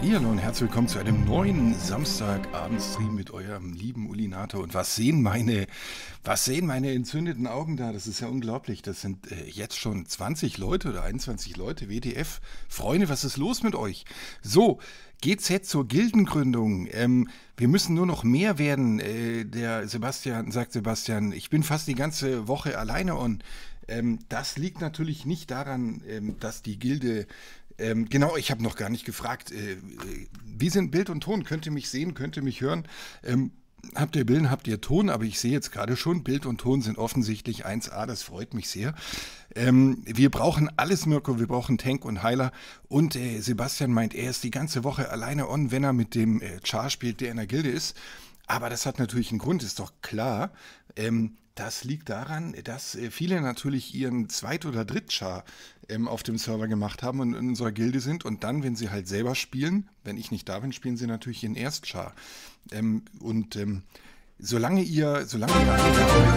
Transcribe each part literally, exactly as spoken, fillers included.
Hallihallo und herzlich willkommen zu einem neuen Samstagabendstream mit eurem lieben Ulinator. Und was sehen meine, was sehen meine entzündeten Augen da? Das ist ja unglaublich. Das sind äh, jetzt schon zwanzig Leute oder einundzwanzig Leute. W T F. Freunde, was ist los mit euch? So, G Z zur Gildengründung. Ähm, wir müssen nur noch mehr werden. Äh, der Sebastian, sagt Sebastian, ich bin fast die ganze Woche alleine on. Ähm, das liegt natürlich nicht daran, ähm, dass die Gilde... Ähm, genau, ich habe noch gar nicht gefragt. Äh, wie sind Bild und Ton? Könnt ihr mich sehen? Könnt ihr mich hören? Ähm, habt ihr Bild, habt ihr Ton? Aber ich sehe jetzt gerade schon, Bild und Ton sind offensichtlich eins A. Das freut mich sehr. Ähm, wir brauchen alles, Mirko. Wir brauchen Tank und Heiler. Und äh, Sebastian meint, er ist die ganze Woche alleine on, wenn er mit dem äh, Char spielt, der in der Gilde ist. Aber das hat natürlich einen Grund, ist doch klar. Ähm, das liegt daran, dass äh, viele natürlich ihren Zweit- oder Drittchar ähm, auf dem Server gemacht haben und in unserer Gilde sind. Und dann, wenn sie halt selber spielen, wenn ich nicht da bin, spielen sie natürlich ihren Erstchar. Ähm, und ähm, solange ihr, solange ihr alle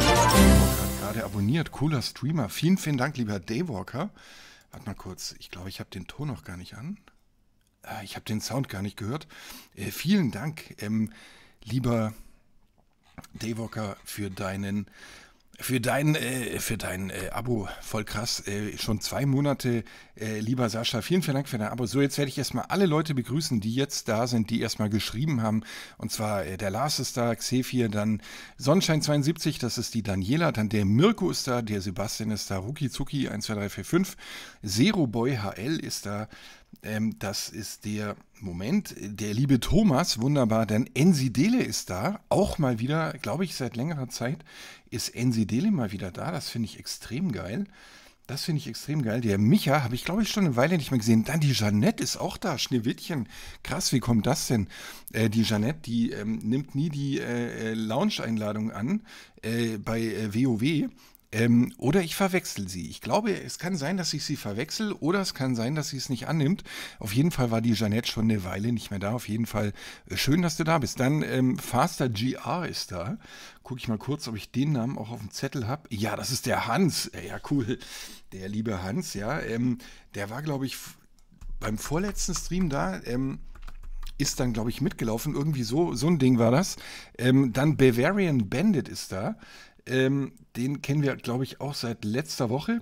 hat gerade abonniert, cooler Streamer. Vielen, vielen Dank, lieber Daywalker. Warte mal kurz, ich glaube, ich habe den Ton noch gar nicht an. Äh, ich habe den Sound gar nicht gehört. Äh, vielen Dank, ähm, lieber Daywalker, für deinen für dein äh, für dein äh, Abo. Voll krass. Äh, schon zwei Monate, äh, lieber Sascha. Vielen, vielen Dank für dein Abo. So, jetzt werde ich erstmal alle Leute begrüßen, die jetzt da sind, die erstmal geschrieben haben. Und zwar äh, der Lars ist da, Xephir, dann Sonnenschein zweiundsiebzig, das ist die Daniela, dann der Mirko ist da, der Sebastian ist da, Ruki Zuki eins zwei drei vier fünf, Zero Boy H L ist da. Ähm, das ist der, Moment, der liebe Thomas, wunderbar, dann Ensidele ist da, auch mal wieder, glaube ich, seit längerer Zeit ist Ensidele mal wieder da, das finde ich extrem geil, das finde ich extrem geil, der Micha habe ich, glaube ich, schon eine Weile nicht mehr gesehen, dann die Jeanette ist auch da, Schneewittchen, krass, wie kommt das denn? Äh, die Jeanette, die ähm, nimmt nie die äh, Lounge-Einladung an äh, bei äh, WoW, Ähm, oder ich verwechsel sie. Ich glaube, es kann sein, dass ich sie verwechsel oder es kann sein, dass sie es nicht annimmt. Auf jeden Fall war die Jeanette schon eine Weile nicht mehr da. Auf jeden Fall äh, schön, dass du da bist. Dann ähm, Faster G R ist da. Gucke ich mal kurz, ob ich den Namen auch auf dem Zettel habe. Ja, das ist der Hans. Äh, ja, cool. Der liebe Hans, ja. Ähm, der war, glaube ich, beim vorletzten Stream da. Ähm, ist dann, glaube ich, mitgelaufen. Irgendwie so, so ein Ding war das. Ähm, dann Bavarian Bandit ist da. Ähm, den kennen wir, glaube ich, auch seit letzter Woche.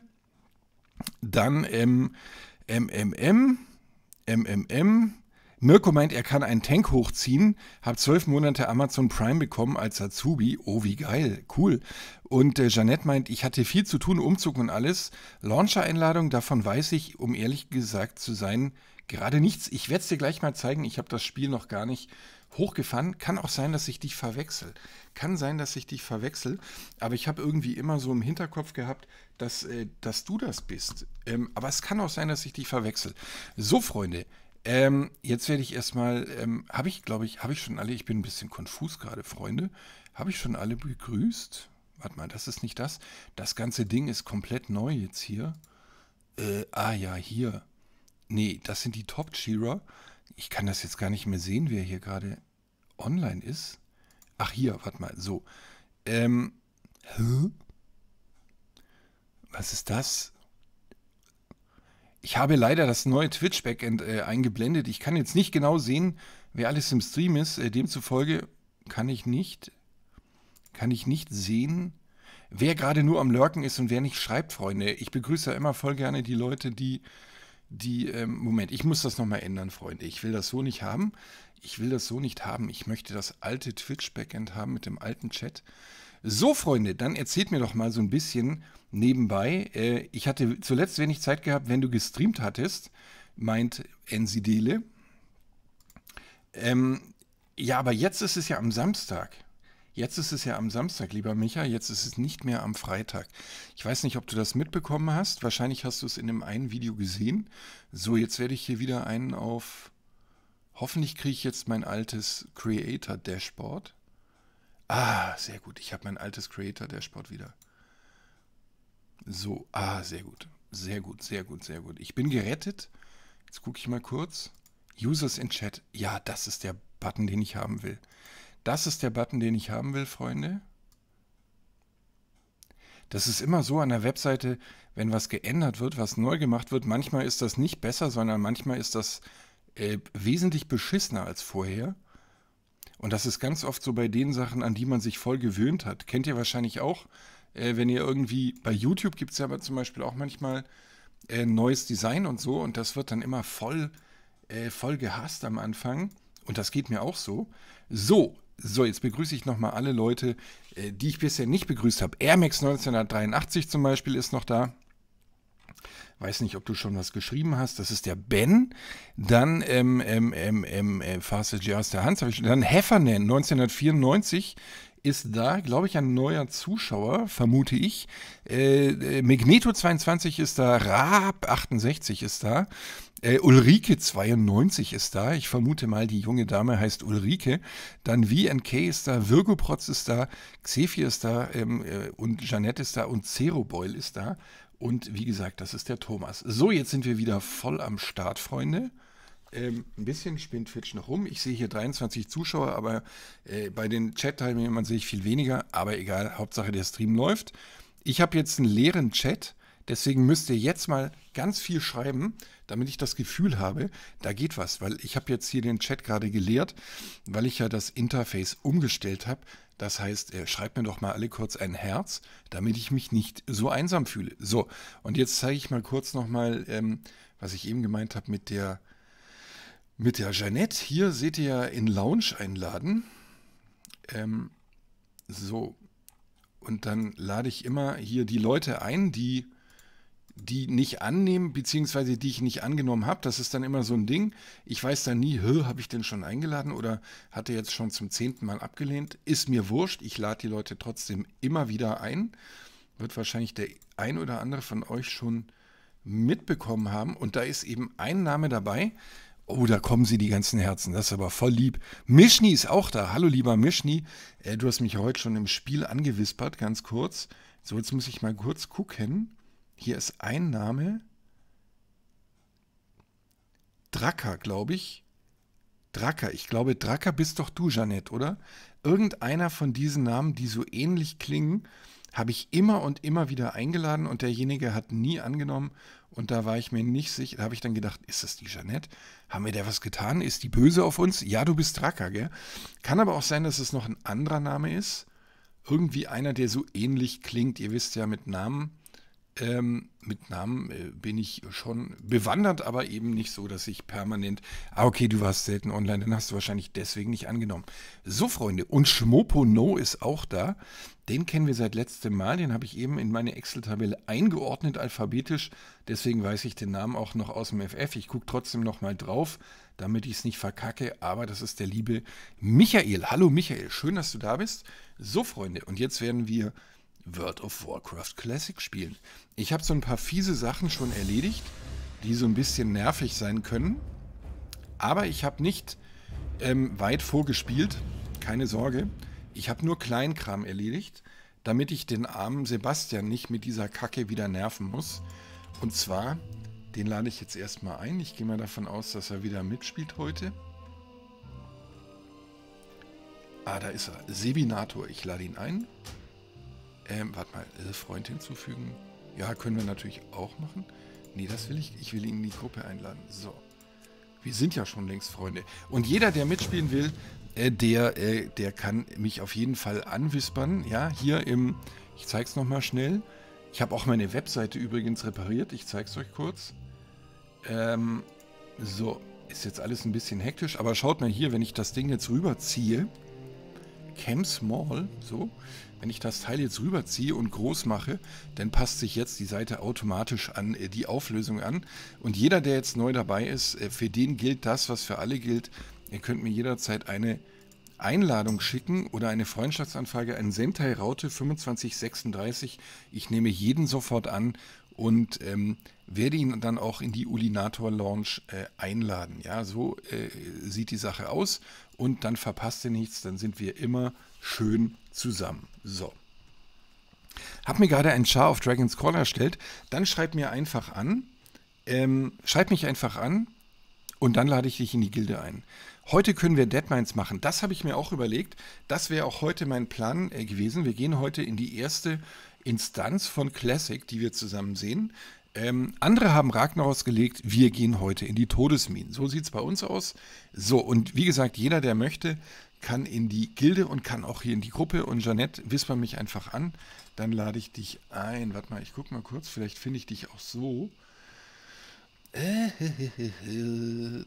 Dann ähm, M M M, M M M. Mirko meint, er kann einen Tank hochziehen. Hab zwölf Monate Amazon Prime bekommen als Azubi. Oh, wie geil, cool. Und äh, Jeanette meint, ich hatte viel zu tun, Umzug und alles. Launcher-Einladung, davon weiß ich, um ehrlich gesagt zu sein, gerade nichts. Ich werde es dir gleich mal zeigen. Ich habe das Spiel noch gar nicht hochgefahren. Kann auch sein, dass ich dich verwechsel. Kann sein, dass ich dich verwechsel. Aber ich habe irgendwie immer so im Hinterkopf gehabt, dass, äh, dass du das bist. Ähm, aber es kann auch sein, dass ich dich verwechsel. So, Freunde. Ähm, jetzt werde ich erstmal, ähm, habe ich, glaube ich, habe ich schon alle, ich bin ein bisschen konfus gerade, Freunde. Habe ich schon alle begrüßt? Warte mal, das ist nicht das. Das ganze Ding ist komplett neu jetzt hier. Äh, ah ja, hier. Nee, das sind die Top-Cheerer. Ich kann das jetzt gar nicht mehr sehen, wer hier gerade online ist. Ach, hier, warte mal, so. Ähm, hä? Was ist das? Ich habe leider das neue Twitch-Backend äh, eingeblendet. Ich kann jetzt nicht genau sehen, wer alles im Stream ist. Äh, demzufolge kann ich nicht, kann ich nicht sehen, wer gerade nur am Lurken ist und wer nicht schreibt, Freunde. Ich begrüße ja immer voll gerne die Leute, die Die, ähm, Moment, ich muss das nochmal ändern, Freunde. Ich will das so nicht haben. Ich will das so nicht haben. Ich möchte das alte Twitch-Backend haben mit dem alten Chat. So, Freunde, dann erzählt mir doch mal so ein bisschen nebenbei. Äh, ich hatte zuletzt wenig Zeit gehabt, wenn du gestreamt hattest, meint Ensidele. Ähm, ja, aber jetzt ist es ja am Samstag. Jetzt ist es ja am Samstag, lieber Micha, jetzt ist es nicht mehr am Freitag. Ich weiß nicht, ob du das mitbekommen hast. Wahrscheinlich hast du es in dem einen Video gesehen. So, jetzt werde ich hier wieder einen auf... Hoffentlich kriege ich jetzt mein altes Creator-Dashboard. Ah, sehr gut. Ich habe mein altes Creator-Dashboard wieder. So, ah, sehr gut. Sehr gut, sehr gut, sehr gut. Ich bin gerettet. Jetzt gucke ich mal kurz. Users in Chat. Ja, das ist der Button, den ich haben will. Das ist der Button, den ich haben will, Freunde. Das ist immer so an der Webseite, wenn was geändert wird, was neu gemacht wird. Manchmal ist das nicht besser, sondern manchmal ist das äh, wesentlich beschissener als vorher. Und das ist ganz oft so bei den Sachen, an die man sich voll gewöhnt hat. Kennt ihr wahrscheinlich auch, äh, wenn ihr irgendwie, bei YouTube gibt es ja aber zum Beispiel auch manchmal äh, neues Design und so und das wird dann immer voll, äh, voll gehasst am Anfang. Und das geht mir auch so. So, so jetzt begrüße ich nochmal alle Leute, äh, die ich bisher nicht begrüßt habe. Air Max neunzehnhundertdreiundachtzig zum Beispiel ist noch da. Weiß nicht, ob du schon was geschrieben hast. Das ist der Ben. Dann ähm, ähm, ähm, ähm, äh, Fast J aus der Hand. Dann Heffernan neunzehnhundertvierundneunzig ist da, glaube ich, ein neuer Zuschauer, vermute ich. Äh, äh, Magneto zweiundzwanzig ist da. Raab achtundsechzig ist da. Äh, Ulrike zweiundneunzig ist da. Ich vermute mal, die junge Dame heißt Ulrike. Dann V N K ist da. Virgoprotz ist da. Xefi ist da. Ähm, äh, und Jeanette ist da. Und Zeroboil ist da. Und wie gesagt, das ist der Thomas. So, jetzt sind wir wieder voll am Start, Freunde. Ähm, ein bisschen spinnt Twitch noch rum. Ich sehe hier dreiundzwanzig Zuschauer, aber äh, bei den Chat-Teilnehmern sehe ich viel weniger. Aber egal, Hauptsache der Stream läuft. Ich habe jetzt einen leeren Chat, deswegen müsst ihr jetzt mal ganz viel schreiben, damit ich das Gefühl habe, da geht was. Weil ich habe jetzt hier den Chat gerade geleert, weil ich ja das Interface umgestellt habe. Das heißt, äh, schreibt mir doch mal alle kurz ein Herz, damit ich mich nicht so einsam fühle. So, und jetzt zeige ich mal kurz nochmal, ähm, was ich eben gemeint habe mit der, mit der Jeanette. Hier seht ihr ja in Lounge einladen. Ähm, so, und dann lade ich immer hier die Leute ein, die die nicht annehmen, beziehungsweise die ich nicht angenommen habe. Das ist dann immer so ein Ding. Ich weiß dann nie, habe ich den schon eingeladen oder hat er jetzt schon zum zehnten Mal abgelehnt? Ist mir wurscht. Ich lade die Leute trotzdem immer wieder ein. Wird wahrscheinlich der ein oder andere von euch schon mitbekommen haben. Und da ist eben ein Name dabei. Oh, da kommen sie, die ganzen Herzen. Das ist aber voll lieb. Mischni ist auch da. Hallo, lieber Mischni. Äh, du hast mich heute schon im Spiel angewispert, ganz kurz. So, jetzt muss ich mal kurz gucken. Hier ist ein Name. Dracker, glaube ich. Dracker, ich glaube, Dracker bist doch du, Jeanette, oder? Irgendeiner von diesen Namen, die so ähnlich klingen, habe ich immer und immer wieder eingeladen und derjenige hat nie angenommen und da war ich mir nicht sicher. Da habe ich dann gedacht, ist das die Jeanette? Haben wir der was getan? Ist die böse auf uns? Ja, du bist Dracker, gell? Kann aber auch sein, dass es noch ein anderer Name ist. Irgendwie einer, der so ähnlich klingt. Ihr wisst ja, mit Namen Ähm, mit Namen äh, bin ich schon bewandert, aber eben nicht so, dass ich permanent, ah okay, du warst selten online, dann hast du wahrscheinlich deswegen nicht angenommen. So, Freunde, und Schmopono ist auch da. Den kennen wir seit letztem Mal, den habe ich eben in meine Excel-Tabelle eingeordnet, alphabetisch. Deswegen weiß ich den Namen auch noch aus dem F F. Ich gucke trotzdem noch mal drauf, damit ich es nicht verkacke, aber das ist der liebe Michael. Hallo Michael, schön, dass du da bist. So, Freunde, und jetzt werden wir World of Warcraft Classic spielen. Ich habe so ein paar fiese Sachen schon erledigt, die so ein bisschen nervig sein können. Aber ich habe nicht ähm, weit vorgespielt. Keine Sorge. Ich habe nur Kleinkram erledigt, damit ich den armen Sebastian nicht mit dieser Kacke wieder nerven muss. Und zwar, den lade ich jetzt erstmal ein. Ich gehe mal davon aus, dass er wieder mitspielt heute. Ah, da ist er. Sebinator. Ich lade ihn ein. Ähm, warte mal, äh, Freund hinzufügen. Ja, können wir natürlich auch machen. Nee, das will ich. Ich will ihn in die Gruppe einladen. So. Wir sind ja schon längst Freunde. Und jeder, der mitspielen will, äh, der, äh, der kann mich auf jeden Fall anwispern. Ja, hier im, ich zeig's nochmal schnell. Ich habe auch meine Webseite übrigens repariert. Ich zeig's euch kurz. Ähm, so, ist jetzt alles ein bisschen hektisch. Aber schaut mal hier, wenn ich das Ding jetzt rüberziehe. Cam Small, so. Wenn ich das Teil jetzt rüberziehe und groß mache, dann passt sich jetzt die Seite automatisch an äh, die Auflösung an. Und jeder, der jetzt neu dabei ist, äh, für den gilt das, was für alle gilt. Ihr könnt mir jederzeit eine Einladung schicken oder eine Freundschaftsanfrage an Sentai Raute fünfundzwanzig sechsunddreißig. Ich nehme jeden sofort an und ähm, werde ihn dann auch in die Ulinator Launch äh, einladen. Ja, so äh, sieht die Sache aus und dann verpasst ihr nichts, dann sind wir immer schön zusammen. So. Hab mir gerade einen Char auf Dragon's Call erstellt, dann schreib mir einfach an, ähm, schreib mich einfach an und dann lade ich dich in die Gilde ein. Heute können wir Deadmines machen. Das habe ich mir auch überlegt. Das wäre auch heute mein Plan äh, gewesen. Wir gehen heute in die erste Instanz von Classic, die wir zusammen sehen. Ähm, andere haben Ragnaros gelegt, wir gehen heute in die Todesminen. So sieht es bei uns aus. So, und wie gesagt, jeder, der möchte, kann in die Gilde und kann auch hier in die Gruppe. Und Jeanette, wisper mich einfach an, dann lade ich dich ein. Warte mal, ich gucke mal kurz, vielleicht finde ich dich auch so. Ähm,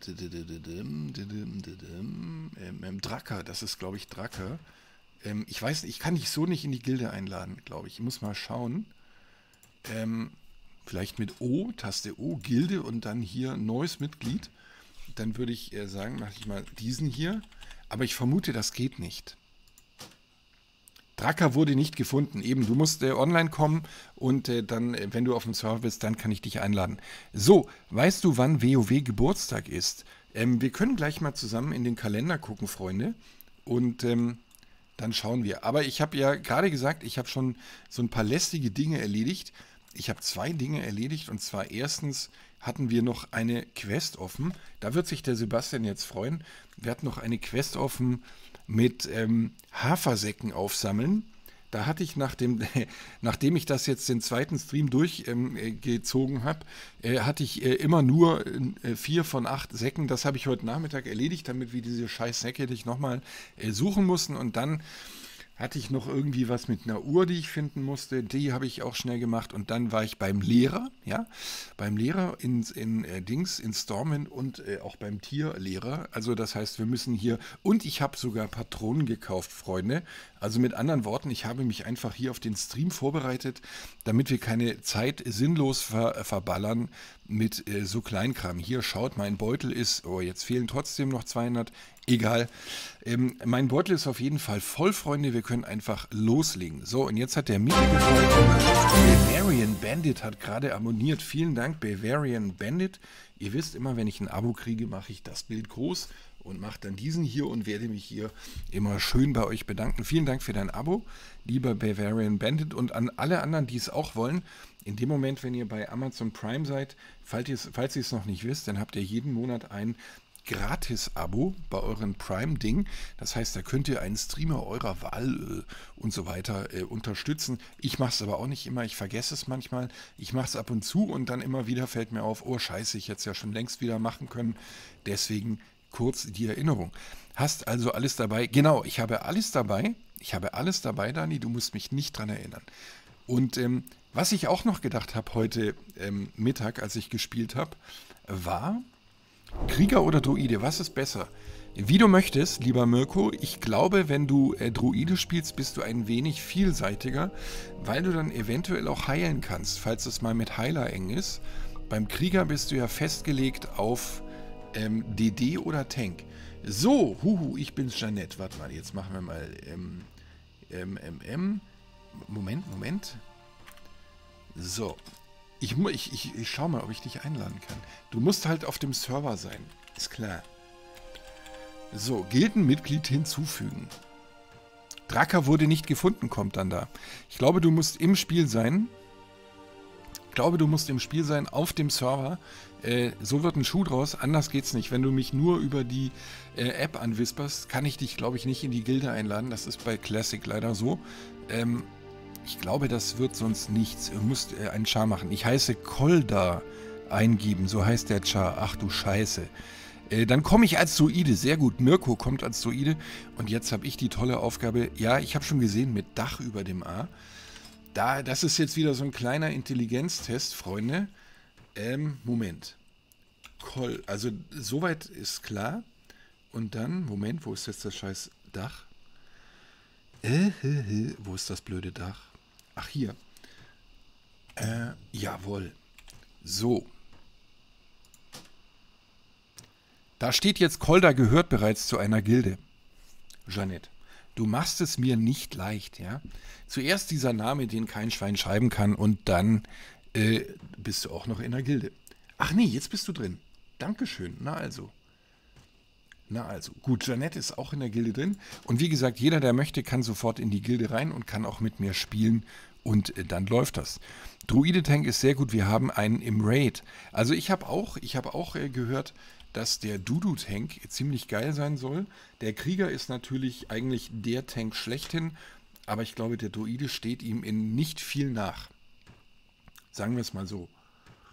ähm, Dracker, das ist, glaube ich, Dracker. Ähm, ich weiß, ich kann dich so nicht in die Gilde einladen, glaube ich. Ich muss mal schauen. Ähm, vielleicht mit O, Taste O, Gilde und dann hier neues Mitglied. Dann würde ich äh, sagen, mache ich mal diesen hier. Aber ich vermute, das geht nicht. Dracker wurde nicht gefunden. Eben, du musst äh, online kommen und äh, dann, äh, wenn du auf dem Server bist, dann kann ich dich einladen. So, weißt du, wann WoW Geburtstag ist? Ähm, wir können gleich mal zusammen in den Kalender gucken, Freunde. Und ähm, dann schauen wir. Aber ich habe ja gerade gesagt, ich habe schon so ein paar lästige Dinge erledigt. Ich habe zwei Dinge erledigt und zwar erstens hatten wir noch eine Quest offen. Da wird sich der Sebastian jetzt freuen. Wir hatten noch eine Quest offen mit ähm, Hafersäcken aufsammeln. Da hatte ich, nach dem, nachdem ich das jetzt den zweiten Stream durchgezogen ähm, habe, äh, hatte ich äh, immer nur äh, vier von acht Säcken. Das habe ich heute Nachmittag erledigt, damit wir diese scheiß Säcke nicht nochmal äh, suchen mussten. Und dann hatte ich noch irgendwie was mit einer Uhr, die ich finden musste. Die habe ich auch schnell gemacht. Und dann war ich beim Lehrer, ja, beim Lehrer in, in äh, Dings, in Stormwind und äh, auch beim Tierlehrer. Also das heißt, wir müssen hier, und ich habe sogar Patronen gekauft, Freunde. Also mit anderen Worten, ich habe mich einfach hier auf den Stream vorbereitet, damit wir keine Zeit sinnlos ver, verballern mit äh, so Kleinkram. Hier, schaut, mein Beutel ist, oh, jetzt fehlen trotzdem noch zweihundert. Egal. Ähm, mein Beutel ist auf jeden Fall voll, Freunde. Wir können einfach loslegen. So, und jetzt hat der Miete gefragt. Bavarian Bandit hat gerade abonniert. Vielen Dank, Bavarian Bandit. Ihr wisst immer, wenn ich ein Abo kriege, mache ich das Bild groß und mache dann diesen hier und werde mich hier immer schön bei euch bedanken. Vielen Dank für dein Abo, lieber Bavarian Bandit, und an alle anderen, die es auch wollen. In dem Moment, wenn ihr bei Amazon Prime seid, falls ihr es, falls ihr es noch nicht wisst, dann habt ihr jeden Monat ein Gratis-Abo bei euren Prime-Ding. Das heißt, da könnt ihr einen Streamer eurer Wahl äh, und so weiter äh, unterstützen. Ich mache es aber auch nicht immer, ich vergesse es manchmal. Ich mache es ab und zu und dann immer wieder fällt mir auf, oh scheiße, ich hätte es ja schon längst wieder machen können. Deswegen kurz die Erinnerung. Hast also alles dabei? Genau, ich habe alles dabei. Ich habe alles dabei, Dani, du musst mich nicht dran erinnern. Und ähm, was ich auch noch gedacht habe heute ähm, Mittag, als ich gespielt habe, war Krieger oder Druide, was ist besser? Wie du möchtest, lieber Mirko. Ich glaube, wenn du äh, Druide spielst, bist du ein wenig vielseitiger, weil du dann eventuell auch heilen kannst, falls es mal mit Heiler eng ist. Beim Krieger bist du ja festgelegt auf ähm, D D oder Tank. So, huhu, ich bin's, Jeanette. Warte mal, jetzt machen wir mal ähm, ähm, ähm, ähm. Moment, Moment. So. Ich, ich, ich, ich schau mal, ob ich dich einladen kann. Du musst halt auf dem Server sein. Ist klar. So, Gildenmitglied hinzufügen. Dracker wurde nicht gefunden, kommt dann da. Ich glaube, du musst im Spiel sein. Ich glaube, du musst im Spiel sein, auf dem Server. Äh, so wird ein Schuh draus. Anders geht's nicht. Wenn du mich nur über die äh, App anwisperst, kann ich dich, glaube ich, nicht in die Gilde einladen. Das ist bei Classic leider so. Ähm... Ich glaube, das wird sonst nichts. Du musst äh, einen Char machen. Ich heiße Kolda eingeben. So heißt der Char. Ach du Scheiße. Äh, dann komme ich als Druide. Sehr gut. Mirko kommt als Druide. Und jetzt habe ich die tolle Aufgabe. Ja, ich habe schon gesehen mit Dach über dem A. Da, das ist jetzt wieder so ein kleiner Intelligenztest, Freunde. Ähm, Moment. Kol, also soweit ist klar. Und dann, Moment, wo ist jetzt das scheiß Dach? Äh, äh, äh, wo ist das blöde Dach? Ach, hier. Äh, jawohl. So. Da steht jetzt, Kolda gehört bereits zu einer Gilde. Jeanette, du machst es mir nicht leicht, ja? Zuerst dieser Name, den kein Schwein schreiben kann, und dann äh, bist du auch noch in der Gilde. Ach nee, jetzt bist du drin. Dankeschön. Na also. Na also, gut, Jeanette ist auch in der Gilde drin. Und wie gesagt, jeder, der möchte, kann sofort in die Gilde rein und kann auch mit mir spielen. Und äh, dann läuft das. Druide-Tank ist sehr gut. Wir haben einen im Raid. Also ich habe auch, ich habe auch äh, gehört, dass der Dudu-Tank ziemlich geil sein soll. Der Krieger ist natürlich eigentlich der Tank schlechthin. Aber ich glaube, der Druide steht ihm in nicht viel nach. Sagen wir es mal so.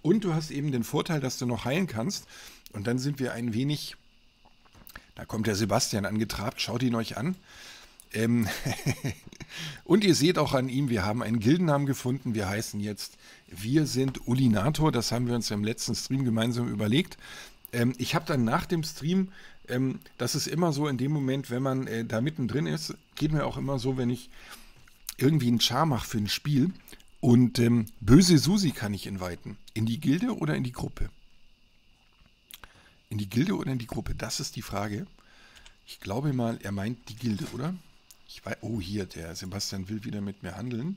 Und du hast eben den Vorteil, dass du noch heilen kannst. Und dann sind wir ein wenig, da kommt der Sebastian angetrabt, schaut ihn euch an. Ähm und ihr seht auch an ihm, wir haben einen Gildennamen gefunden. Wir heißen jetzt Wir sind Ulinator. Das haben wir uns im letzten Stream gemeinsam überlegt. Ähm, ich habe dann nach dem Stream, ähm, das ist immer so in dem Moment, wenn man äh, da mittendrin ist, geht mir auch immer so, wenn ich irgendwie einen Char mache für ein Spiel. Und ähm, böse Susi kann ich inviten. In die Gilde oder in die Gruppe? In die Gilde oder in die Gruppe? Das ist die Frage. Ich glaube mal, er meint die Gilde, oder? Ich weiß, oh, hier, der Sebastian will wieder mit mir handeln.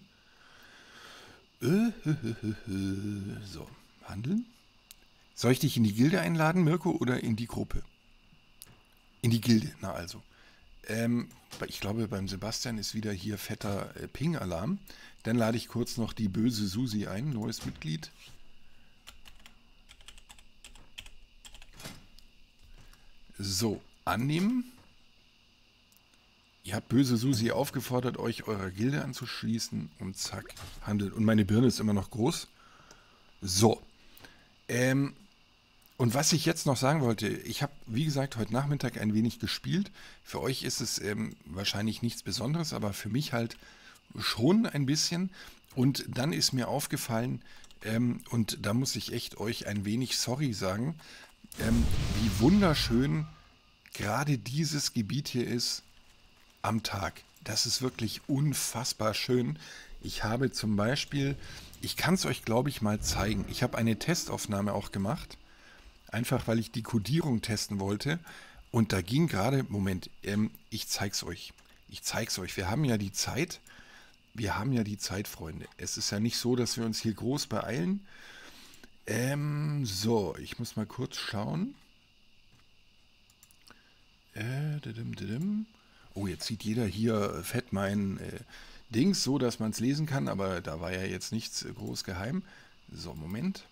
So, handeln? Soll ich dich in die Gilde einladen, Mirko, oder in die Gruppe? In die Gilde, na also. Ähm, ich glaube, beim Sebastian ist wieder hier fetter äh, Ping-Alarm. Dann lade ich kurz noch die böse Susi ein, neues Mitglied. So, annehmen. Ihr habt böse Susi aufgefordert, euch eurer Gilde anzuschließen und zack, handelt. Und meine Birne ist immer noch groß. So. Ähm, und was ich jetzt noch sagen wollte, ich habe, wie gesagt, heute Nachmittag ein wenig gespielt. Für euch ist es ähm, wahrscheinlich nichts Besonderes, aber für mich halt schon ein bisschen. Und dann ist mir aufgefallen, ähm, und da muss ich echt euch ein wenig sorry sagen, ähm, wie wunderschön gerade dieses Gebiet hier ist am Tag. Das ist wirklich unfassbar schön. Ich habe zum Beispiel, ich kann es euch, glaube ich, mal zeigen. Ich habe eine Testaufnahme auch gemacht, einfach weil ich die Codierung testen wollte. Und da ging gerade, Moment, ähm, ich zeige es euch. Ich zeige es euch. Wir haben ja die Zeit. Wir haben ja die Zeit, Freunde. Es ist ja nicht so, dass wir uns hier groß beeilen. Ähm, so, ich muss mal kurz schauen. Äh, didim, didim. Oh, jetzt sieht jeder hier fett mein äh, Dings, so dass man es lesen kann, aber da war ja jetzt nichts äh, groß geheim. So, Moment.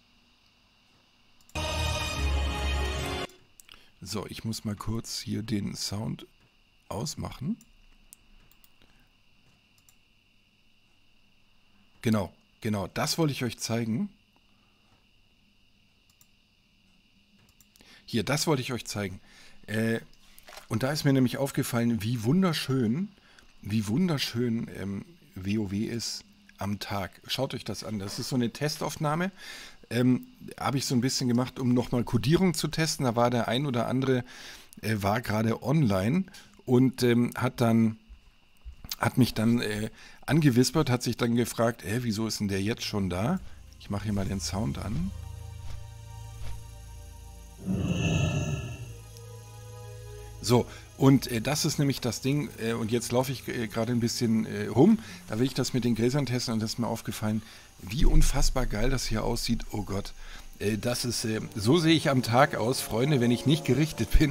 So, ich muss mal kurz hier den Sound ausmachen. Genau, genau, das wollte ich euch zeigen. Hier, das wollte ich euch zeigen. Äh, und da ist mir nämlich aufgefallen, wie wunderschön, wie wunderschön ähm, WoW ist am Tag. Schaut euch das an. Das ist so eine Testaufnahme. Ähm, habe ich so ein bisschen gemacht, um nochmal Codierung zu testen. Da war der ein oder andere, äh, war gerade online und ähm, hat dann, hat mich dann äh, angewispert, hat sich dann gefragt, äh, wieso ist denn der jetzt schon da? Ich mache hier mal den Sound an. So, und äh, das ist nämlich das Ding, äh, und jetzt laufe ich äh, gerade ein bisschen äh, rum, da will ich das mit den Gräsern testen und das ist mir aufgefallen, wie unfassbar geil das hier aussieht. Oh Gott, äh, das ist, äh, so sehe ich am Tag aus, Freunde, wenn ich nicht gerichtet bin.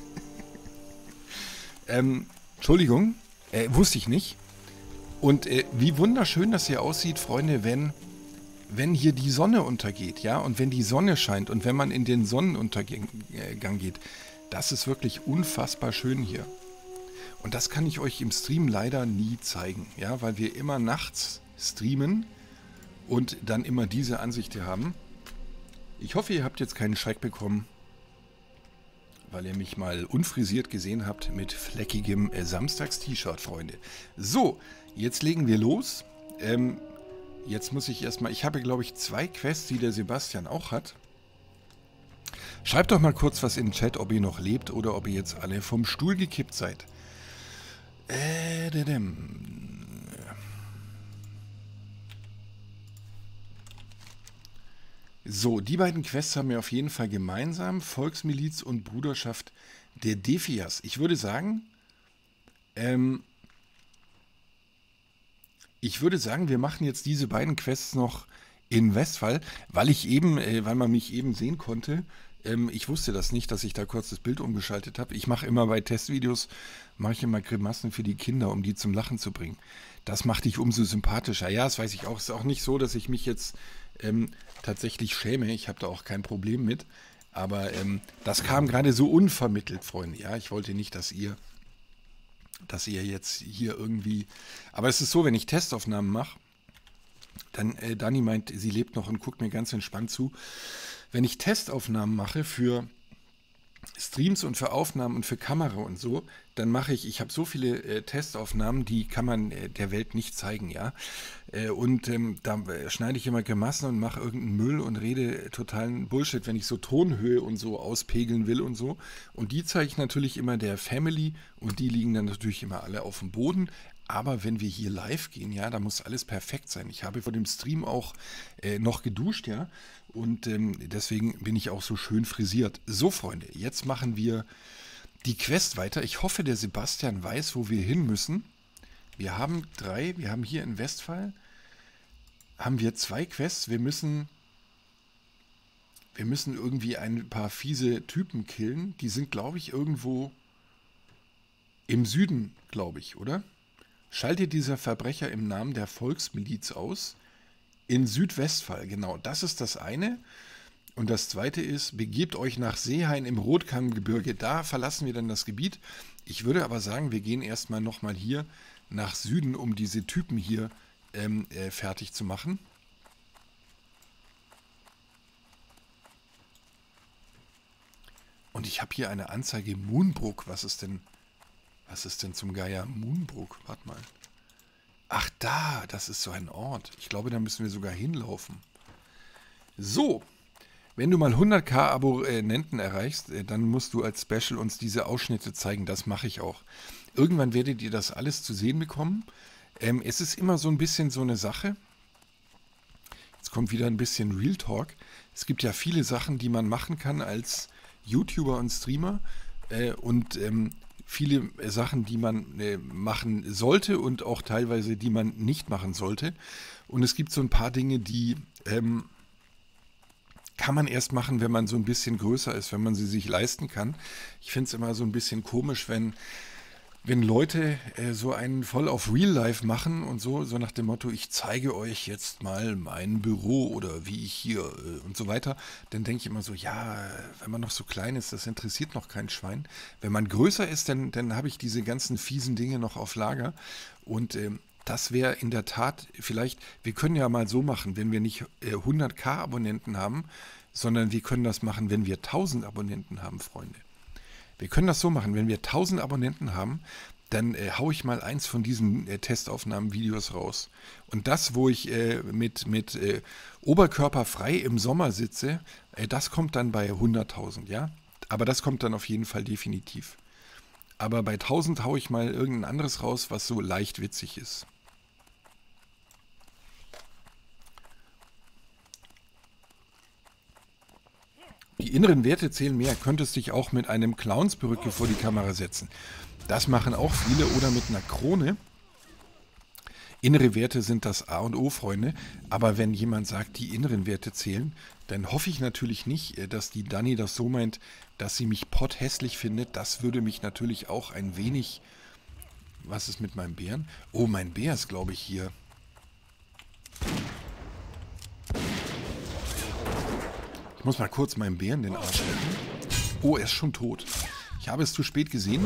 ähm, Entschuldigung, äh, wusste ich nicht. Und äh, wie wunderschön das hier aussieht, Freunde, wenn, wenn hier die Sonne untergeht, ja, und wenn die Sonne scheint und wenn man in den Sonnenuntergang äh, geht. Das ist wirklich unfassbar schön hier. Und das kann ich euch im Stream leider nie zeigen, ja, weil wir immer nachts streamen und dann immer diese Ansicht hier haben. Ich hoffe, ihr habt jetzt keinen Schreck bekommen, weil ihr mich mal unfrisiert gesehen habt mit fleckigem äh, Samstags-T-Shirt, Freunde. So, jetzt legen wir los. Ähm, jetzt muss ich erstmal, ich habe, glaube ich, zwei Quests, die der Sebastian auch hat. Schreibt doch mal kurz was in den Chat, ob ihr noch lebt oder ob ihr jetzt alle vom Stuhl gekippt seid. Äh, so, die beiden Quests haben wir auf jeden Fall gemeinsam. Volksmiliz und Bruderschaft der Defias. Ich würde sagen, ähm, ich würde sagen, wir machen jetzt diese beiden Quests noch in Westphal, weil ich eben, äh, weil man mich eben sehen konnte. Ähm, ich wusste das nicht, dass ich da kurz das Bild umgeschaltet habe. Ich mache immer bei Testvideos, mache ich immer Grimassen für die Kinder, um die zum Lachen zu bringen. Das macht dich umso sympathischer. Ja, das weiß ich auch. Es ist auch nicht so, dass ich mich jetzt ähm, tatsächlich schäme. Ich habe da auch kein Problem mit. Aber ähm, das kam gerade so unvermittelt, Freunde. Ja, ich wollte nicht, dass ihr, dass ihr jetzt hier irgendwie... Aber es ist so, wenn ich Testaufnahmen mache, Dann, äh, Dani meint, sie lebt noch und guckt mir ganz entspannt zu. Wenn ich Testaufnahmen mache für Streams und für Aufnahmen und für Kamera und so, dann mache ich, ich habe so viele äh, Testaufnahmen, die kann man äh, der Welt nicht zeigen, ja. Äh, und ähm, da äh, schneide ich immer Grimassen und mache irgendeinen Müll und rede totalen Bullshit, wenn ich so Tonhöhe und so auspegeln will und so. Und die zeige ich natürlich immer der Family und die liegen dann natürlich immer alle auf dem Boden. Aber wenn wir hier live gehen, ja, da muss alles perfekt sein. Ich habe vor dem Stream auch äh, noch geduscht, ja. Und ähm, deswegen bin ich auch so schön frisiert. So, Freunde, jetzt machen wir die Quest weiter. Ich hoffe, der Sebastian weiß, wo wir hin müssen. Wir haben drei, wir haben hier in Westphal, haben wir zwei Quests. Wir müssen, wir müssen irgendwie ein paar fiese Typen killen. Die sind, glaube ich, irgendwo im Süden, glaube ich, oder? Schaltet dieser Verbrecher im Namen der Volksmiliz aus. In Südwestphal, genau. Das ist das eine. Und das zweite ist, begebt euch nach Seehain im Rotkammgebirge. Da verlassen wir dann das Gebiet. Ich würde aber sagen, wir gehen erstmal nochmal hier nach Süden, um diese Typen hier ähm, äh, fertig zu machen. Und ich habe hier eine Anzeige Moonbrook. Was ist denn, was ist denn zum Geier Moonbrook? Warte mal. Ach da, das ist so ein Ort. Ich glaube, da müssen wir sogar hinlaufen. So, wenn du mal hunderttausend Abonnenten erreichst, dann musst du als Special uns diese Ausschnitte zeigen. Das mache ich auch. Irgendwann werdet ihr das alles zu sehen bekommen. Ähm, es ist immer so ein bisschen so eine Sache. Jetzt kommt wieder ein bisschen Real Talk. Es gibt ja viele Sachen, die man machen kann als YouTuber und Streamer. Äh, und ähm, viele Sachen, die man äh, machen sollte und auch teilweise, die man nicht machen sollte. Und es gibt so ein paar Dinge, die ähm, kann man erst machen, wenn man so ein bisschen größer ist, wenn man sie sich leisten kann. Ich finde es immer so ein bisschen komisch, wenn, wenn Leute äh, so einen voll auf Real Life machen und so, so nach dem Motto, ich zeige euch jetzt mal mein Büro oder wie ich hier äh, und so weiter, dann denke ich immer so, ja, wenn man noch so klein ist, das interessiert noch kein Schwein. Wenn man größer ist, dann, dann habe ich diese ganzen fiesen Dinge noch auf Lager und ähm, das wäre in der Tat vielleicht, wir können ja mal so machen, wenn wir nicht äh, hunderttausend Abonnenten haben, sondern wir können das machen, wenn wir tausend Abonnenten haben, Freunde. Wir können das so machen, wenn wir tausend Abonnenten haben, dann äh, haue ich mal eins von diesen äh, Testaufnahmen-Videos raus. Und das, wo ich äh, mit, mit äh, Oberkörper frei im Sommer sitze, äh, das kommt dann bei hunderttausend, ja? Aber das kommt dann auf jeden Fall definitiv. Aber bei tausend haue ich mal irgendein anderes raus, was so leicht witzig ist. Die inneren Werte zählen mehr. Könntest dich auch mit einem Clownsperücke vor die Kamera setzen. Das machen auch viele oder mit einer Krone. Innere Werte sind das A und O, Freunde. Aber wenn jemand sagt, die inneren Werte zählen, dann hoffe ich natürlich nicht, dass die Dani das so meint, dass sie mich potthässlich findet. Das würde mich natürlich auch ein wenig... Was ist mit meinem Bären? Oh, mein Bär ist, glaube ich, hier. Ich muss mal kurz meinem Bären den Arsch retten. Oh, er ist schon tot. Ich habe es zu spät gesehen.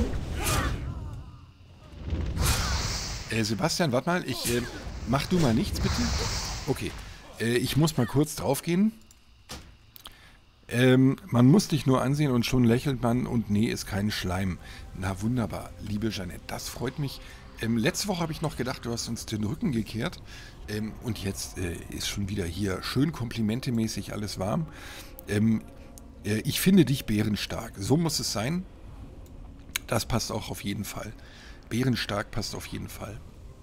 Äh, Sebastian, warte mal. Ich, äh, mach du mal nichts, bitte. Okay. Äh, ich muss mal kurz draufgehen. Ähm, man muss dich nur ansehen und schon lächelt man und nee, ist kein Schleim. Na wunderbar, liebe Jeanette, das freut mich. Ähm, letzte Woche habe ich noch gedacht, du hast uns den Rücken gekehrt. Ähm, und jetzt äh, ist schon wieder hier schön komplimentemäßig alles warm. Ähm, äh, ich finde dich bärenstark. So muss es sein. Das passt auch auf jeden Fall. Bärenstark passt auf jeden Fall.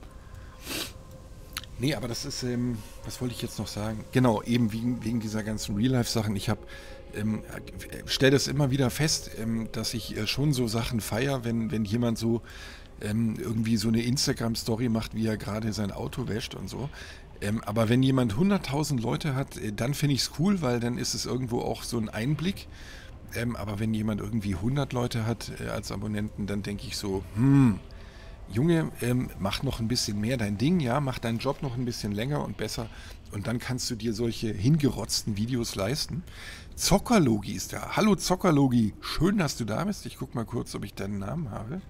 Nee, aber das ist, ähm, was wollte ich jetzt noch sagen? Genau, eben wegen, wegen dieser ganzen Real-Life-Sachen. Ich habe, ähm, stelle das immer wieder fest, ähm, dass ich äh, schon so Sachen feiere, wenn, wenn jemand so ähm, irgendwie so eine Instagram-Story macht, wie er gerade sein Auto wäscht und so. Ähm, aber wenn jemand hunderttausend Leute hat, äh, dann finde ich es cool, weil dann ist es irgendwo auch so ein Einblick. Ähm, aber wenn jemand irgendwie hundert Leute hat äh, als Abonnenten, dann denke ich so, hm... Junge, ähm, mach noch ein bisschen mehr dein Ding, ja, mach deinen Job noch ein bisschen länger und besser und dann kannst du dir solche hingerotzten Videos leisten. Zockerlogi ist da. Hallo Zockerlogi, schön, dass du da bist. Ich guck mal kurz, ob ich deinen Namen habe.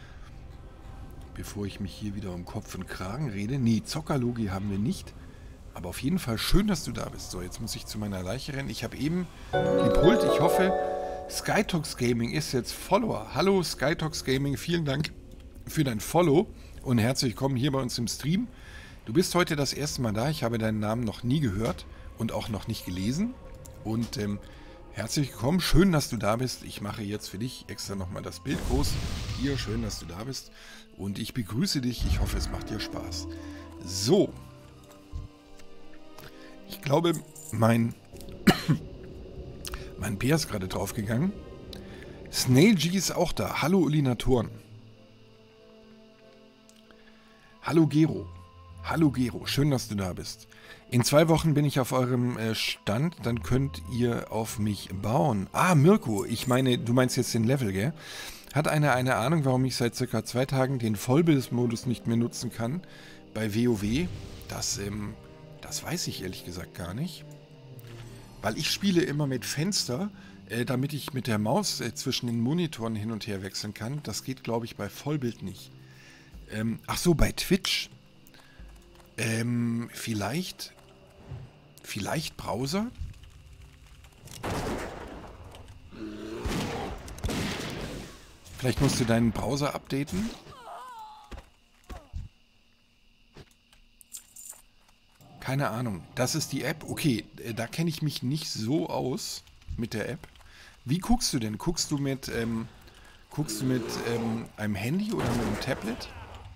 Bevor ich mich hier wieder um Kopf und Kragen rede. Nee, Zockerlogi haben wir nicht. Aber auf jeden Fall schön, dass du da bist. So, jetzt muss ich zu meiner Leiche rennen. Ich habe eben gepult. Ich hoffe, Skytox Gaming ist jetzt Follower. Hallo Skytox Gaming, vielen Dank für dein Follow und herzlich willkommen hier bei uns im Stream. Du bist heute das erste Mal da. Ich habe deinen Namen noch nie gehört und auch noch nicht gelesen. Und ähm, herzlich willkommen. Schön, dass du da bist. Ich mache jetzt für dich extra nochmal das Bild groß. Hier, schön, dass du da bist. Und ich begrüße dich. Ich hoffe, es macht dir Spaß. So. Ich glaube, mein, mein Bär ist gerade draufgegangen. Snail G ist auch da. Hallo Ulinatoren. Hallo Gero. Hallo Gero, schön, dass du da bist. In zwei Wochen bin ich auf eurem äh, Stand, dann könnt ihr auf mich bauen. Ah, Mirko, ich meine, du meinst jetzt den Level, gell? Hat einer eine Ahnung, warum ich seit circa zwei Tagen den Vollbildmodus nicht mehr nutzen kann bei WoW? Das, ähm... Das weiß ich ehrlich gesagt gar nicht. Weil ich spiele immer mit Fenster, äh, damit ich mit der Maus äh, zwischen den Monitoren hin und her wechseln kann. Das geht, glaube ich, bei Vollbild nicht. Ähm, ach so, bei Twitch. Ähm, vielleicht... Vielleicht Browser? Vielleicht musst du deinen Browser updaten? Keine Ahnung. Das ist die App. Okay, da kenne ich mich nicht so aus mit der App. Wie guckst du denn? Guckst du mit, ähm, guckst du mit ähm, einem Handy oder mit einem Tablet?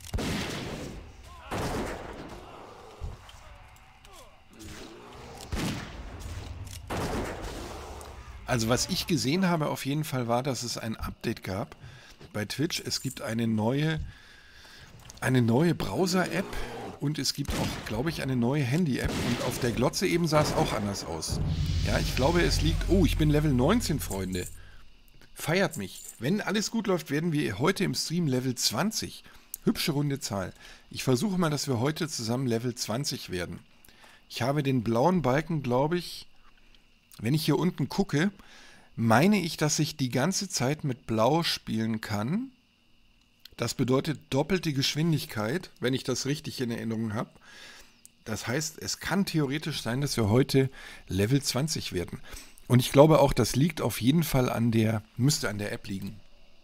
Also was ich gesehen habe auf jeden Fall war, dass es ein Update gab bei Twitch. Es gibt eine neue, eine neue Browser-App. Und es gibt auch, glaube ich, eine neue Handy-App. Und auf der Glotze eben sah es auch anders aus. Ja, ich glaube, es liegt... Oh, ich bin Level neunzehn, Freunde. Feiert mich. Wenn alles gut läuft, werden wir heute im Stream Level zwanzig. Hübsche runde Zahl. Ich versuche mal, dass wir heute zusammen Level zwanzig werden. Ich habe den blauen Balken, glaube ich... Wenn ich hier unten gucke, meine ich, dass ich die ganze Zeit mit Blau spielen kann. Das bedeutet doppelte Geschwindigkeit, wenn ich das richtig in Erinnerung habe. Das heißt, es kann theoretisch sein, dass wir heute Level zwanzig werden. Und ich glaube auch, das liegt auf jeden Fall an der, müsste an der App liegen.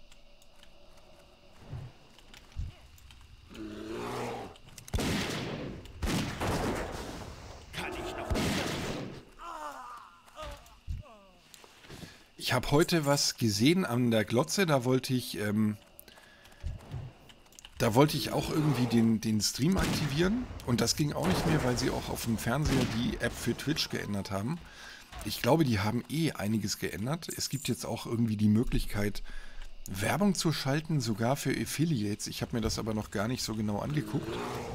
Ich habe heute was gesehen an der Glotze, da wollte ich... Ähm, Da wollte ich auch irgendwie den, den Stream aktivieren und das ging auch nicht mehr, weil sie auch auf dem Fernseher die App für Twitch geändert haben. Ich glaube, die haben eh einiges geändert. Es gibt jetzt auch irgendwie die Möglichkeit, Werbung zu schalten, sogar für Affiliates. Ich habe mir das aber noch gar nicht so genau angeguckt.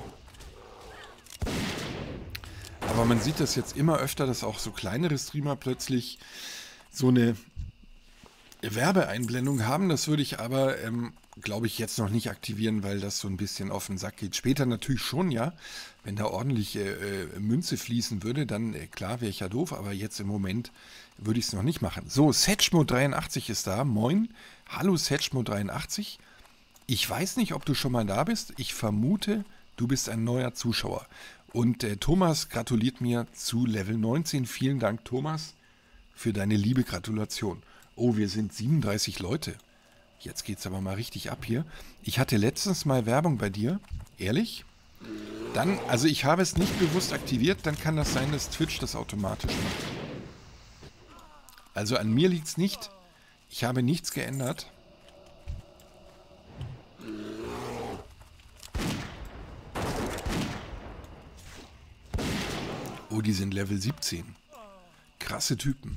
Aber man sieht das jetzt immer öfter, dass auch so kleinere Streamer plötzlich so eine Werbeeinblendung haben. Das würde ich aber... Ähm, glaube ich, jetzt noch nicht aktivieren, weil das so ein bisschen auf den Sack geht. Später natürlich schon, ja. Wenn da ordentlich äh, Münze fließen würde, dann äh, klar wäre ich ja doof, aber jetzt im Moment würde ich es noch nicht machen. So, Setchmo dreiundachtzig ist da. Moin. Hallo Setchmo dreiundachtzig. Ich weiß nicht, ob du schon mal da bist. Ich vermute, du bist ein neuer Zuschauer. Und äh, Thomas gratuliert mir zu Level neunzehn. Vielen Dank, Thomas, für deine liebe Gratulation. Oh, wir sind siebenunddreißig Leute. Jetzt geht's aber mal richtig ab hier. Ich hatte letztens mal Werbung bei dir. Ehrlich? Dann, also ich habe es nicht bewusst aktiviert, dann kann das sein, dass Twitch das automatisch macht. Also an mir liegt's nicht. Ich habe nichts geändert. Oh, die sind Level siebzehn. Krasse Typen.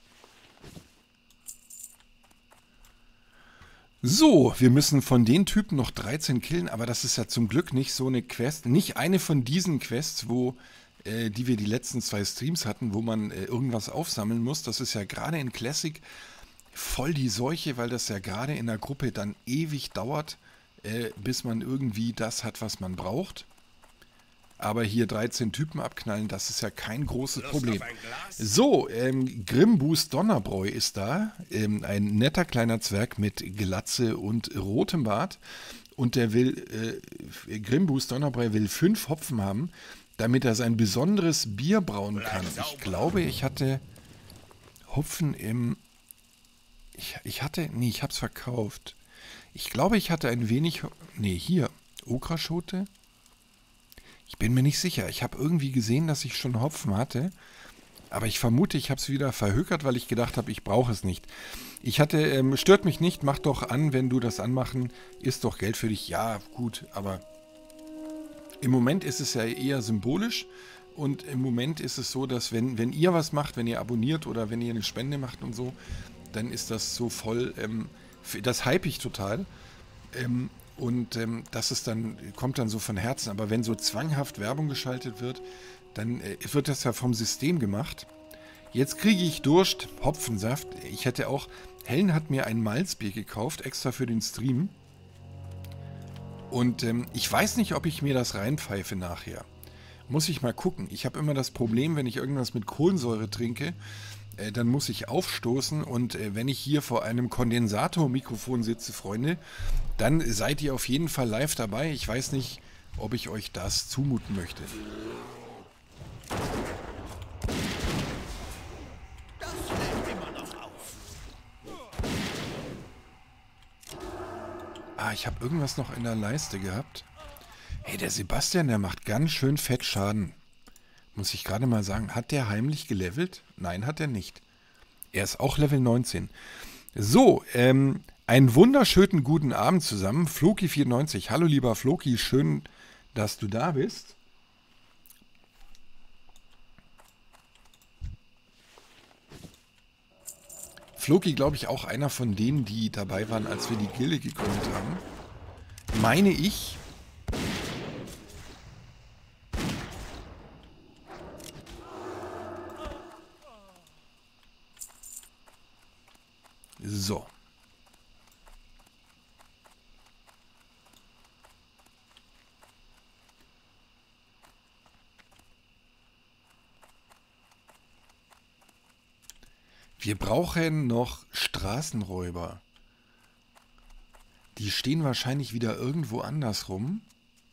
So, wir müssen von den Typen noch dreizehn killen, aber das ist ja zum Glück nicht so eine Quest, nicht eine von diesen Quests, wo, äh, die wir die letzten zwei Streams hatten, wo man äh, irgendwas aufsammeln muss. Das ist ja gerade in Classic voll die Seuche, weil das ja gerade in der Gruppe dann ewig dauert, äh, bis man irgendwie das hat, was man braucht. Aber hier dreizehn Typen abknallen, das ist ja kein großes Problem. So, ähm, Grimbus Donnerbräu ist da. Ähm, ein netter kleiner Zwerg mit Glatze und rotem Bart. Und der will, äh, Grimbus Donnerbräu will fünf Hopfen haben. damit er sein besonderes Bier brauen kann. Ich glaube, ich hatte Hopfen im... Ich, ich hatte... Nee, ich habe es verkauft. Ich glaube, ich hatte ein wenig... Nee, hier. Okraschote. Ich bin mir nicht sicher. Ich habe irgendwie gesehen, dass ich schon Hopfen hatte. Aber ich vermute, ich habe es wieder verhökert, weil ich gedacht habe, ich brauche es nicht. Ich hatte... Ähm, stört mich nicht. Mach doch an, wenn du das anmachen. Ist doch Geld für dich. Ja, gut. Aber im Moment ist es ja eher symbolisch. Und im Moment ist es so, dass wenn, wenn ihr was macht, wenn ihr abonniert oder wenn ihr eine Spende macht und so, dann ist das so voll, ähm, das hype ich total. Ähm, und ähm, das ist dann, kommt dann so von Herzen. Aber wenn so zwanghaft Werbung geschaltet wird, dann äh, wird das ja vom System gemacht. Jetzt kriege ich Durst, Hopfensaft. Ich hätte auch, Helen hat mir ein Malzbier gekauft, extra für den Stream. Und ähm, ich weiß nicht, ob ich mir das reinpfeife nachher. Muss ich mal gucken. Ich habe immer das Problem, wenn ich irgendwas mit Kohlensäure trinke, äh, dann muss ich aufstoßen. Und äh, wenn ich hier vor einem Kondensatormikrofon sitze, Freunde, dann seid ihr auf jeden Fall live dabei. Ich weiß nicht, ob ich euch das zumuten möchte. Das fällt immer noch auf. Ah, ich habe irgendwas noch in der Leiste gehabt. Hey, der Sebastian, der macht ganz schön fett Schaden. Muss ich gerade mal sagen, hat der heimlich gelevelt? Nein, hat er nicht. Er ist auch Level neunzehn. So, ähm, einen wunderschönen guten Abend zusammen. Floki vierundneunzig. Hallo lieber Floki, schön, dass du da bist. Floki, glaube ich, auch einer von denen, die dabei waren, als wir die Gilde gegründet haben. Meine ich. So. Wir brauchen noch Straßenräuber. Die stehen wahrscheinlich wieder irgendwo anders rum.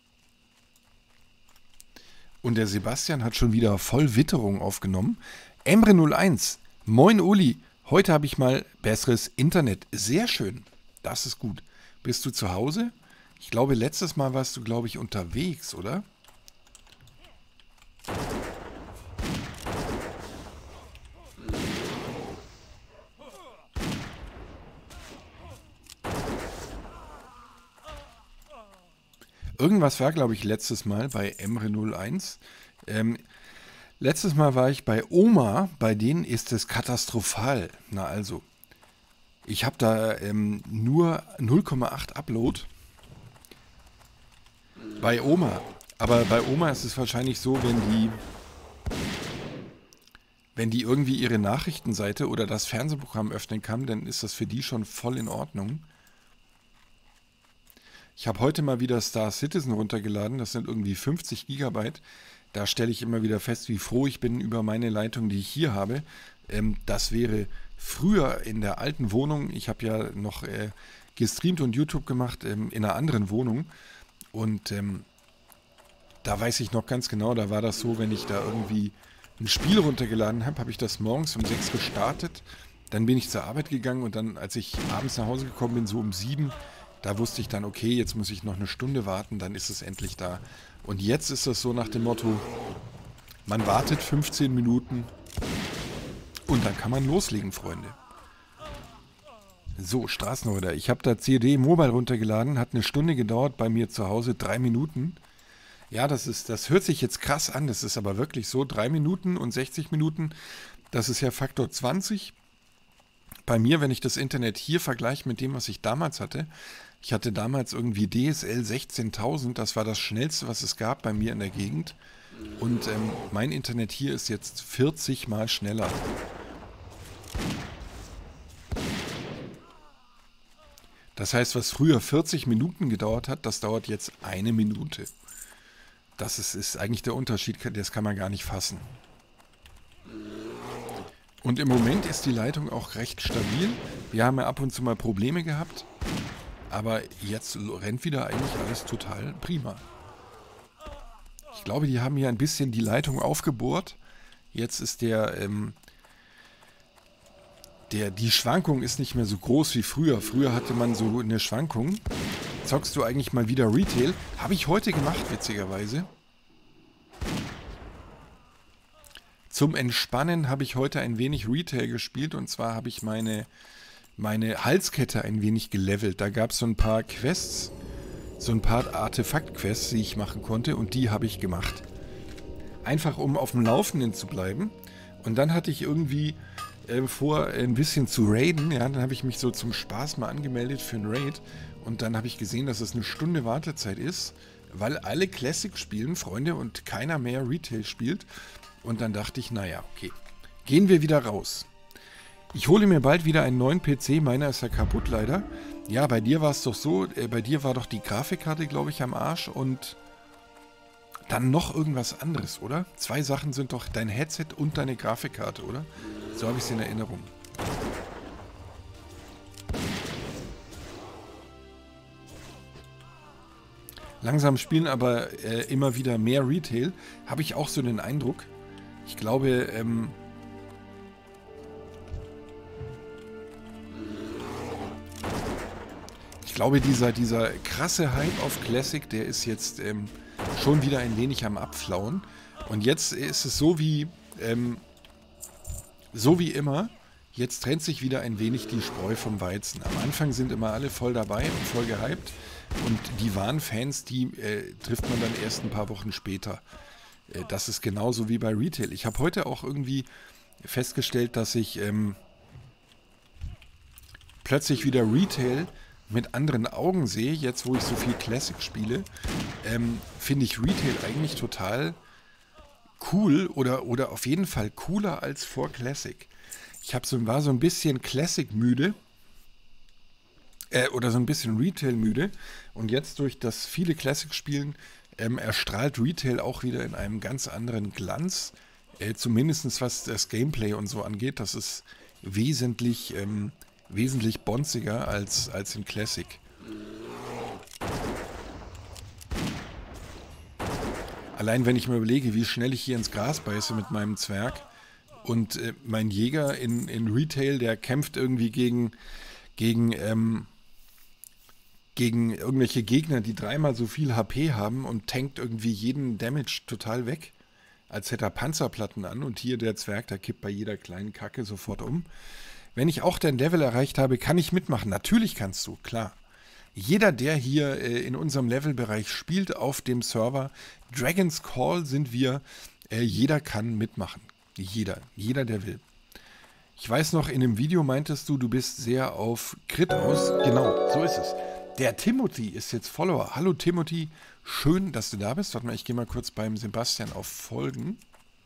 Und der Sebastian hat schon wieder voll Witterung aufgenommen. Emre null eins. Moin Uli. Heute habe ich mal besseres Internet. Sehr schön. Das ist gut. Bist du zu Hause? Ich glaube, letztes Mal warst du, glaube ich, unterwegs, oder? Irgendwas war, glaube ich, letztes Mal bei Emre null eins. Ähm, letztes Mal war ich bei Oma. Bei denen ist es katastrophal. Na also, ich habe da ähm, nur null Komma acht Upload. Bei Oma. Aber bei Oma ist es wahrscheinlich so, wenn die, wenn die irgendwie ihre Nachrichtenseite oder das Fernsehprogramm öffnen kann, dann ist das für die schon voll in Ordnung. Ich habe heute mal wieder Star Citizen runtergeladen, das sind irgendwie fünfzig Gigabyte. Da stelle ich immer wieder fest, wie froh ich bin über meine Leitung, die ich hier habe. Ähm, das wäre früher in der alten Wohnung, ich habe ja noch äh, gestreamt und YouTube gemacht ähm, in einer anderen Wohnung. Und ähm, da weiß ich noch ganz genau, da war das so, wenn ich da irgendwie ein Spiel runtergeladen habe, habe ich das morgens um sechs gestartet. Dann bin ich zur Arbeit gegangen und dann, als ich abends nach Hause gekommen bin, so um sieben, da wusste ich dann, okay, jetzt muss ich noch eine Stunde warten, dann ist es endlich da. Und jetzt ist das so nach dem Motto, man wartet fünfzehn Minuten und dann kann man loslegen, Freunde. So, Straßenräuber. Ich habe da C D Mobile runtergeladen, hat eine Stunde gedauert bei mir zu Hause, drei Minuten. Ja, das ist, das hört sich jetzt krass an, das ist aber wirklich so, drei Minuten und sechzig Minuten, das ist ja Faktor zwanzig. Bei mir, wenn ich das Internet hier vergleiche mit dem, was ich damals hatte, ich hatte damals irgendwie D S L sechzehntausend, das war das schnellste, was es gab bei mir in der Gegend. Und ähm, mein Internet hier ist jetzt vierzig Mal schneller. Das heißt, was früher vierzig Minuten gedauert hat, das dauert jetzt eine Minute. Das ist, ist eigentlich der Unterschied, das kann man gar nicht fassen. Und im Moment ist die Leitung auch recht stabil. Wir haben ja ab und zu mal Probleme gehabt. Aber jetzt rennt wieder eigentlich alles total prima. Ich glaube, die haben hier ein bisschen die Leitung aufgebohrt. Jetzt ist der, ähm, der, die Schwankung ist nicht mehr so groß wie früher. Früher hatte man so eine Schwankung. Zockst du eigentlich mal wieder Retail? Habe ich heute gemacht, witzigerweise. Zum Entspannen habe ich heute ein wenig Retail gespielt. Und zwar habe ich meine, meine Halskette ein wenig gelevelt. Da gab es so ein paar Quests, so ein paar Artefakt-Quests, die ich machen konnte. Und die habe ich gemacht. Einfach um auf dem Laufenden zu bleiben. Und dann hatte ich irgendwie äh, vor, ein bisschen zu raiden. Ja, dann habe ich mich so zum Spaß mal angemeldet für einen Raid. Und dann habe ich gesehen, dass es eine Stunde Wartezeit ist, weil alle Classic spielen, Freunde, und keiner mehr Retail spielt. Und dann dachte ich, naja, okay, gehen wir wieder raus. Ich hole mir bald wieder einen neuen P C. Meiner ist ja kaputt leider. Ja, bei dir war es doch so, äh, bei dir war doch die Grafikkarte, glaube ich, am Arsch und dann noch irgendwas anderes, oder? Zwei Sachen sind doch dein Headset und deine Grafikkarte, oder? So habe ich es in Erinnerung. Langsam spielen aber äh, immer wieder mehr Retail. Habe ich auch so den Eindruck. Ich glaube, ähm... Ich glaube, dieser, dieser krasse Hype auf Classic, der ist jetzt ähm, schon wieder ein wenig am Abflauen. Und jetzt ist es so wie, ähm, so wie immer, jetzt trennt sich wieder ein wenig die Spreu vom Weizen. Am Anfang sind immer alle voll dabei und voll gehypt. Und die wahren Fans, die äh, trifft man dann erst ein paar Wochen später. Äh, das ist genauso wie bei Retail. Ich habe heute auch irgendwie festgestellt, dass ich ähm, plötzlich wieder Retail mit anderen Augen sehe, jetzt wo ich so viel Classic spiele, ähm, finde ich Retail eigentlich total cool oder, oder auf jeden Fall cooler als vor Classic. Ich hab so, war so ein bisschen Classic müde äh, oder so ein bisschen Retail müde und jetzt durch das viele Classic spielen ähm, erstrahlt Retail auch wieder in einem ganz anderen Glanz, äh, zumindest was das Gameplay und so angeht. Das ist wesentlich ähm, wesentlich bonziger als, als in Classic. Allein wenn ich mir überlege, wie schnell ich hier ins Gras beiße mit meinem Zwerg und äh, mein Jäger in, in Retail, der kämpft irgendwie gegen, gegen, ähm, gegen irgendwelche Gegner, die dreimal so viel H P haben und tankt irgendwie jeden Damage total weg, als hätte er Panzerplatten an und hier der Zwerg, der kippt bei jeder kleinen Kacke sofort um. Wenn ich auch dein Level erreicht habe, kann ich mitmachen. Natürlich kannst du, klar. Jeder, der hier äh, in unserem Levelbereich spielt auf dem Server Dragon's Call sind wir, äh, jeder kann mitmachen. Jeder, jeder, der will. Ich weiß noch, in dem Video meintest du, du bist sehr auf Crit aus. Genau, so ist es. Der Timothy ist jetzt Follower. Hallo Timothy, schön, dass du da bist. Warte mal, ich gehe mal kurz beim Sebastian auf Folgen.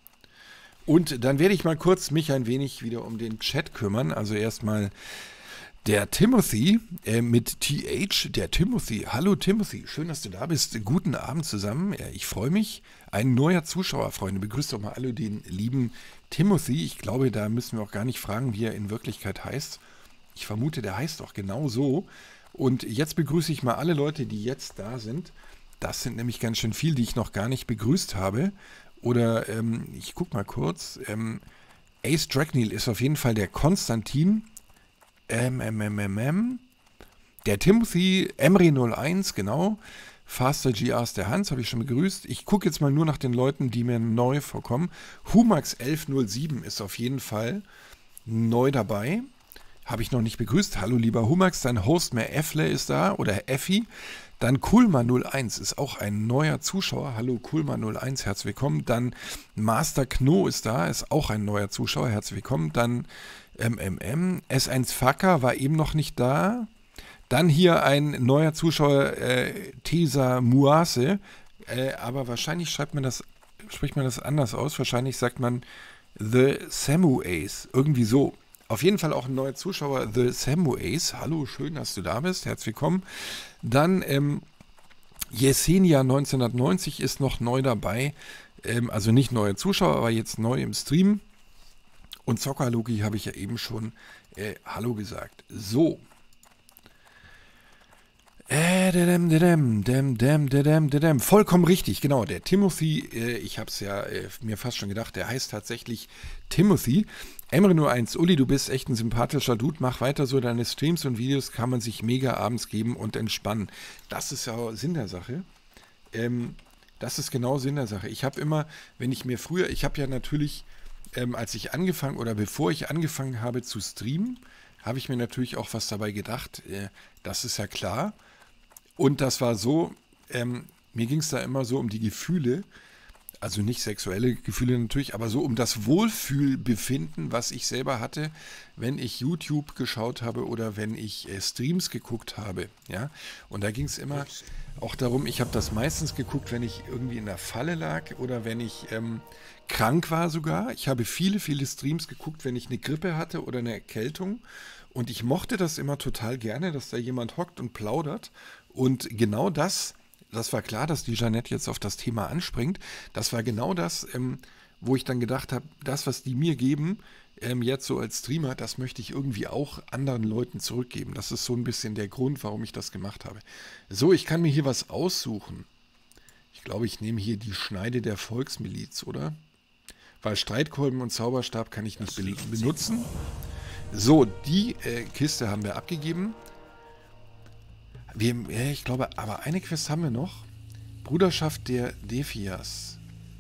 Und dann werde ich mal kurz mich ein wenig wieder um den Chat kümmern. Also erstmal der Timothy äh, mit T H, der Timothy. Hallo Timothy, schön, dass du da bist. Guten Abend zusammen. Ja, ich freue mich. Ein neuer Zuschauer, Freunde. Begrüßt doch mal alle den lieben Timothy. Ich glaube, da müssen wir auch gar nicht fragen, wie er in Wirklichkeit heißt. Ich vermute, der heißt auch genau so. Und jetzt begrüße ich mal alle Leute, die jetzt da sind. Das sind nämlich ganz schön viel, die ich noch gar nicht begrüßt habe. Oder, ähm, ich guck mal kurz, ähm, Ace Dragneel ist auf jeden Fall der Konstantin, ähm, ähm, ähm, ähm, ähm, der Timothy, Emry null eins, genau, Faster G R ist der Hans, habe ich schon begrüßt. Ich gucke jetzt mal nur nach den Leuten, die mir neu vorkommen. Humax elf null sieben ist auf jeden Fall neu dabei, habe ich noch nicht begrüßt. Hallo lieber Humax, dein Host mehr Effle ist da, oder Effi. Dann Kulma null eins ist auch ein neuer Zuschauer. Hallo Kulma null eins, herzlich willkommen. Dann Master Kno ist da, ist auch ein neuer Zuschauer, herzlich willkommen. Dann M M M, S eins Facker war eben noch nicht da. Dann hier ein neuer Zuschauer, äh, Tesa Muase. Äh, aber wahrscheinlich schreibt man das, spricht man das anders aus. Wahrscheinlich sagt man The Samu Ace, irgendwie so. Auf jeden Fall auch ein neuer Zuschauer, The Samu Ace. Hallo, schön, dass du da bist. Herzlich willkommen. Dann ähm, Yesenia neunzehnhundertneunzig ist noch neu dabei. Ähm, also nicht neue Zuschauer, aber jetzt neu im Stream. Und Zockerlogi habe ich ja eben schon äh, Hallo gesagt. So. Äh, dadam, dadam, dadam, dadam, dadam, dadam. Vollkommen richtig, genau. Der Timothy, äh, ich habe es ja äh, mir fast schon gedacht, der heißt tatsächlich Timothy. Emre nur eins, Uli, du bist echt ein sympathischer Dude, mach weiter so, deine Streams und Videos kann man sich mega abends geben und entspannen. Das ist ja Sinn der Sache. Ähm, das ist genau Sinn der Sache. Ich habe immer, wenn ich mir früher, ich habe ja natürlich, ähm, als ich angefangen oder bevor ich angefangen habe zu streamen, habe ich mir natürlich auch was dabei gedacht. Äh, das ist ja klar. Und das war so, ähm, mir ging es da immer so um die Gefühle, also nicht sexuelle Gefühle natürlich, aber so um das Wohlfühlbefinden, was ich selber hatte, wenn ich YouTube geschaut habe oder wenn ich äh, Streams geguckt habe. Ja? Und da ging es immer auch darum, ich habe das meistens geguckt, wenn ich irgendwie in der Falle lag oder wenn ich ähm, krank war sogar. Ich habe viele, viele Streams geguckt, wenn ich eine Grippe hatte oder eine Erkältung. Und ich mochte das immer total gerne, dass da jemand hockt und plaudert. Und genau das, das war klar, dass die Jeanette jetzt auf das Thema anspringt. Das war genau das, ähm, wo ich dann gedacht habe, das, was die mir geben, ähm, jetzt so als Streamer, das möchte ich irgendwie auch anderen Leuten zurückgeben. Das ist so ein bisschen der Grund, warum ich das gemacht habe. So, ich kann mir hier was aussuchen. Ich glaube, ich nehme hier die Schneide der Volksmiliz, oder? Weil Streitkolben und Zauberstab kann ich nicht be- benutzen. So, die äh, Kiste haben wir abgegeben. Wir, äh, ich glaube, aber eine Quest haben wir noch. Bruderschaft der Defias.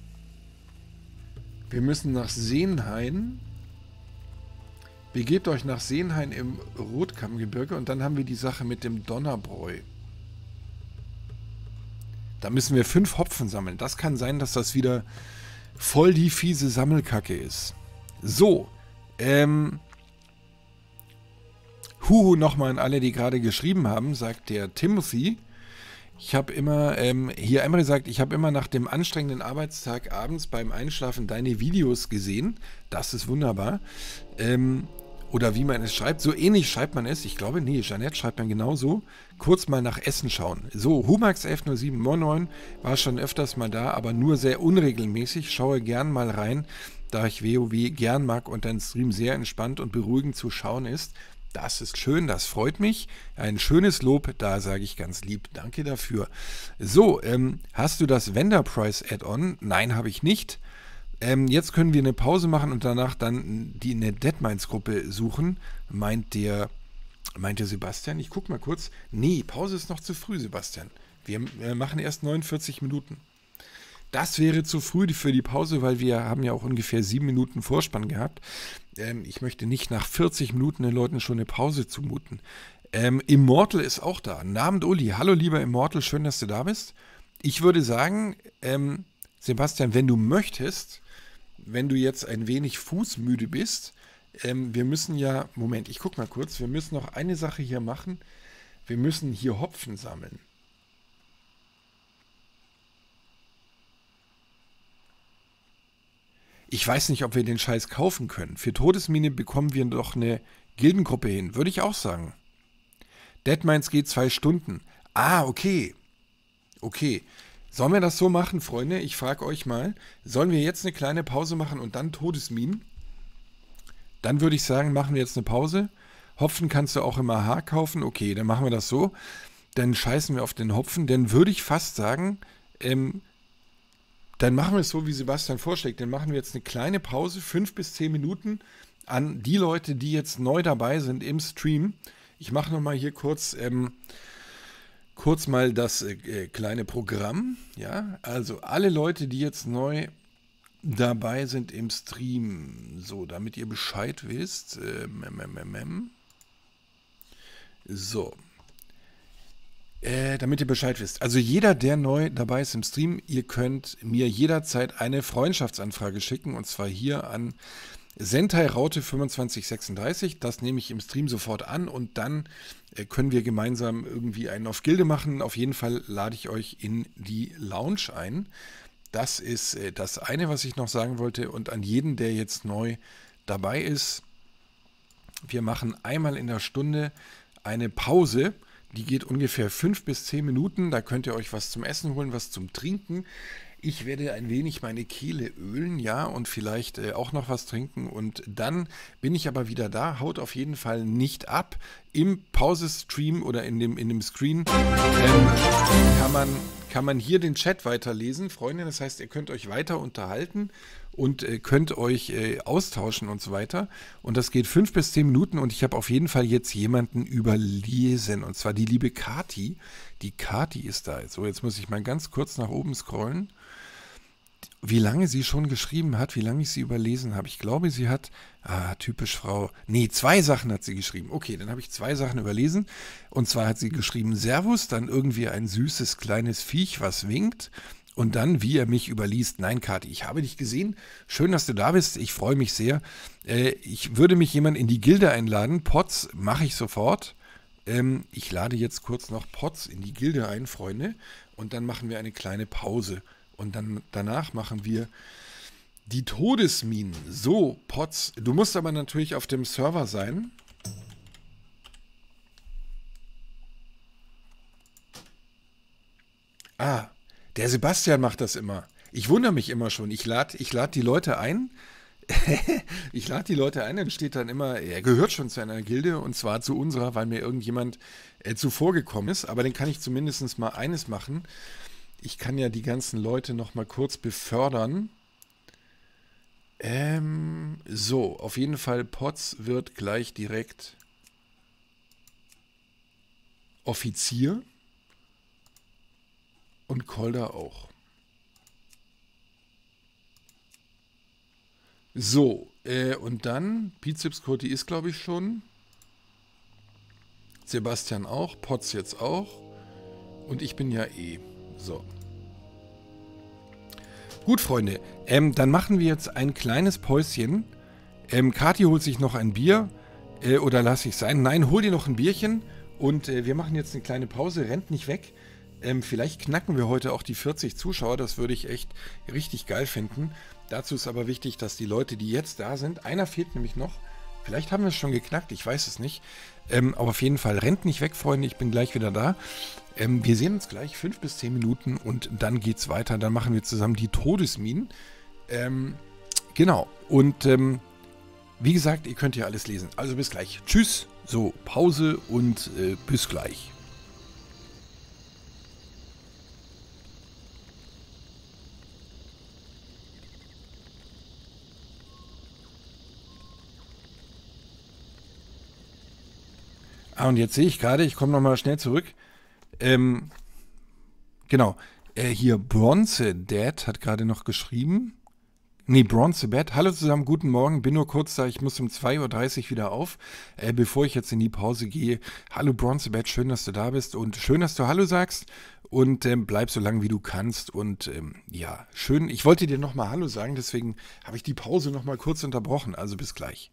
Wir müssen nach Seenhain. Begebt euch nach Seenhain im Rotkammgebirge und dann haben wir die Sache mit dem Donnerbräu. Da müssen wir fünf Hopfen sammeln. Das kann sein, dass das wieder voll die fiese Sammelkacke ist. So, ähm... Huhu nochmal an alle, die gerade geschrieben haben, sagt der Timothy. Ich habe immer, ähm, hier Emre sagt, ich habe immer nach dem anstrengenden Arbeitstag abends beim Einschlafen deine Videos gesehen. Das ist wunderbar. Ähm, oder wie man es schreibt, so ähnlich schreibt man es. Ich glaube, nee, Jeanette schreibt man genauso. Kurz mal nach Essen schauen. So, Humax elf null sieben neun neun war schon öfters mal da, aber nur sehr unregelmäßig. Schaue gern mal rein, da ich WoW gern mag und dein Stream sehr entspannt und beruhigend zu schauen ist. Das ist schön, das freut mich. Ein schönes Lob, da sage ich ganz lieb, danke dafür. So, ähm, hast du das Vendor Price Add-on? Nein, habe ich nicht. Ähm, jetzt können wir eine Pause machen und danach dann die in der Deadmines-Gruppe suchen, meint der, meint der Sebastian. Ich gucke mal kurz. Nee, Pause ist noch zu früh, Sebastian. Wir äh, machen erst neunundvierzig Minuten. Das wäre zu früh für die Pause, weil wir haben ja auch ungefähr sieben Minuten Vorspann gehabt. Ähm, ich möchte nicht nach vierzig Minuten den Leuten schon eine Pause zumuten. Ähm, Immortal ist auch da. Namens Uli. Hallo lieber Immortal, schön, dass du da bist. Ich würde sagen, ähm, Sebastian, wenn du möchtest, wenn du jetzt ein wenig fußmüde bist, ähm, wir müssen ja, Moment, ich guck mal kurz, wir müssen noch eine Sache hier machen. Wir müssen hier Hopfen sammeln. Ich weiß nicht, ob wir den Scheiß kaufen können. Für Todesmine bekommen wir doch eine Gildengruppe hin. Würde ich auch sagen. Deadmines geht zwei Stunden. Ah, okay. Okay. Sollen wir das so machen, Freunde? Ich frage euch mal. Sollen wir jetzt eine kleine Pause machen und dann Todesminen? Dann würde ich sagen, machen wir jetzt eine Pause. Hopfen kannst du auch im A H kaufen. Okay, dann machen wir das so. Dann scheißen wir auf den Hopfen. Dann würde ich fast sagen, ähm, dann machen wir es so, wie Sebastian vorschlägt. Dann machen wir jetzt eine kleine Pause, fünf bis zehn Minuten, an die Leute, die jetzt neu dabei sind im Stream. Ich mache nochmal hier kurz, ähm, kurz mal das äh, kleine Programm. Ja, also alle Leute, die jetzt neu dabei sind im Stream. So, damit ihr Bescheid wisst. Ähm, ähm, ähm, ähm. So. Äh, damit ihr Bescheid wisst. Also jeder, der neu dabei ist im Stream, ihr könnt mir jederzeit eine Freundschaftsanfrage schicken und zwar hier an Sentai Raute fünfundzwanzig sechsunddreißig. Das nehme ich im Stream sofort an und dann äh, können wir gemeinsam irgendwie einen auf Gilde machen. Auf jeden Fall lade ich euch in die Lounge ein. Das ist äh, das eine, was ich noch sagen wollte und an jeden, der jetzt neu dabei ist. Wir machen einmal in der Stunde eine Pause. Die geht ungefähr fünf bis zehn Minuten. Da könnt ihr euch was zum Essen holen, was zum Trinken. Ich werde ein wenig meine Kehle ölen, ja, und vielleicht äh, auch noch was trinken. Und dann bin ich aber wieder da. Haut auf jeden Fall nicht ab. Im Pause-Stream oder in dem, in dem Screen ähm, kann man, kann man hier den Chat weiterlesen, Freunde. Das heißt, ihr könnt euch weiter unterhalten und äh, könnt euch äh, austauschen und so weiter. Und das geht fünf bis zehn Minuten. Und ich habe auf jeden Fall jetzt jemanden überlesen. Und zwar die liebe Kati. Die Kati ist da. So, jetzt muss ich mal ganz kurz nach oben scrollen. Wie lange sie schon geschrieben hat, wie lange ich sie überlesen habe. Ich glaube, sie hat, ah, typisch Frau, nee, zwei Sachen hat sie geschrieben. Okay, dann habe ich zwei Sachen überlesen. Und zwar hat sie geschrieben, Servus, dann irgendwie ein süßes kleines Viech, was winkt. Und dann, wie er mich überliest. Nein, Kathi, ich habe dich gesehen. Schön, dass du da bist. Ich freue mich sehr. Äh, ich würde mich jemand in die Gilde einladen. Pots mache ich sofort. Ähm, ich lade jetzt kurz noch Pots in die Gilde ein, Freunde. Und dann machen wir eine kleine Pause. Und dann danach machen wir die Todesminen. So, Pots. Du musst aber natürlich auf dem Server sein. Ah, der Sebastian macht das immer. Ich wundere mich immer schon. Ich lade ich lad die Leute ein. ich lade die Leute ein, dann steht dann immer, er gehört schon zu einer Gilde und zwar zu unserer, weil mir irgendjemand äh, zuvor gekommen ist. Aber dann kann ich zumindest mal eines machen. Ich kann ja die ganzen Leute noch mal kurz befördern. Ähm, so, auf jeden Fall, Potts wird gleich direkt Offizier und Kolder auch. So, äh, und dann, Bizeps Kurti ist, glaube ich, schon. Sebastian auch, Potts jetzt auch. Und ich bin ja eh. So. Gut, Freunde, ähm, dann machen wir jetzt ein kleines Päuschen. Ähm, Kathi holt sich noch ein Bier. Äh, oder lasse ich sein? Nein, hol dir noch ein Bierchen. Und äh, wir machen jetzt eine kleine Pause. Rennt nicht weg. Ähm, vielleicht knacken wir heute auch die vierzig Zuschauer. Das würde ich echt richtig geil finden. Dazu ist aber wichtig, dass die Leute, die jetzt da sind, einer fehlt nämlich noch. Vielleicht haben wir es schon geknackt, ich weiß es nicht. Ähm, aber auf jeden Fall, rennt nicht weg, Freunde, ich bin gleich wieder da. Ähm, wir sehen uns gleich, fünf bis zehn Minuten und dann geht's weiter. Dann machen wir zusammen die Todesminen. Ähm, genau, und ähm, wie gesagt, ihr könnt ja alles lesen. Also bis gleich. Tschüss, so, Pause und äh, bis gleich. Ah, und jetzt sehe ich gerade, ich komme nochmal schnell zurück. Ähm, genau, äh, hier Bronze Dad hat gerade noch geschrieben. Nee, Bronze Bad. Hallo zusammen, guten Morgen. Bin nur kurz da, ich muss um zwei Uhr dreißig wieder auf, äh, bevor ich jetzt in die Pause gehe. Hallo Bronze Bad, schön, dass du da bist und schön, dass du Hallo sagst und ähm, bleib so lange, wie du kannst. Und ähm, ja, schön. Ich wollte dir nochmal Hallo sagen, deswegen habe ich die Pause nochmal kurz unterbrochen. Also bis gleich.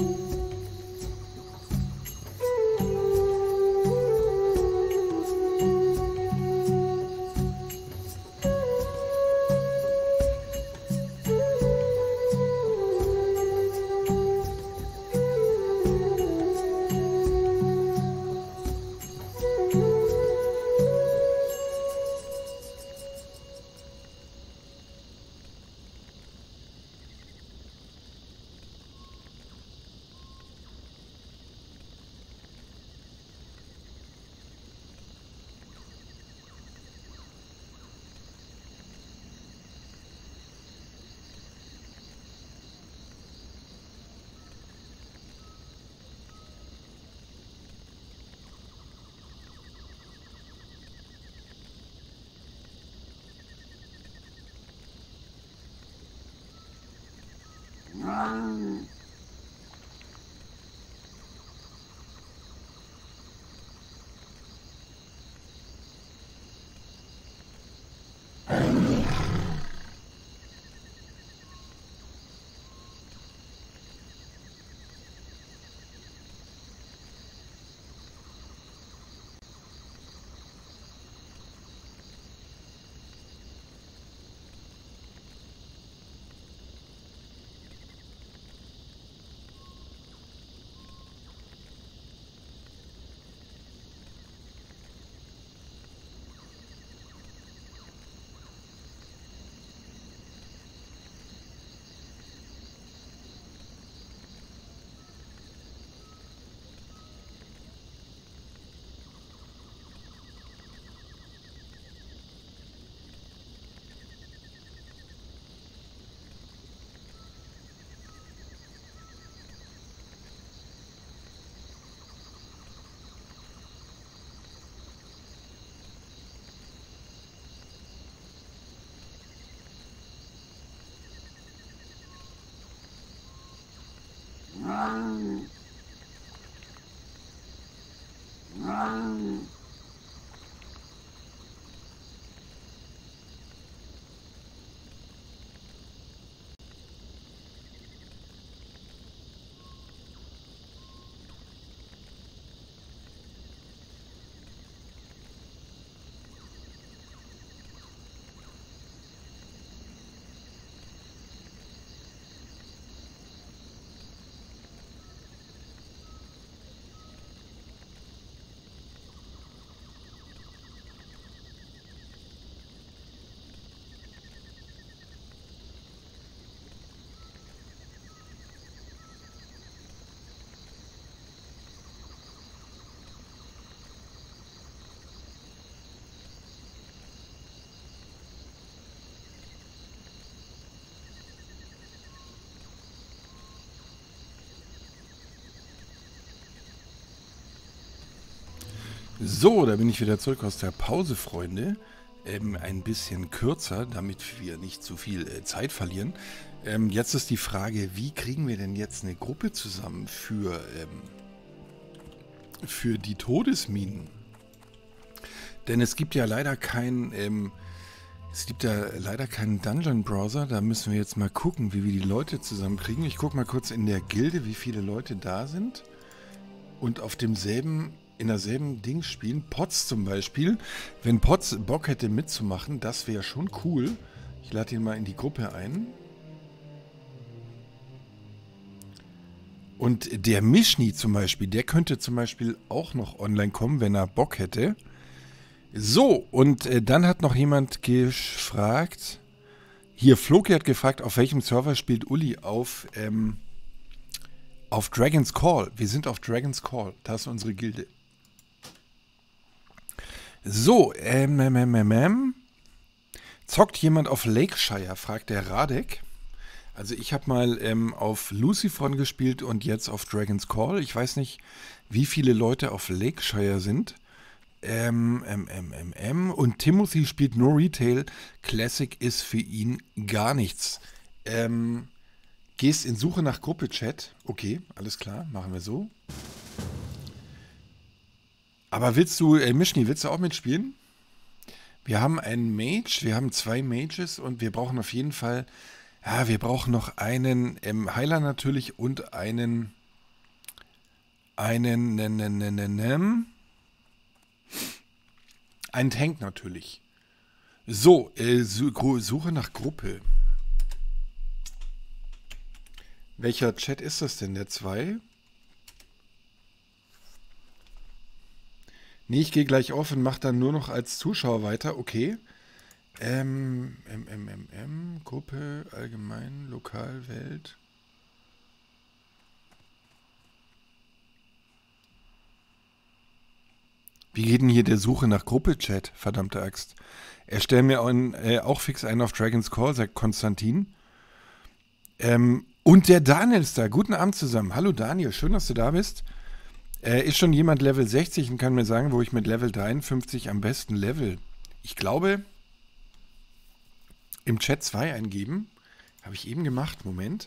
So, da bin ich wieder zurück aus der Pause, Freunde. Ähm, ein bisschen kürzer, damit wir nicht zu viel äh, Zeit verlieren. Ähm, jetzt ist die Frage, wie kriegen wir denn jetzt eine Gruppe zusammen für, ähm, für die Todesminen? Denn es gibt ja leider kein, ähm, es gibt ja leider keinen Dungeon Browser. Da müssen wir jetzt mal gucken, wie wir die Leute zusammenkriegen. Ich gucke mal kurz in der Gilde, wie viele Leute da sind. Und auf demselben, in derselben Ding spielen. Potz zum Beispiel. Wenn Potz Bock hätte mitzumachen, das wäre schon cool. Ich lade ihn mal in die Gruppe ein. Und der Mischni zum Beispiel, der könnte zum Beispiel auch noch online kommen, wenn er Bock hätte. So, und äh, dann hat noch jemand gefragt, hier, Floki hat gefragt, auf welchem Server spielt Uli? Auf, ähm, auf Dragon's Call. Wir sind auf Dragon's Call. Da ist unsere Gilde. So, ähm, ähm, ähm, ähm. Zockt jemand auf Lakeshire, fragt der Radek. Also ich habe mal ähm, auf Lucifron gespielt und jetzt auf Dragon's Call. Ich weiß nicht, wie viele Leute auf Lakeshire sind. Ähm, ähm, ähm, ähm, ähm. Und Timothy spielt nur Retail. Classic ist für ihn gar nichts. Ähm, gehst in Suche nach Gruppe-Chat. Okay, alles klar, machen wir so. Aber willst du, äh, Mischni, willst du auch mitspielen? Wir haben einen Mage, wir haben zwei Mages und wir brauchen auf jeden Fall, ja, wir brauchen noch einen ähm, Heiler natürlich und einen einen, ne, ne, ne, ne, ne. Einen Tank natürlich. So, äh, Suche nach Gruppe. Welcher Chat ist das denn? Der zwei? Nee, ich gehe gleich auf und mache dann nur noch als Zuschauer weiter. Okay. Ähm, M, M, M, M, Gruppe, allgemein, lokal, Welt. Wie geht denn hier der Suche nach Gruppe-Chat? Verdammte Axt. Erstell mir auch, äh, auch fix einen auf Dragon's Call, sagt Konstantin. Ähm, und der Daniel ist da. Guten Abend zusammen. Hallo Daniel, schön, dass du da bist. Äh, ist schon jemand Level sechzig und kann mir sagen, wo ich mit Level dreiundfünfzig am besten level? Ich glaube, im Chat zwei eingeben. Habe ich eben gemacht. Moment.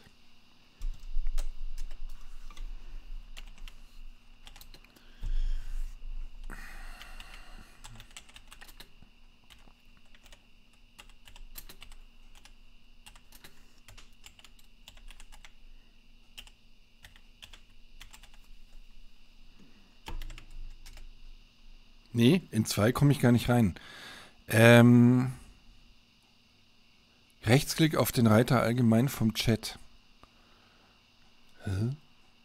Nee, in zwei komme ich gar nicht rein. Ähm, Rechtsklick auf den Reiter allgemein vom Chat. Hä?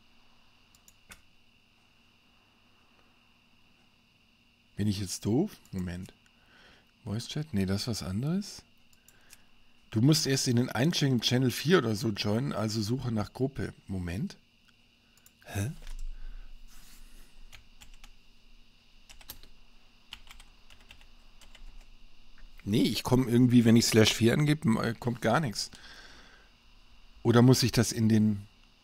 Bin ich jetzt doof? Moment. Voice Chat? Nee, das ist was anderes. Du musst erst in den Einstellungen Channel vier oder so joinen, also Suche nach Gruppe. Moment. Hä? Nee, ich komme irgendwie, wenn ich Slash vier angebe, kommt gar nichts. Oder muss ich das in den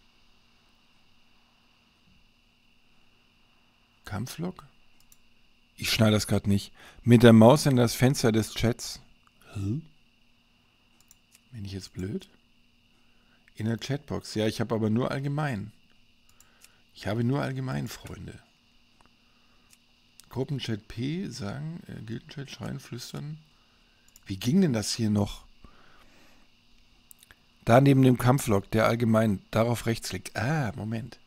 Kampflog? Ich schneide das gerade nicht. Mit der Maus in das Fenster des Chats. Hä? Bin ich jetzt blöd? In der Chatbox. Ja, ich habe aber nur allgemein. Ich habe nur allgemein, Freunde. Gruppenchat P, sagen, äh, Gildenchat, schreien, flüstern. Wie ging denn das hier noch? Da neben dem Kampflog, der allgemein, darauf rechtsklick. Ah, Moment.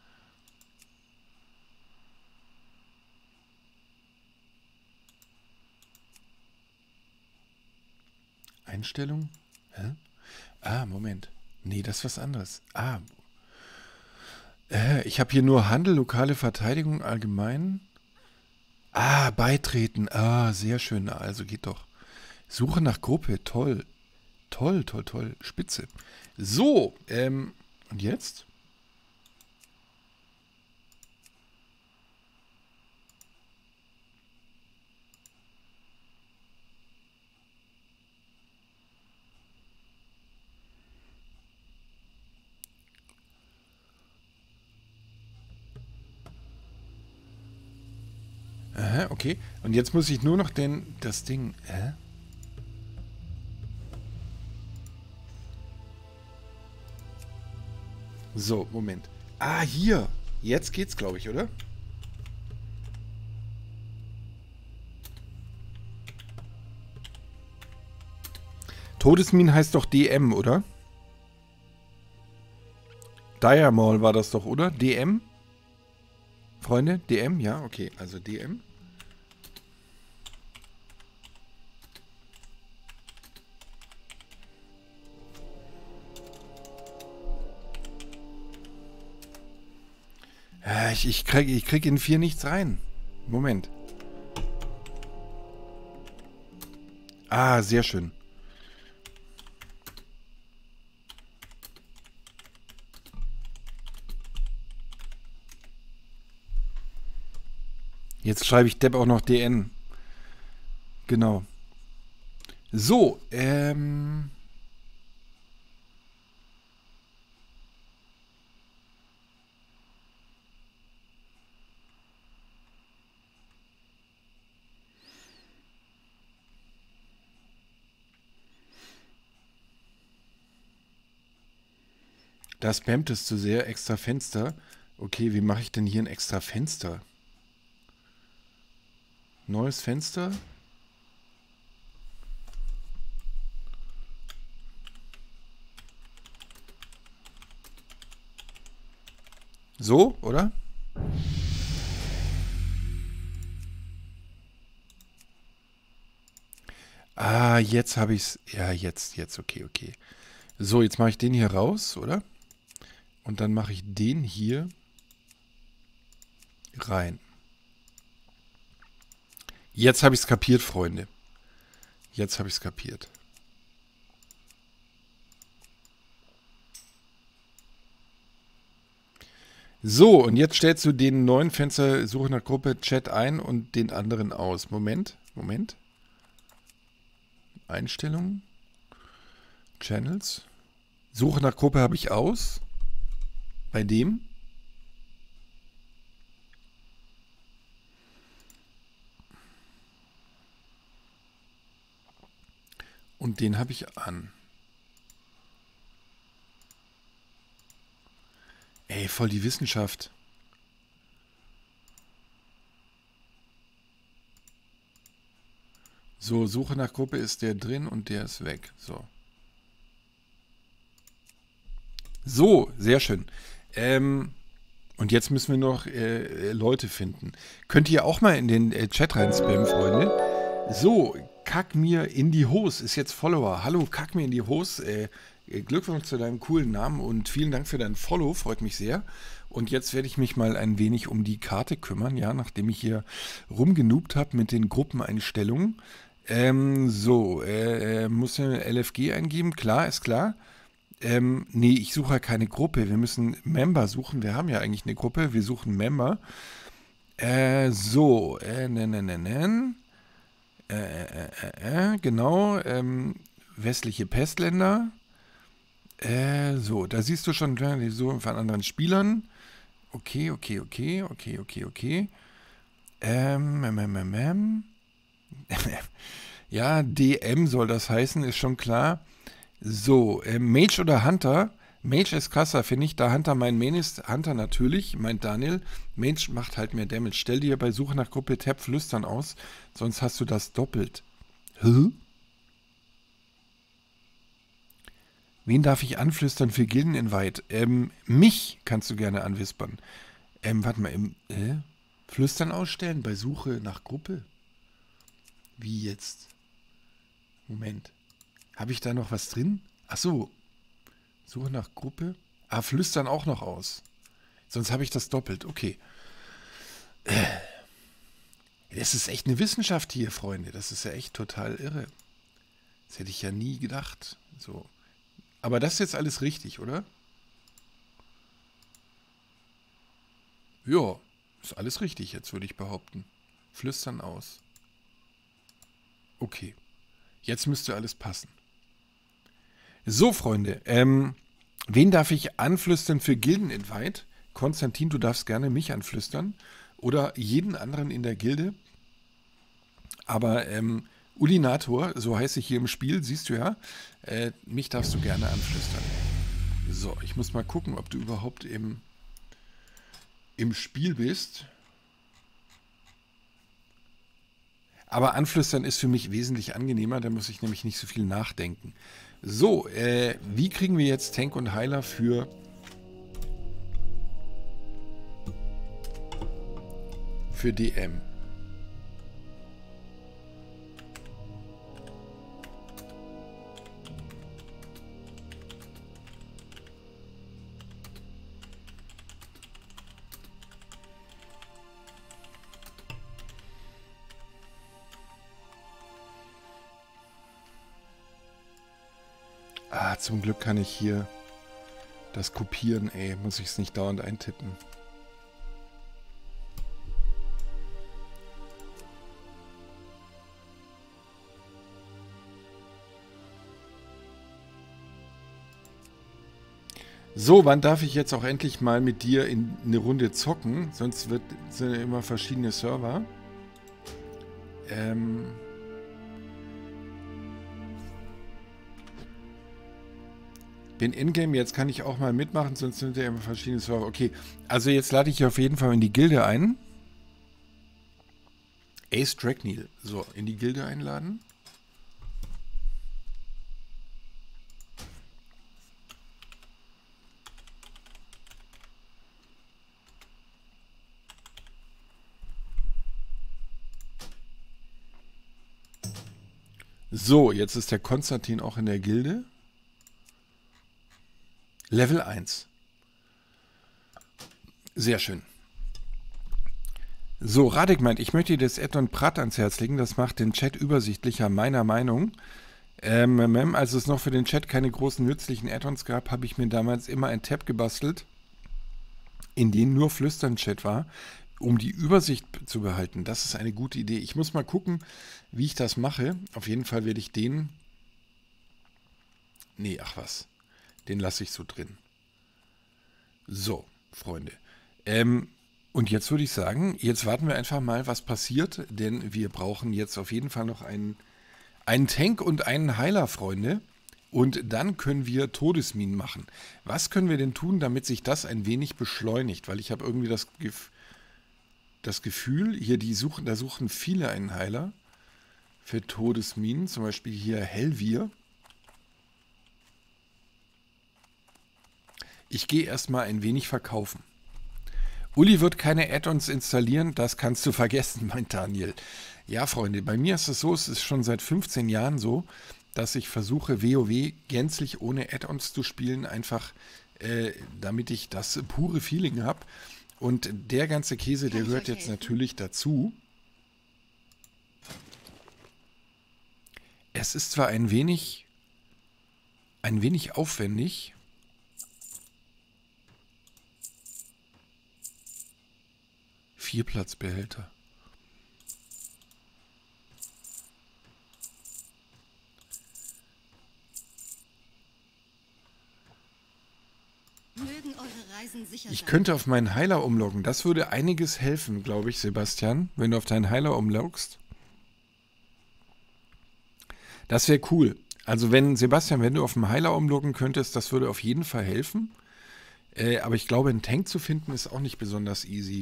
Einstellung? Hä? Ah, Moment. Nee, das ist was anderes. Ah. Äh, ich habe hier nur Handel, lokale Verteidigung, allgemein. Ah, beitreten. Ah, sehr schön. Also geht doch. Suche nach Gruppe. Toll. Toll, toll, toll. Spitze. So, ähm, und jetzt? Aha, okay. Und jetzt muss ich nur noch den, das Ding, hä? So, Moment. Ah, hier. Jetzt geht's, glaube ich, oder? Todesminen heißt doch D M, oder? Diamol war das doch, oder? D M? Freunde, D M? Ja, okay. Also D M. Ja, ich, ich kriege ich krieg in vier nichts rein. Moment. Ah, sehr schön. Jetzt schreibe ich Depp auch noch D N. Genau. So, ähm... Da spammt es zu sehr. Extra Fenster. Okay, wie mache ich denn hier ein extra Fenster? Neues Fenster. So, oder? Ah, jetzt habe ich es. Ja, jetzt, jetzt, okay, okay. So, jetzt mache ich den hier raus, oder? Und dann mache ich den hier rein. Jetzt habe ich es kapiert, Freunde. Jetzt habe ich es kapiert. So, und jetzt stellst du den neuen Fenster Suche nach Gruppe Chat ein und den anderen aus. Moment, Moment. Einstellungen. Channels. Suche nach Gruppe habe ich aus. Bei dem. Und den habe ich an. Ey, voll die Wissenschaft. So, Suche nach Gruppe ist der drin und der ist weg. So. So, sehr schön. Ähm, und jetzt müssen wir noch äh, Leute finden. Könnt ihr auch mal in den äh, Chat rein spammen, Freunde. So, Kack mir in die Hose ist jetzt Follower. Hallo, Kack mir in die Hose. Äh, Glückwunsch zu deinem coolen Namen und vielen Dank für dein Follow. Freut mich sehr. Und jetzt werde ich mich mal ein wenig um die Karte kümmern, ja, nachdem ich hier rumgenoobt habe mit den Gruppeneinstellungen. Ähm, so, äh, muss ja L F G eingeben, klar, ist klar. Ähm, nee, ich suche ja keine Gruppe. Wir müssen Member suchen. Wir haben ja eigentlich eine Gruppe. Wir suchen Member. Äh, so, äh, ne, ne, ne, ne. Äh, äh, äh, äh, genau. Ähm, westliche Pestländer. Äh, so, da siehst du schon die Suche von anderen Spielern. Okay, okay, okay, okay, okay, okay. Ähm, ähm, ähm, ähm, ähm. Ja, D M soll das heißen, ist schon klar. So, äh, Mage oder Hunter? Mage ist krasser, finde ich. Da Hunter mein Main ist, Hunter natürlich, meint Daniel. Mage macht halt mehr Damage. Stell dir bei Suche nach Gruppe Tab Flüstern aus, sonst hast du das doppelt. Hä? Wen darf ich anflüstern für Gildeninvite? Ähm, mich kannst du gerne anwispern. Ähm, warte mal, im, äh, Flüstern ausstellen bei Suche nach Gruppe? Wie jetzt? Moment. Habe ich da noch was drin? Ach so. Suche nach Gruppe. Ah, flüstern auch noch aus. Sonst habe ich das doppelt. Okay. Das ist echt eine Wissenschaft hier, Freunde. Das ist ja echt total irre. Das hätte ich ja nie gedacht. So. Aber das ist jetzt alles richtig, oder? Ja, ist alles richtig jetzt, würde ich behaupten. Flüstern aus. Okay. Jetzt müsste alles passen. So, Freunde. Ähm, wen darf ich anflüstern für Gildeninvite? Konstantin, du darfst gerne mich anflüstern. Oder jeden anderen in der Gilde. Aber ähm, Ulinator, so heiße ich hier im Spiel, siehst du ja, äh, mich darfst du gerne anflüstern. So, ich muss mal gucken, ob du überhaupt im, im Spiel bist. Aber anflüstern ist für mich wesentlich angenehmer, da muss ich nämlich nicht so viel nachdenken. So, äh, wie kriegen wir jetzt Tank und Heiler für... für D M? Ah, zum Glück kann ich hier das kopieren, ey. Muss ich es nicht dauernd eintippen. So, wann darf ich jetzt auch endlich mal mit dir in eine Runde zocken? Sonst wird, sind ja immer verschiedene Server. Ähm... Bin in-game, jetzt kann ich auch mal mitmachen, sonst sind ja immer verschiedene Server. Okay, also jetzt lade ich auf jeden Fall in die Gilde ein. Ace Dragneel. So, in die Gilde einladen. So, jetzt ist der Konstantin auch in der Gilde. Level eins. Sehr schön. So, Radek meint, ich möchte dir das Add-on Prat ans Herz legen. Das macht den Chat übersichtlicher, meiner Meinung. Ähm, als es noch für den Chat keine großen nützlichen Add-ons gab, habe ich mir damals immer ein Tab gebastelt, in dem nur Flüstern-Chat war, um die Übersicht zu behalten. Das ist eine gute Idee. Ich muss mal gucken, wie ich das mache. Auf jeden Fall werde ich den... Nee, ach was. Den lasse ich so drin. So, Freunde. Ähm, und jetzt würde ich sagen, jetzt warten wir einfach mal, was passiert, denn wir brauchen jetzt auf jeden Fall noch einen, einen Tank und einen Heiler, Freunde. Und dann können wir Todesminen machen. Was können wir denn tun, damit sich das ein wenig beschleunigt? Weil ich habe irgendwie das, Gef das Gefühl, hier die suchen, da suchen viele einen Heiler für Todesminen. Zum Beispiel hier Helvir. Ich gehe erstmal ein wenig verkaufen. Uli wird keine Add-ons installieren, das kannst du vergessen, meint Daniel. Ja, Freunde, bei mir ist es so, es ist schon seit fünfzehn Jahren so, dass ich versuche, WoW gänzlich ohne Add-ons zu spielen, einfach äh, damit ich das pure Feeling habe. Und der ganze Käse, der gehört jetzt natürlich dazu. Es ist zwar ein wenig, ein wenig aufwendig, Vierplatzbehälter. Mögen eure Reisen sicher Ich sein. könnte auf meinen Heiler umloggen. Das würde einiges helfen, glaube ich, Sebastian, wenn du auf deinen Heiler umloggst. Das wäre cool. Also wenn, Sebastian, wenn du auf den Heiler umloggen könntest, das würde auf jeden Fall helfen. Äh, aber ich glaube, einen Tank zu finden ist auch nicht besonders easy.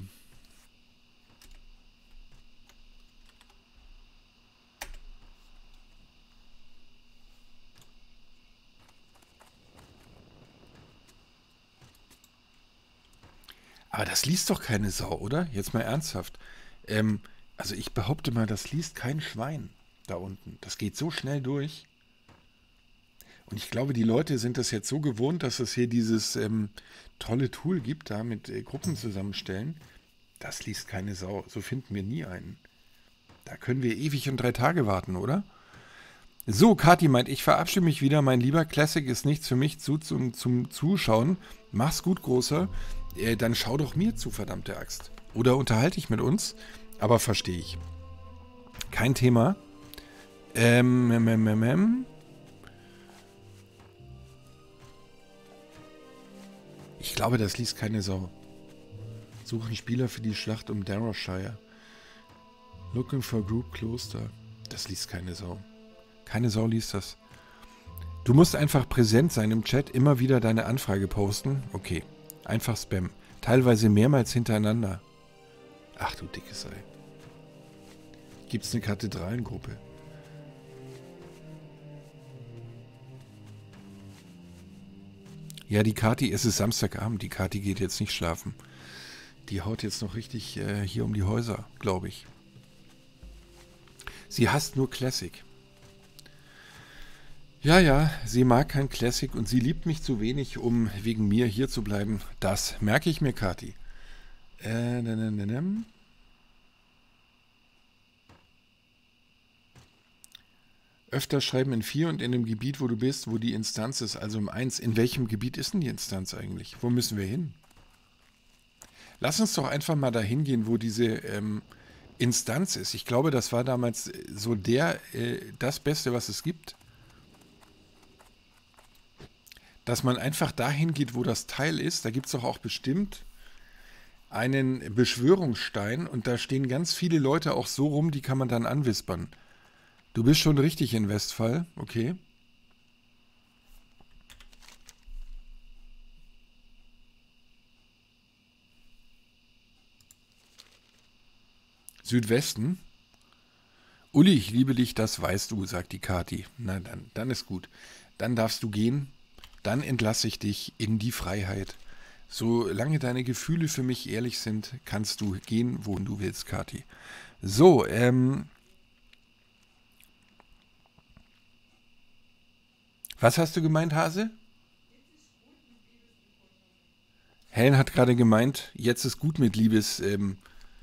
Aber das liest doch keine Sau, oder? Jetzt mal ernsthaft. Ähm, also ich behaupte mal, das liest kein Schwein da unten. Das geht so schnell durch. Und ich glaube, die Leute sind das jetzt so gewohnt, dass es hier dieses ähm, tolle Tool gibt, da mit äh, Gruppen zusammenstellen. Das liest keine Sau. So finden wir nie einen. Da können wir ewig und drei Tage warten, oder? So, Kathi meint, ich verabschiede mich wieder. Mein lieber Classic ist nichts für mich zu, zum, zum Zuschauen. Mach's gut, Großer. Äh, dann schau doch mir zu, verdammte Axt. Oder unterhalte ich mit uns. Aber verstehe ich. Kein Thema. Ähm, ähm, ähm, ähm, ähm. Ich glaube, das liest keine Sau. Suchen Spieler für die Schlacht um Darrowshire. Looking for Group Kloster. Das liest keine Sau. Keine Sau liest das. Du musst einfach präsent sein im Chat, immer wieder deine Anfrage posten. Okay, einfach Spam. Teilweise mehrmals hintereinander. Ach du dickes Ei. Gibt's eine Kathedralengruppe? Ja, die Kati, es ist Samstagabend, die Kati geht jetzt nicht schlafen. Die haut jetzt noch richtig äh, hier um die Häuser, glaube ich. Sie hasst nur Classic. Ja, ja, sie mag kein Classic und sie liebt mich zu wenig, um wegen mir hier zu bleiben. Das merke ich mir, Kati. Äh, ne, ne, ne, ne. Öfter schreiben in vier und in dem Gebiet, wo du bist, wo die Instanz ist, also im eins. In welchem Gebiet ist denn die Instanz eigentlich? Wo müssen wir hin? Lass uns doch einfach mal dahin gehen, wo diese ähm, Instanz ist. Ich glaube, das war damals so der, äh, das Beste, was es gibt. Dass man einfach dahin geht, wo das Teil ist. Da gibt es doch auch bestimmt einen Beschwörungsstein und da stehen ganz viele Leute auch so rum, die kann man dann anwispern. Du bist schon richtig in Westphal, okay. Südwesten? Uli, ich liebe dich, das weißt du, sagt die Kati. Na dann, dann ist gut. Dann darfst du gehen. Dann entlasse ich dich in die Freiheit. Solange deine Gefühle für mich ehrlich sind, kannst du gehen, wohin du willst, Kati. So, ähm... Was hast du gemeint, Hase? Helen hat gerade gemeint, jetzt ist gut mit Liebes, ähm,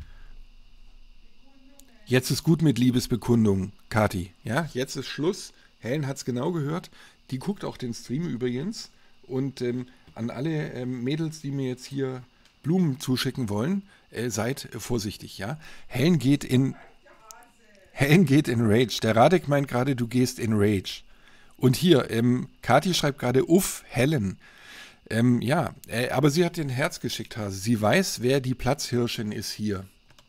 jetzt ist gut mit Liebesbekundung, Kati. Ja, jetzt ist Schluss. Helen hat es genau gehört. Die guckt auch den Stream übrigens. Und ähm, an alle ähm, Mädels, die mir jetzt hier Blumen zuschicken wollen, äh, seid äh, vorsichtig, ja. Helen geht in Helen geht in Rage. Der Radek meint gerade, du gehst in Rage. Und hier, ähm, Kati schreibt gerade, uff, Helen. Ähm, ja, äh, aber sie hat den Herz geschickt, Hase. Sie weiß, wer die Platzhirschin ist hier.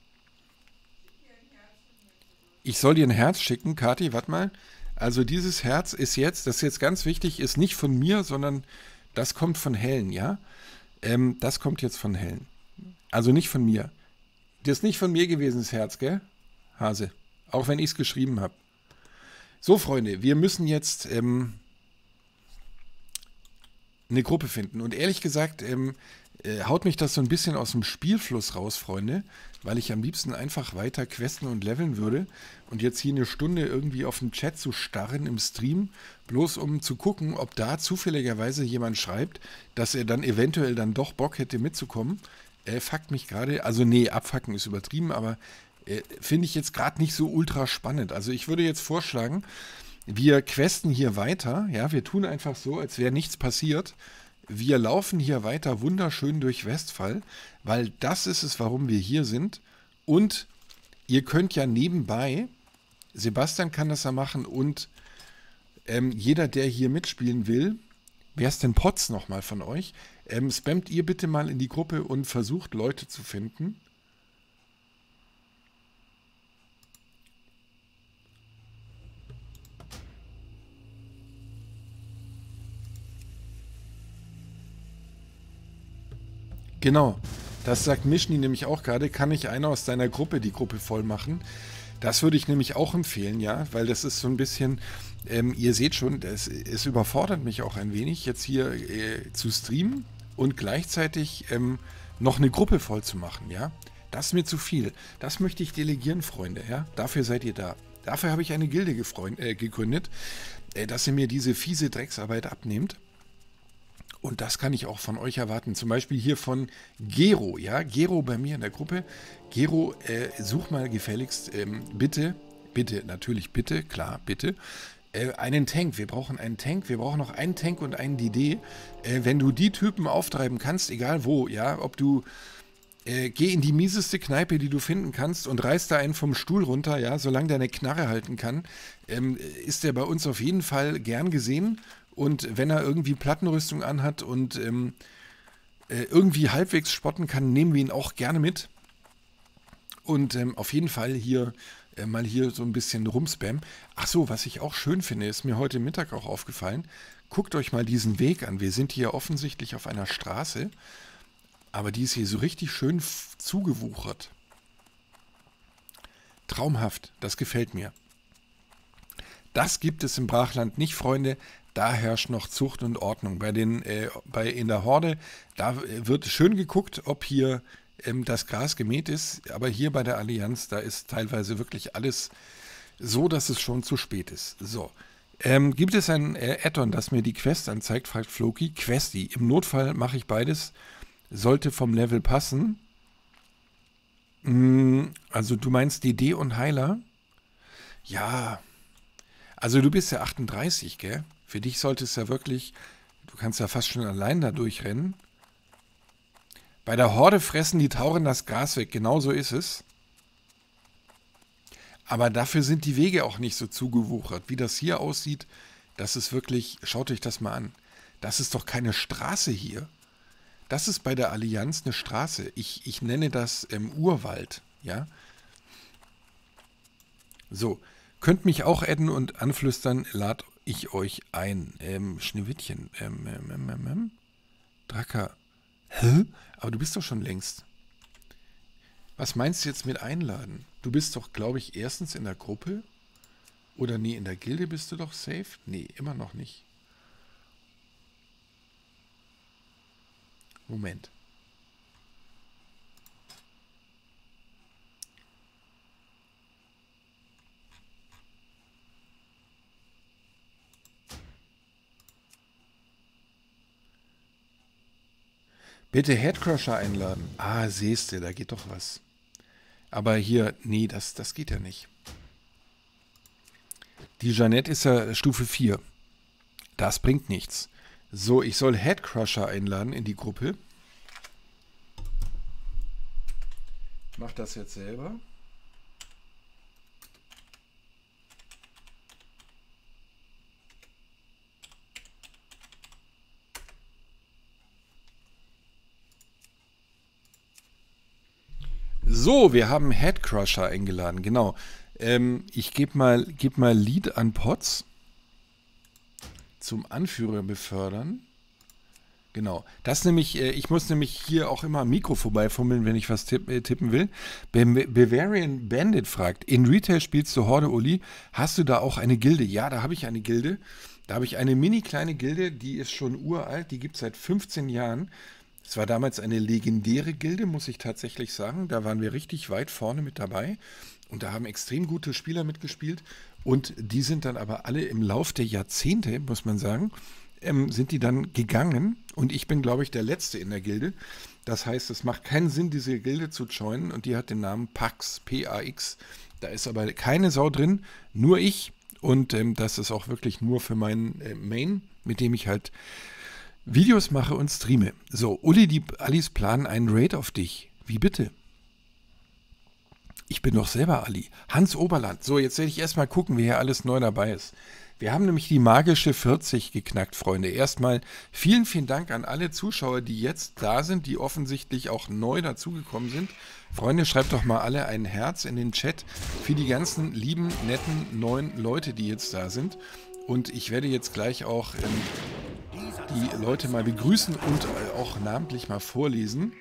Ich soll dir ein Herz schicken, Kathi, warte mal. Also dieses Herz ist jetzt, das ist jetzt ganz wichtig, ist nicht von mir, sondern das kommt von Helen, ja? Ähm, das kommt jetzt von Helen. Also nicht von mir. Das ist nicht von mir gewesen, das Herz, gell? Hase. Auch wenn ich es geschrieben habe. So, Freunde, wir müssen jetzt ähm, eine Gruppe finden. Und ehrlich gesagt, ähm, äh, haut mich das so ein bisschen aus dem Spielfluss raus, Freunde, weil ich am liebsten einfach weiter questen und leveln würde. Und jetzt hier eine Stunde irgendwie auf den Chat zu starren im Stream, bloß um zu gucken, ob da zufälligerweise jemand schreibt, dass er dann eventuell dann doch Bock hätte mitzukommen. Äh, fuckt mich gerade, also nee, abfucken ist übertrieben, aber äh, finde ich jetzt gerade nicht so ultra spannend. Also ich würde jetzt vorschlagen, wir questen hier weiter, ja, wir tun einfach so, als wäre nichts passiert. Wir laufen hier weiter wunderschön durch Westphal, weil das ist es, warum wir hier sind. Und ihr könnt ja nebenbei, Sebastian kann das ja machen und ähm, jeder, der hier mitspielen will, wer ist denn Potz nochmal von euch, ähm, spammt ihr bitte mal in die Gruppe und versucht Leute zu finden. Genau, das sagt Mischni nämlich auch gerade, kann ich einer aus deiner Gruppe die Gruppe voll machen? Das würde ich nämlich auch empfehlen, ja, weil das ist so ein bisschen, ähm, ihr seht schon, das, es überfordert mich auch ein wenig, jetzt hier äh, zu streamen und gleichzeitig ähm, noch eine Gruppe voll zu machen, ja. Das ist mir zu viel. Das möchte ich delegieren, Freunde, ja. Dafür seid ihr da. Dafür habe ich eine Gilde gefreund, äh, gegründet, äh, dass ihr mir diese fiese Drecksarbeit abnehmt. Und das kann ich auch von euch erwarten. Zum Beispiel hier von Gero, ja, Gero bei mir in der Gruppe. Gero, äh, such mal gefälligst, ähm, bitte, bitte, natürlich bitte, klar, bitte, äh, einen Tank. Wir brauchen einen Tank, wir brauchen noch einen Tank und einen D D. Äh, wenn du die Typen auftreiben kannst, egal wo, ja, ob du, äh, geh in die mieseste Kneipe, die du finden kannst und reiß da einen vom Stuhl runter, ja, solange der eine Knarre halten kann, ähm, ist der bei uns auf jeden Fall gern gesehen. Und wenn er irgendwie Plattenrüstung anhat und ähm, äh, irgendwie halbwegs spotten kann, nehmen wir ihn auch gerne mit. Und ähm, auf jeden Fall hier äh, mal hier so ein bisschen rumspam. Ach so, was ich auch schön finde, ist mir heute Mittag auch aufgefallen. Guckt euch mal diesen Weg an. Wir sind hier offensichtlich auf einer Straße, aber die ist hier so richtig schön f- zugewuchert. Traumhaft, das gefällt mir. Das gibt es im Brachland nicht, Freunde. Da herrscht noch Zucht und Ordnung. Bei den, äh, bei, in der Horde, da wird schön geguckt, ob hier ähm, das Gras gemäht ist. Aber hier bei der Allianz, da ist teilweise wirklich alles so, dass es schon zu spät ist. So. Ähm, gibt es ein äh, Add-on, das mir die Quest anzeigt, fragt Floki. Questi. Im Notfall mache ich beides. Sollte vom Level passen. Mm, also du meinst D D und Heiler? Ja. Also du bist ja achtunddreißig, gell? Für dich sollte es ja wirklich, du kannst ja fast schon allein da durchrennen. Bei der Horde fressen die Tauren das Gras weg, genau so ist es. Aber dafür sind die Wege auch nicht so zugewuchert. Wie das hier aussieht, das ist wirklich, schaut euch das mal an. Das ist doch keine Straße hier. Das ist bei der Allianz eine Straße. Ich, ich nenne das ähm, Urwald, ja. So, könnt mich auch adden und anflüstern, lad ich euch ein. Ähm, Schneewittchen. Ähm, ähm, ähm, ähm, ähm. Dracker. Hä? Aber du bist doch schon längst. Was meinst du jetzt mit einladen? Du bist doch, glaube ich, erstens in der Gruppe. Oder nee, in der Gilde bist du doch safe? Nee, immer noch nicht. Moment. Bitte Headcrusher einladen. Ah, siehst du, da geht doch was. Aber hier, nee, das, das geht ja nicht. Die Jeanette ist ja Stufe vier. Das bringt nichts. So, ich soll Headcrusher einladen in die Gruppe. Ich mache das jetzt selber. So, wir haben Headcrusher eingeladen, genau. Ähm, ich gebe mal, geb mal Lead an Potts zum Anführer befördern. Genau. Das nämlich, äh, ich muss nämlich hier auch immer am Mikro vorbeifummeln, wenn ich was tipp, äh, tippen will. Be Bavarian Bandit fragt, in Retail spielst du Horde, Uli? Hast du da auch eine Gilde? Ja, da habe ich eine Gilde. Da habe ich eine mini kleine Gilde, die ist schon uralt, die gibt es seit fünfzehn Jahren. Es war damals eine legendäre Gilde, muss ich tatsächlich sagen. Da waren wir richtig weit vorne mit dabei. Und da haben extrem gute Spieler mitgespielt. Und die sind dann aber alle im Lauf der Jahrzehnte, muss man sagen, ähm, sind die dann gegangen. Und ich bin, glaube ich, der Letzte in der Gilde. Das heißt, es macht keinen Sinn, diese Gilde zu joinen. Und die hat den Namen Pax, P A X. Da ist aber keine Sau drin, nur ich. Und ähm, das ist auch wirklich nur für meinen äh, Main, mit dem ich halt Videos mache und streame. So, Uli, die Alis planen einen Raid auf dich. Wie bitte? Ich bin doch selber Ali. Hans Oberland. So, jetzt werde ich erstmal gucken, wer hier alles neu dabei ist. Wir haben nämlich die magische vierzig geknackt, Freunde. Erstmal vielen, vielen Dank an alle Zuschauer, die jetzt da sind, die offensichtlich auch neu dazugekommen sind. Freunde, schreibt doch mal alle ein Herz in den Chat für die ganzen lieben, netten, neuen Leute, die jetzt da sind. Und ich werde jetzt gleich auch ähm, die Leute mal begrüßen und äh, auch namentlich mal vorlesen.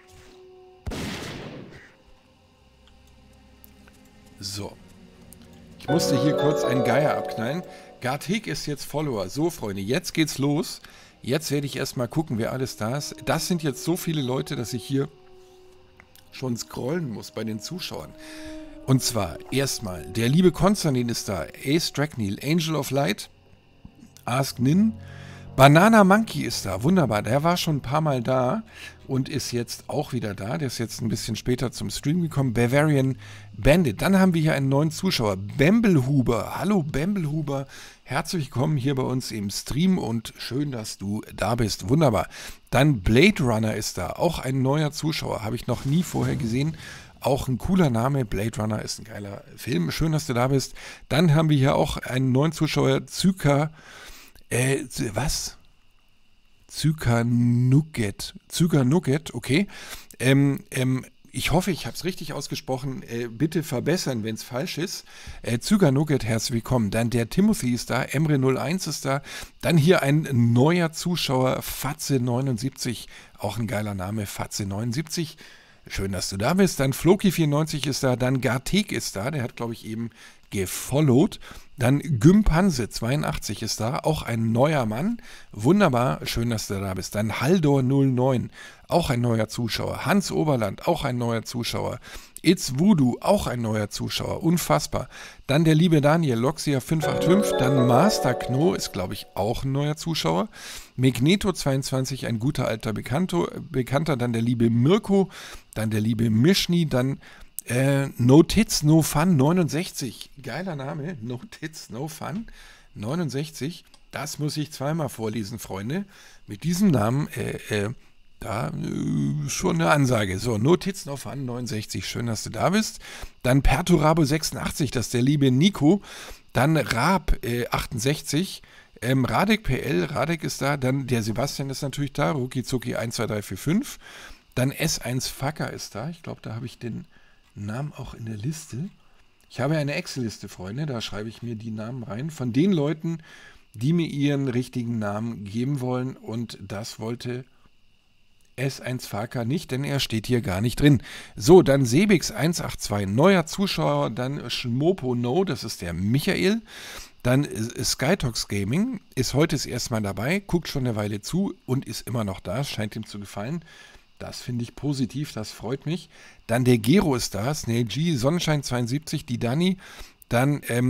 So. Ich musste hier kurz einen Geier abknallen. Garthik ist jetzt Follower. So, Freunde, jetzt geht's los. Jetzt werde ich erstmal gucken, wer alles da ist. Das sind jetzt so viele Leute, dass ich hier schon scrollen muss bei den Zuschauern. Und zwar erstmal, der liebe Konstantin ist da. Ace Dragneel, Angel of Light, Ask Nin, Banana Monkey ist da, wunderbar. Der war schon ein paar Mal da und ist jetzt auch wieder da. Der ist jetzt ein bisschen später zum Stream gekommen. Bavarian Bandit. Dann haben wir hier einen neuen Zuschauer. Bembelhuber. Hallo Bembelhuber. Herzlich willkommen hier bei uns im Stream und schön, dass du da bist. Wunderbar. Dann Blade Runner ist da. Auch ein neuer Zuschauer. Habe ich noch nie vorher gesehen. Auch ein cooler Name. Blade Runner ist ein geiler Film. Schön, dass du da bist. Dann haben wir hier auch einen neuen Zuschauer. Zyka. Äh, was? Zykanuget. Zykanuget, okay. Ähm, ähm, ich hoffe, ich habe es richtig ausgesprochen. Äh, bitte verbessern, wenn es falsch ist. Äh, Zykanuget, herzlich willkommen. Dann der Timothy ist da, Emre null eins ist da. Dann hier ein neuer Zuschauer, Fatze neunundsiebzig. Auch ein geiler Name, Fatze neunundsiebzig. Schön, dass du da bist. Dann Floki vierundneunzig ist da. Dann Garthik ist da. Der hat, glaube ich, eben gefollowt. Dann Gympanse zweiundachtzig ist da, auch ein neuer Mann. Wunderbar, schön, dass du da bist. Dann Haldor null neun, auch ein neuer Zuschauer. Hans Oberland, auch ein neuer Zuschauer. It's Voodoo, auch ein neuer Zuschauer. Unfassbar. Dann der liebe Daniel, Loxia fünf acht fünf. Dann Master Kno ist, glaube ich, auch ein neuer Zuschauer. Magneto zweiundzwanzig, ein guter alter Bekannter. Bekannter. Dann der liebe Mirko. Dann der liebe Mischni. Dann Äh, No Tits, No Fun neunundsechzig. Geiler Name. No Tits, No Fun neunundsechzig. Das muss ich zweimal vorlesen, Freunde. Mit diesem Namen, äh, äh, da äh, schon eine Ansage. So, No Tits, No Fun neunundsechzig. Schön, dass du da bist. Dann Perturabo sechsundachtzig, das ist der liebe Nico. Dann Raab äh, achtundsechzig. Ähm, Radek P L, Radek ist da. Dann der Sebastian ist natürlich da. Rukizuki eins zwei drei vier fünf. Dann S eins Facker ist da. Ich glaube, da habe ich den Namen auch in der Liste. Ich habe eine Excel-Liste, Freunde, da schreibe ich mir die Namen rein von den Leuten, die mir ihren richtigen Namen geben wollen und das wollte S eins Faka nicht, denn er steht hier gar nicht drin. So, dann Sebix eins acht zwei, neuer Zuschauer, dann Schmopo No, das ist der Michael, dann Skytox Gaming ist heute das erste Mal dabei, guckt schon eine Weile zu und ist immer noch da, scheint ihm zu gefallen. Das finde ich positiv, das freut mich. Dann der Gero ist da, Snail G, Sonnenschein zweiundsiebzig, die Dani. Dann ähm,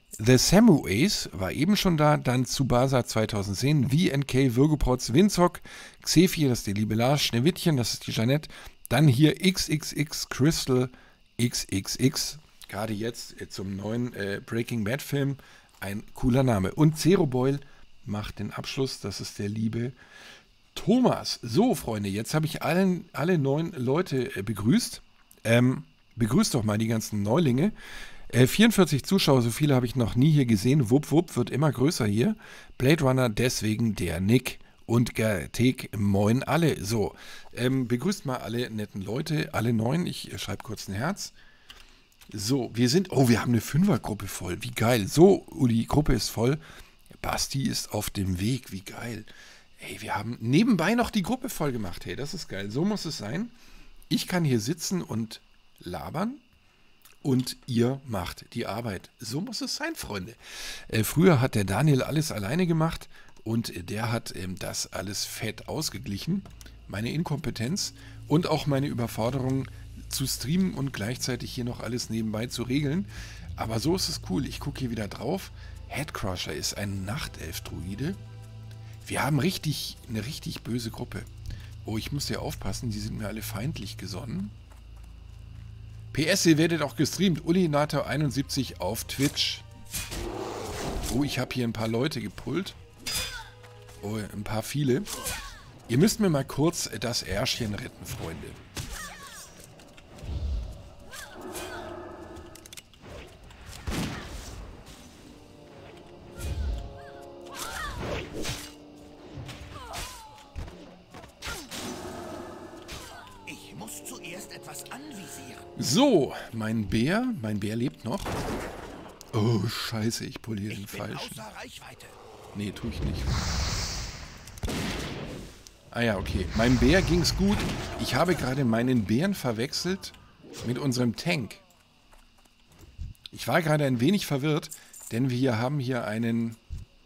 The Samuays war eben schon da, dann Tsubasa zweitausendzehn, V N K, Virgoprotz, Winzock, Xefi, das ist die liebe Lars, Schneewittchen, das ist die Jeanette, dann hier X X X Crystal X X X, gerade jetzt äh, zum neuen äh, Breaking Bad Film, ein cooler Name. Und Zero Boil macht den Abschluss, das ist der liebe Thomas. So, Freunde, jetzt habe ich allen, alle neun Leute äh, begrüßt. Ähm, begrüßt doch mal die ganzen Neulinge. Äh, vierundvierzig Zuschauer, so viele habe ich noch nie hier gesehen. Wupp, wupp, wird immer größer hier. Blade Runner, deswegen der Nick und Gertek, moin alle. So, ähm, begrüßt mal alle netten Leute, alle neun. Ich äh, schreibe kurz ein Herz. So, wir sind, oh, wir haben eine Fünfergruppe voll. Wie geil. So, Uli, Gruppe ist voll. Basti ist auf dem Weg. Wie geil. Ey, wir haben nebenbei noch die Gruppe voll gemacht. Hey, das ist geil. So muss es sein. Ich kann hier sitzen und labern. Und ihr macht die Arbeit. So muss es sein, Freunde. Äh, früher hat der Daniel alles alleine gemacht und äh, der hat ähm, das alles fett ausgeglichen. Meine Inkompetenz und auch meine Überforderung zu streamen und gleichzeitig hier noch alles nebenbei zu regeln. Aber so ist es cool. Ich gucke hier wieder drauf. Headcrusher ist ein Nachtelf-Druide. Wir haben richtig eine richtig böse Gruppe. Oh, ich muss hier aufpassen. Die sind mir alle feindlich gesonnen. P S, ihr werdet auch gestreamt. Ulinator einundsiebzig auf Twitch. Oh, ich habe hier ein paar Leute gepullt. Oh, ein paar viele. Ihr müsst mir mal kurz das Ärschchen retten, Freunde. Ich muss zuerst etwas anvisieren. So, mein Bär, mein Bär lebt noch. Oh, scheiße, ich poliere den Ich bin falschen. außer Reichweite. Nee, tue ich nicht. Ah ja, okay. Meinem Bär ging's gut. Ich habe gerade meinen Bären verwechselt mit unserem Tank. Ich war gerade ein wenig verwirrt, denn wir haben hier einen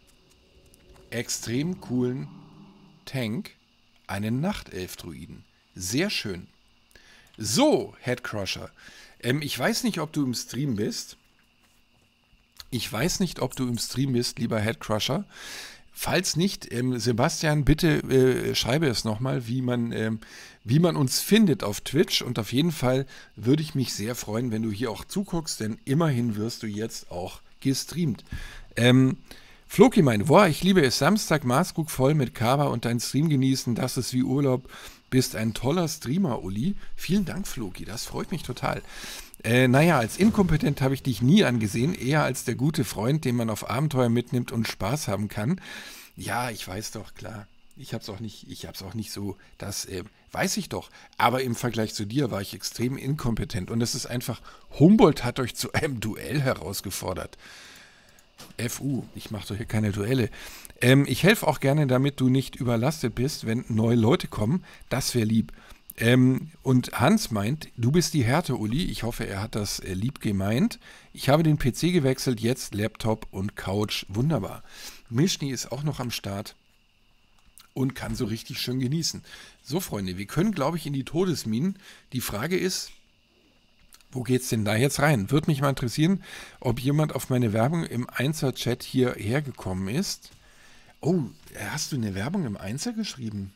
extrem coolen Tank, einen Nachtelf-Druiden. Sehr schön. So, Headcrusher. Ähm, ich weiß nicht, ob du im Stream bist. Ich weiß nicht, ob du im Stream bist, lieber Headcrusher. Falls nicht, ähm, Sebastian, bitte äh, schreibe es nochmal, wie man, ähm, wie man uns findet auf Twitch. Und auf jeden Fall würde ich mich sehr freuen, wenn du hier auch zuguckst, denn immerhin wirst du jetzt auch gestreamt. Ähm, Floki meint, boah, ich liebe es, Samstag Maßkrug voll mit Kaba und dein Stream genießen, das ist wie Urlaub. Bist ein toller Streamer, Uli. Vielen Dank, Floki, das freut mich total. Äh, naja, als inkompetent habe ich dich nie angesehen, eher als der gute Freund, den man auf Abenteuer mitnimmt und Spaß haben kann. Ja, ich weiß doch, klar. Ich habe es auch nicht, ich habe es auch nicht so, das äh, weiß ich doch. Aber im Vergleich zu dir war ich extrem inkompetent. Und es ist einfach, Humboldt hat euch zu einem Duell herausgefordert. F U, ich mache doch hier keine Duelle. Ähm, ich helfe auch gerne, damit du nicht überlastet bist, wenn neue Leute kommen. Das wäre lieb. Ähm, und Hans meint, du bist die Härte, Uli. Ich hoffe, er hat das äh, lieb gemeint. Ich habe den P C gewechselt, jetzt Laptop und Couch. Wunderbar. Mischni ist auch noch am Start und kann so richtig schön genießen. So, Freunde, wir können, glaube ich, in die Todesminen. Die Frage ist, wo geht's denn da jetzt rein? Würde mich mal interessieren, ob jemand auf meine Werbung im Einser-Chat hierher gekommen ist. Oh, hast du eine Werbung im Einser geschrieben?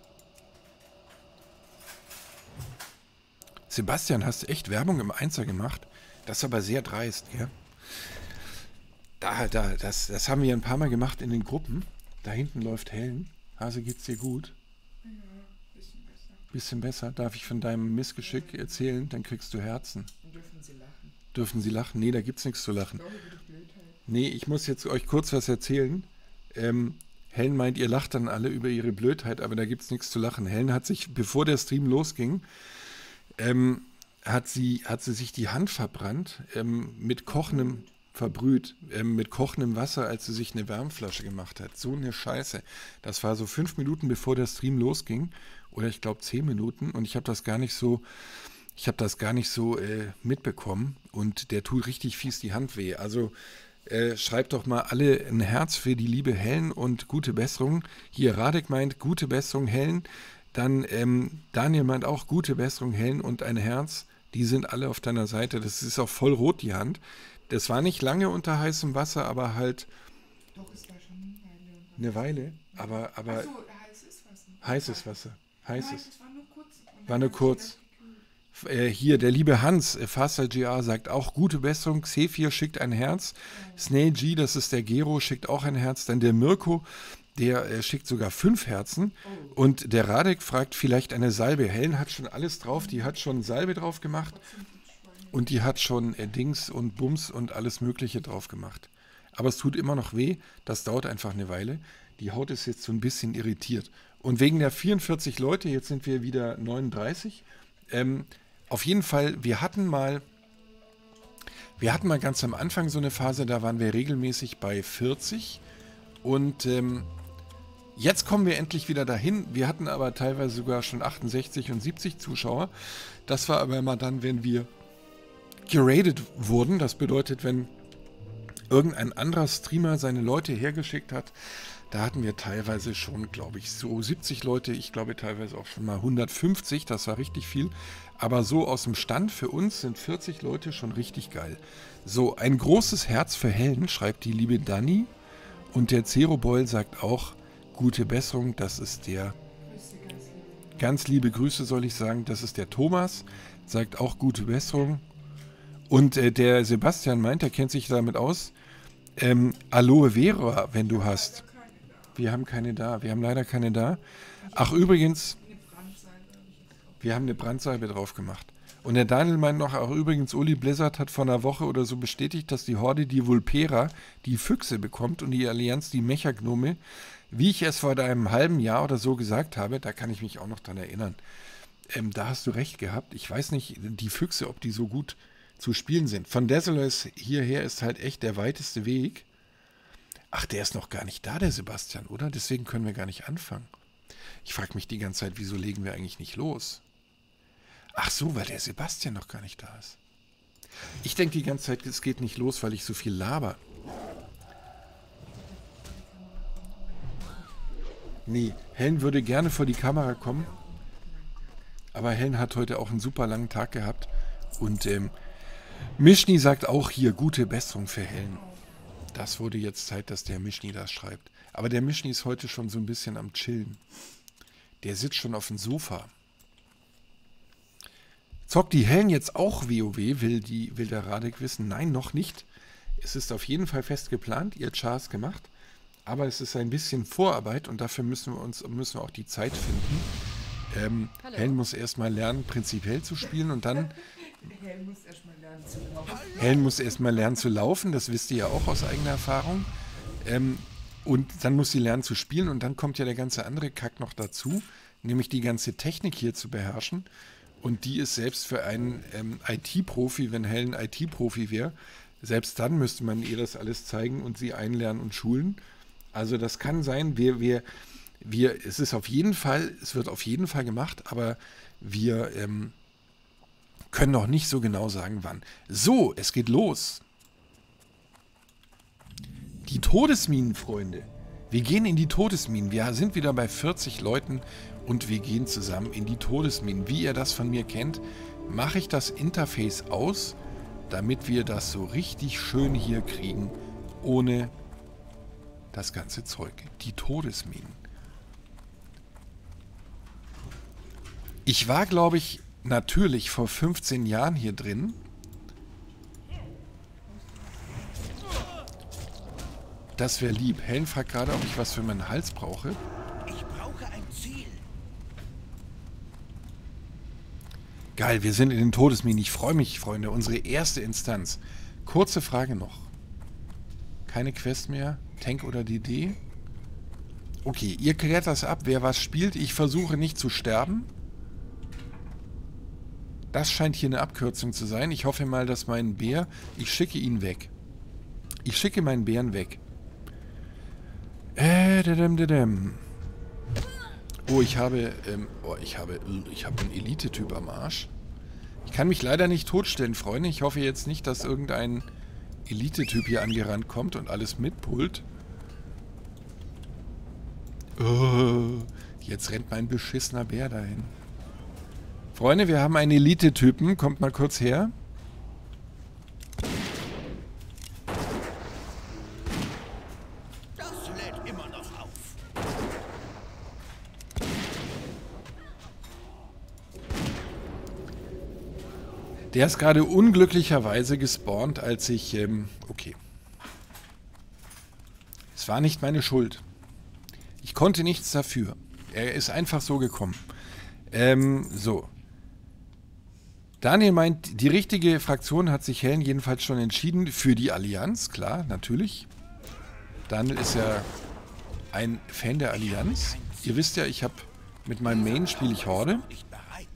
Sebastian, hast du echt Werbung im Einser gemacht? Das ist aber sehr dreist, gell? Da, da, das, das haben wir ein paar Mal gemacht in den Gruppen. Da hinten läuft Helen. Hase, geht's dir gut? Ja, bisschen besser. Bisschen besser. Darf ich von deinem Missgeschick erzählen? Dann kriegst du Herzen. Und dürfen Sie lachen? Dürfen Sie lachen? Nee, da gibt's nichts zu lachen. Doch, über die Blödheit. Nee, ich muss jetzt euch kurz was erzählen. Ähm, Helen meint, ihr lacht dann alle über ihre Blödheit, aber da gibt's nichts zu lachen. Helen hat sich, bevor der Stream losging, ähm, hat sie, hat sie sich die Hand verbrannt, ähm, mit kochendem, verbrüht, ähm, mit kochendem Wasser, als sie sich eine Wärmflasche gemacht hat. So eine Scheiße. Das war so fünf Minuten, bevor der Stream losging. Oder ich glaube zehn Minuten. Und ich habe das gar nicht so, ich habe das gar nicht so äh, mitbekommen. Und der tut richtig fies die Hand weh. Also äh, schreibt doch mal alle ein Herz für die liebe Helen und gute Besserung. Hier, Radek meint, gute Besserung, Helen. Dann ähm, Daniel meint auch, gute Besserung, Helen und ein Herz. Die sind alle auf deiner Seite. Das ist auch voll rot, die Hand. Das war nicht lange unter heißem Wasser, aber halt Doch, es war schon eine Weile. Und eine Weile. Aber, aber Achso, heißes Wasser. heißes Wasser. Nein, Heißes. es war nur kurz. Und War dann nur hat sie kurz. gleich gekühlt. Äh, hier, der liebe Hans, äh, Faster G R, sagt auch gute Besserung. Xephir schickt ein Herz. Snail G, das ist der Gero, schickt auch ein Herz. Dann der Mirko, der äh, schickt sogar fünf Herzen. Und der Radek fragt vielleicht eine Salbe. Helen hat schon alles drauf. Die hat schon Salbe drauf gemacht. Und die hat schon äh, Dings und Bums und alles Mögliche drauf gemacht. Aber es tut immer noch weh. Das dauert einfach eine Weile. Die Haut ist jetzt so ein bisschen irritiert. Und wegen der vierundvierzig Leute, jetzt sind wir wieder neununddreißig. Ähm, auf jeden Fall, wir hatten mal, wir hatten mal ganz am Anfang so eine Phase, da waren wir regelmäßig bei vierzig. Und ähm, jetzt kommen wir endlich wieder dahin. Wir hatten aber teilweise sogar schon achtundsechzig und siebzig Zuschauer. Das war aber immer dann, wenn wir geradet wurden. Das bedeutet, wenn irgendein anderer Streamer seine Leute hergeschickt hat, da hatten wir teilweise schon, glaube ich, so siebzig Leute. Ich glaube teilweise auch schon mal hundertfünfzig. Das war richtig viel. Aber so aus dem Stand für uns sind vierzig Leute schon richtig geil. So, ein großes Herz für Helen, schreibt die liebe Dani. Und der Zeroboil sagt auch, gute Besserung, das ist der, Grüße, ganz lieb. ganz liebe Grüße soll ich sagen, das ist der Thomas, sagt auch gute Besserung. Und äh, der Sebastian meint, er kennt sich damit aus, ähm, Aloe Vera, wenn du hast. Wir haben keine da, wir haben leider keine da. Ach übrigens, Eine Brandsalbe habe ich jetzt drauf. wir haben eine Brandsalbe drauf gemacht. Und der Daniel meint noch, auch übrigens, Uli Blizzard hat vor einer Woche oder so bestätigt, dass die Horde die Vulpera, die Füchse bekommt und die Allianz die Mechagnome. Wie ich es vor einem halben Jahr oder so gesagt habe, da kann ich mich auch noch dran erinnern. Ähm, da hast du recht gehabt. Ich weiß nicht, die Füchse, ob die so gut zu spielen sind. Von Desolus hierher ist halt echt der weiteste Weg. Ach, der ist noch gar nicht da, der Sebastian, oder? Deswegen können wir gar nicht anfangen. Ich frage mich die ganze Zeit, wieso legen wir eigentlich nicht los? Ach so, weil der Sebastian noch gar nicht da ist. Ich denke die ganze Zeit, es geht nicht los, weil ich so viel laber. Nee, Helen würde gerne vor die Kamera kommen. Aber Helen hat heute auch einen super langen Tag gehabt. Und ähm, Mischni sagt auch hier, gute Besserung für Helen. Das wurde jetzt Zeit, dass der Mischni das schreibt. Aber der Mischni ist heute schon so ein bisschen am Chillen. Der sitzt schon auf dem Sofa. Zockt die Helen jetzt auch WoW, will, die, will der Radek wissen? Nein, noch nicht. Es ist auf jeden Fall fest geplant, ihr Chars gemacht. Aber es ist ein bisschen Vorarbeit und dafür müssen wir uns müssen wir auch die Zeit finden. Ähm, Helen muss erstmal lernen, prinzipiell zu spielen und dann Helen muss erstmal lernen zu laufen. Helen muss erstmal lernen zu laufen, das wisst ihr ja auch aus eigener Erfahrung. Ähm, und dann muss sie lernen zu spielen und dann kommt ja der ganze andere Kack noch dazu, nämlich die ganze Technik hier zu beherrschen. Und die ist selbst für einen ähm, I T-Profi, wenn Helen I T-Profi wäre, selbst dann müsste man ihr das alles zeigen und sie einlernen und schulen. Also das kann sein, wir, wir, wir, es ist auf jeden Fall, es wird auf jeden Fall gemacht, aber wir ähm, können noch nicht so genau sagen, wann. So, es geht los. Die Todesminen, Freunde. Wir gehen in die Todesminen. Wir sind wieder bei vierzig Leuten und wir gehen zusammen in die Todesminen. Wie ihr das von mir kennt, mache ich das Interface aus, damit wir das so richtig schön hier kriegen, ohne das ganze Zeug. Die Todesminen. Ich war, glaube ich, natürlich vor fünfzehn Jahren hier drin. Das wäre lieb. Helen fragt gerade, ob ich was für meinen Hals brauche. Ich brauche ein Ziel. Geil, wir sind in den Todesminen. Ich freue mich, Freunde. Unsere erste Instanz. Kurze Frage noch. Keine Quest mehr? Tank oder D D? Okay, ihr klärt das ab, wer was spielt. Ich versuche nicht zu sterben. Das scheint hier eine Abkürzung zu sein. Ich hoffe mal, dass mein Bär... Ich schicke ihn weg. Ich schicke meinen Bären weg. Äh, dadam, dadam. Oh, ich habe... Ähm, oh, ich habe... Ich habe einen Elite-Typ am Arsch. Ich kann mich leider nicht totstellen, Freunde. Ich hoffe jetzt nicht, dass irgendein Elite-Typ hier angerannt kommt und alles mitpullt. Oh, jetzt rennt mein beschissener Bär dahin. Freunde, wir haben einen Elite-Typen. Kommt mal kurz her. Der ist gerade unglücklicherweise gespawnt, als ich... Ähm, okay. Es war nicht meine Schuld. Ich konnte nichts dafür. Er ist einfach so gekommen. Ähm, so. Daniel meint, die richtige Fraktion hat sich Helen jedenfalls schon entschieden für die Allianz. Klar, natürlich. Daniel ist ja ein Fan der Allianz. Ihr wisst ja, ich habe mit meinem Main spiele ich Horde. Nicht bereit.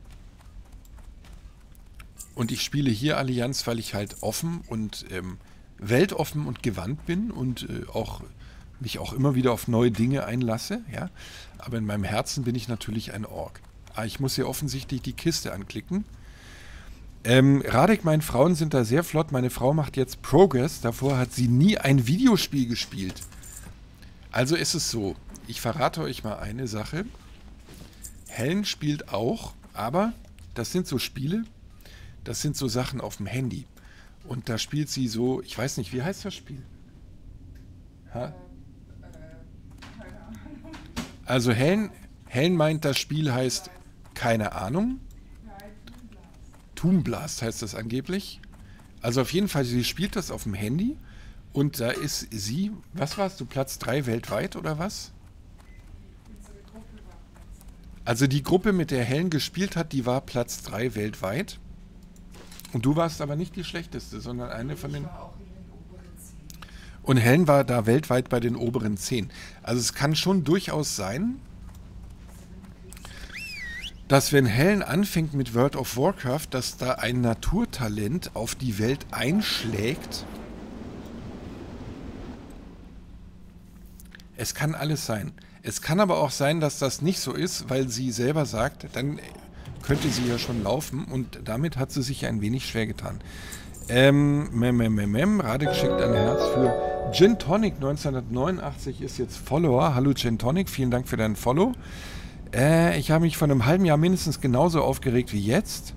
Und ich spiele hier Allianz, weil ich halt offen und ähm, weltoffen und gewandt bin und äh, auch mich auch immer wieder auf neue Dinge einlasse. Ja? Aber in meinem Herzen bin ich natürlich ein Ork. Ah, ich muss hier offensichtlich die Kiste anklicken. Ähm, Radek, meine Frauen sind da sehr flott. Meine Frau macht jetzt Progress. Davor hat sie nie ein Videospiel gespielt. Also ist es so. Ich verrate euch mal eine Sache. Helen spielt auch, aber das sind so Spiele, das sind so Sachen auf dem Handy. Und da spielt sie so, ich weiß nicht, wie heißt das Spiel? Ha? Also Helen, Helen meint, das Spiel heißt keine Ahnung. Toon Blast heißt das angeblich. Also auf jeden Fall, sie spielt das auf dem Handy. Und da ist sie, was warst du, Platz drei weltweit oder was? Also die Gruppe, mit der Helen gespielt hat, die war Platz drei weltweit. Und du warst aber nicht die schlechteste, sondern eine von den... Und Helen war da weltweit bei den oberen zehn. Also es kann schon durchaus sein, dass wenn Helen anfängt mit World of Warcraft, dass da ein Naturtalent auf die Welt einschlägt. Es kann alles sein. Es kann aber auch sein, dass das nicht so ist, weil sie selber sagt, dann könnte sie ja schon laufen und damit hat sie sich ein wenig schwer getan. Ähm, mem, mem, mem, mem. Radek schickt ein Herz für Gin Tonic neunzehnhundertneunundachtzig ist jetzt Follower. Hallo Gin Tonic, vielen Dank für deinen Follow. Äh, ich habe mich vor einem halben Jahr mindestens genauso aufgeregt wie jetzt.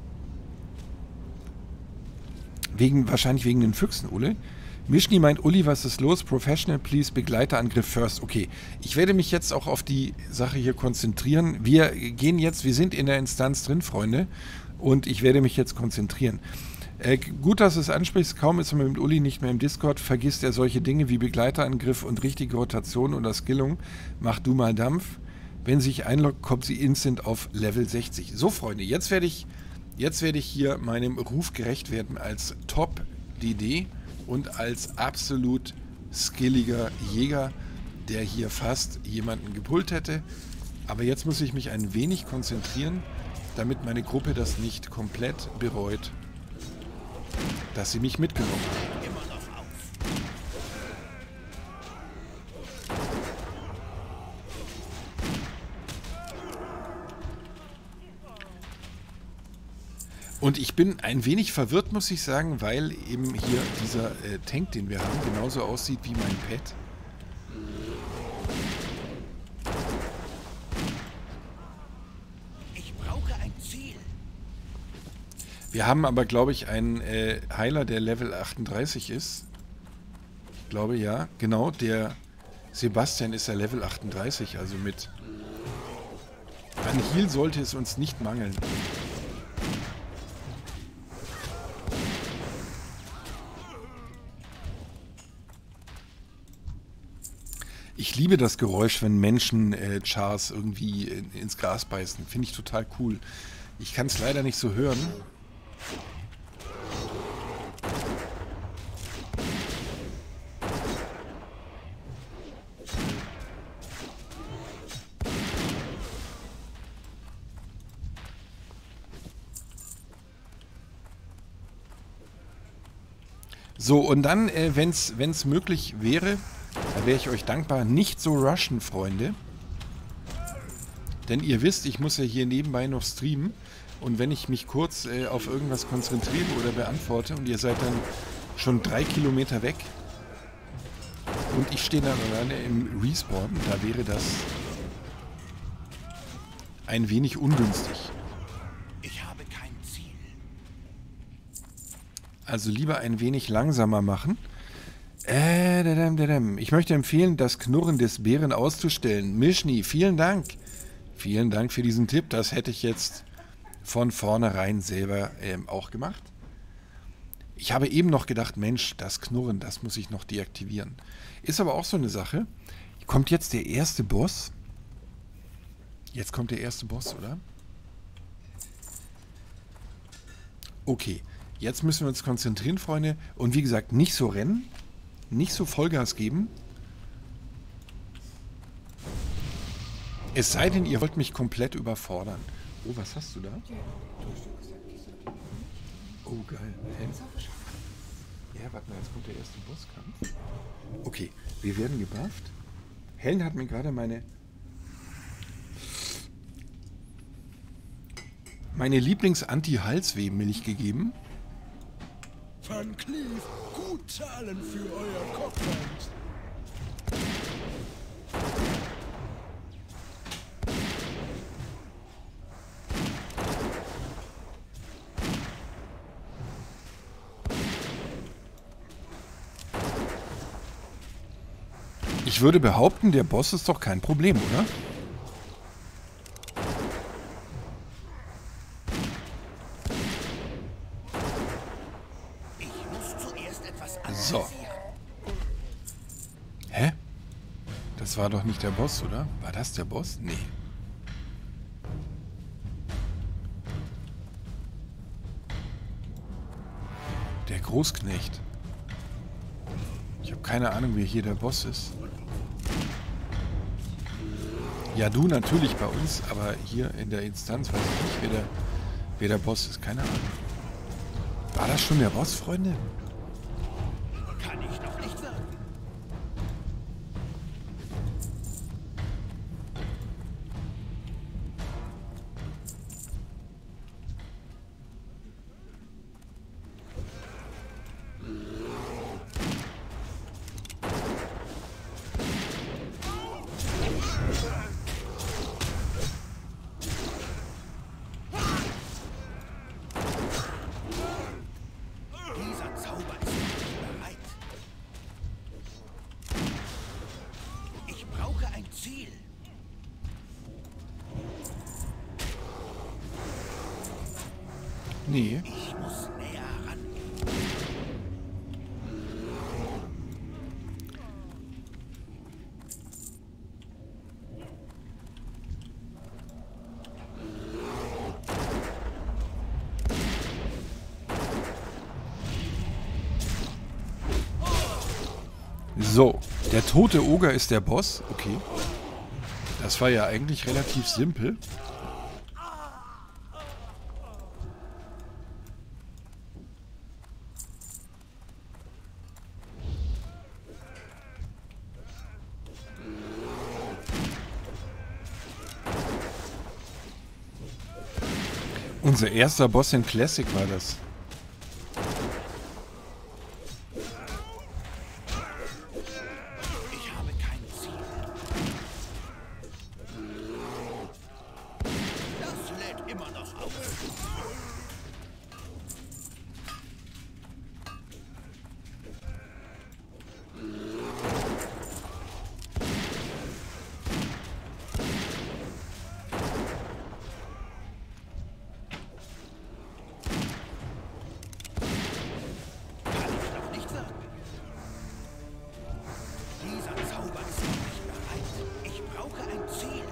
Wegen, wahrscheinlich wegen den Füchsen, Ulle. Mischni meint, Uli, was ist los? Professional, please, Begleiterangriff first. Okay, ich werde mich jetzt auch auf die Sache hier konzentrieren. Wir gehen jetzt, wir sind in der Instanz drin, Freunde. Und ich werde mich jetzt konzentrieren. Äh, gut, dass du es ansprichst. Kaum ist man mit Uli nicht mehr im Discord, vergisst er solche Dinge wie Begleiterangriff und richtige Rotation oder Skillung. Mach du mal Dampf. Wenn sie sich einloggt, kommt sie instant auf Level sechzig. So, Freunde, jetzt werde ich, jetzt werde ich hier meinem Ruf gerecht werden als Top-D D und als absolut skilliger Jäger, der hier fast jemanden gepullt hätte. Aber jetzt muss ich mich ein wenig konzentrieren, damit meine Gruppe das nicht komplett bereut, dass sie mich mitgenommen hat. Immer noch auf. Und ich bin ein wenig verwirrt, muss ich sagen, weil eben hier dieser äh, Tank, den wir haben, genauso aussieht wie mein Pet. Ich brauche ein Ziel. Wir haben aber, glaube ich, einen äh, Heiler, der Level achtunddreißig ist. Ich glaube, ja. Genau, der Sebastian ist ja Level achtunddreißig, also mit... An Heal sollte es uns nicht mangeln. Ich liebe das Geräusch, wenn Menschen äh, Chars irgendwie in, ins Gras beißen. Finde ich total cool. Ich kann es leider nicht so hören. So, und dann, äh, wenn es möglich wäre, da wäre ich euch dankbar, nicht so rushen, Freunde. Denn ihr wisst, ich muss ja hier nebenbei noch streamen. Und wenn ich mich kurz äh, auf irgendwas konzentriere oder beantworte und ihr seid dann schon drei Kilometer weg und ich stehe dann alleine im Respawn, da wäre das ein wenig ungünstig. Ich habe kein Ziel. Also lieber ein wenig langsamer machen. Äh, dadam, dadam. Ich möchte empfehlen, das Knurren des Bären auszustellen. Mischni, vielen Dank. Vielen Dank für diesen Tipp. Das hätte ich jetzt von vornherein selber ähm, auch gemacht. Ich habe eben noch gedacht, Mensch, das Knurren, das muss ich noch deaktivieren. Ist aber auch so eine Sache. Kommt jetzt der erste Boss? Jetzt kommt der erste Boss, oder? Okay, jetzt müssen wir uns konzentrieren, Freunde. Und wie gesagt, nicht so rennen, nicht so Vollgas geben. Es sei denn, ihr wollt mich komplett überfordern. Oh, was hast du da? Oh, geil. Hä? Ja, warte mal, jetzt kommt der erste Bosskampf. Okay, wir werden gebufft. Helen hat mir gerade meine... meine Lieblings-Anti-Halsweh-Milch gegeben. Van Cleef, gut zahlen für euer Cockband. Ich würde behaupten, der Boss ist doch kein Problem, oder? Ich muss zuerst etwas So. analysieren. Hä? Das war doch nicht der Boss, oder? War das der Boss? Nee. Der Großknecht. Ich habe keine Ahnung, wer hier der Boss ist. Ja, du natürlich bei uns, aber hier in der Instanz weiß ich nicht, wer der, wer der Boss ist. Keine Ahnung. War das schon der Boss, Freunde? Kann ich noch nicht wirken. Dieser Zauber ist noch nicht bereit. Ich brauche ein Ziel. Nee. Ich muss näher ran. So, der tote Oger ist der Boss. Okay. Das war ja eigentlich relativ simpel. Unser erster Boss in Classic war das. Ich habe kein Ziel. Das lädt immer noch auf. Kann ich noch nicht wirken. Dieser Zauber ist noch nicht bereit. Ich brauche ein Ziel.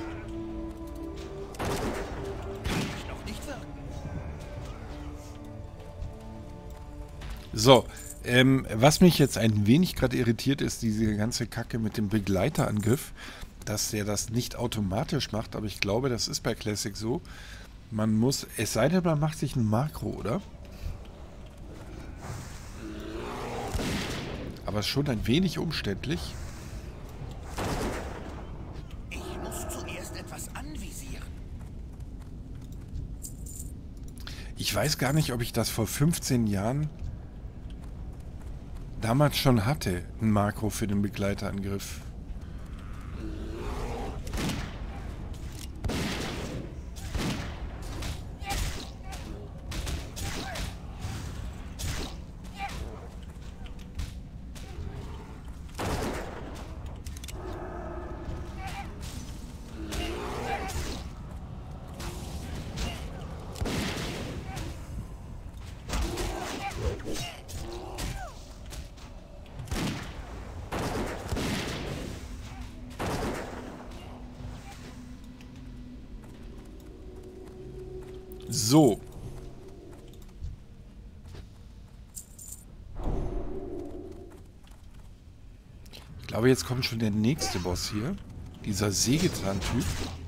Kann ich noch nicht wirken. So, ähm, was mich jetzt ein wenig gerade irritiert, ist diese ganze Kacke mit dem Begleiterangriff, dass der das nicht automatisch macht, aber ich glaube, das ist bei Classic so. Man muss, es sei denn, man macht sich ein Makro, oder? Aber schon ein wenig umständlich. Ich muss zuerst etwas anvisieren. Ich weiß gar nicht, ob ich das vor fünfzehn Jahren damals schon hatte, ein Makro für den Begleiterangriff. So. Ich glaube, jetzt kommt schon der nächste Boss hier. Dieser Sägetan-Typ.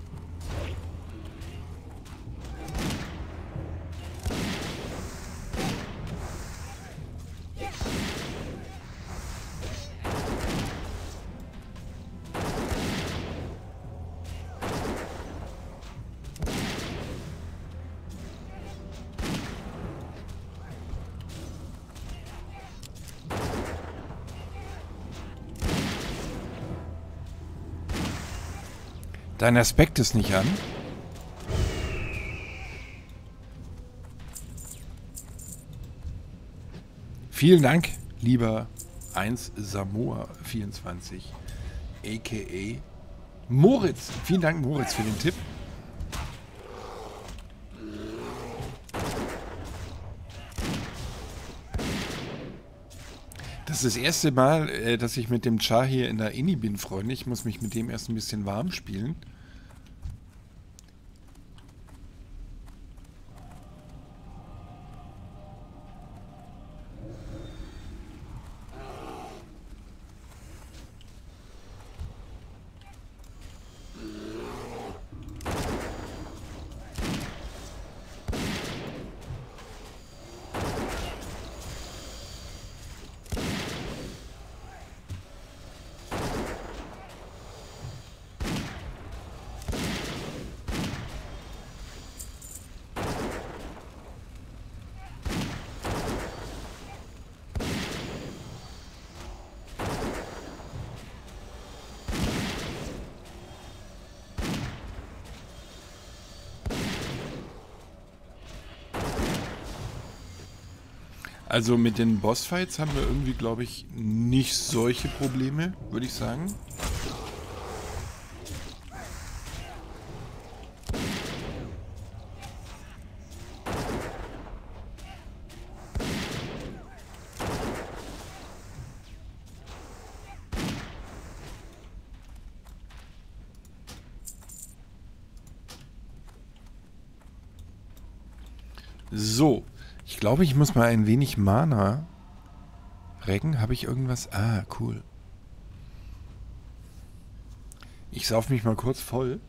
Dein Aspekt ist nicht an. Vielen Dank, lieber eins Samoa vierundzwanzig, aka Moritz. Vielen Dank, Moritz, für den Tipp. Das ist das erste Mal, äh, dass ich mit dem Char hier in der Inni bin, Freunde. Ich muss mich mit dem erst ein bisschen warm spielen. Also mit den Bossfights haben wir irgendwie, glaube ich, nicht solche Probleme, würde ich sagen. So. Ich glaube, ich muss mal ein wenig Mana recken. Habe ich irgendwas? Ah, cool. Ich sauf mich mal kurz voll.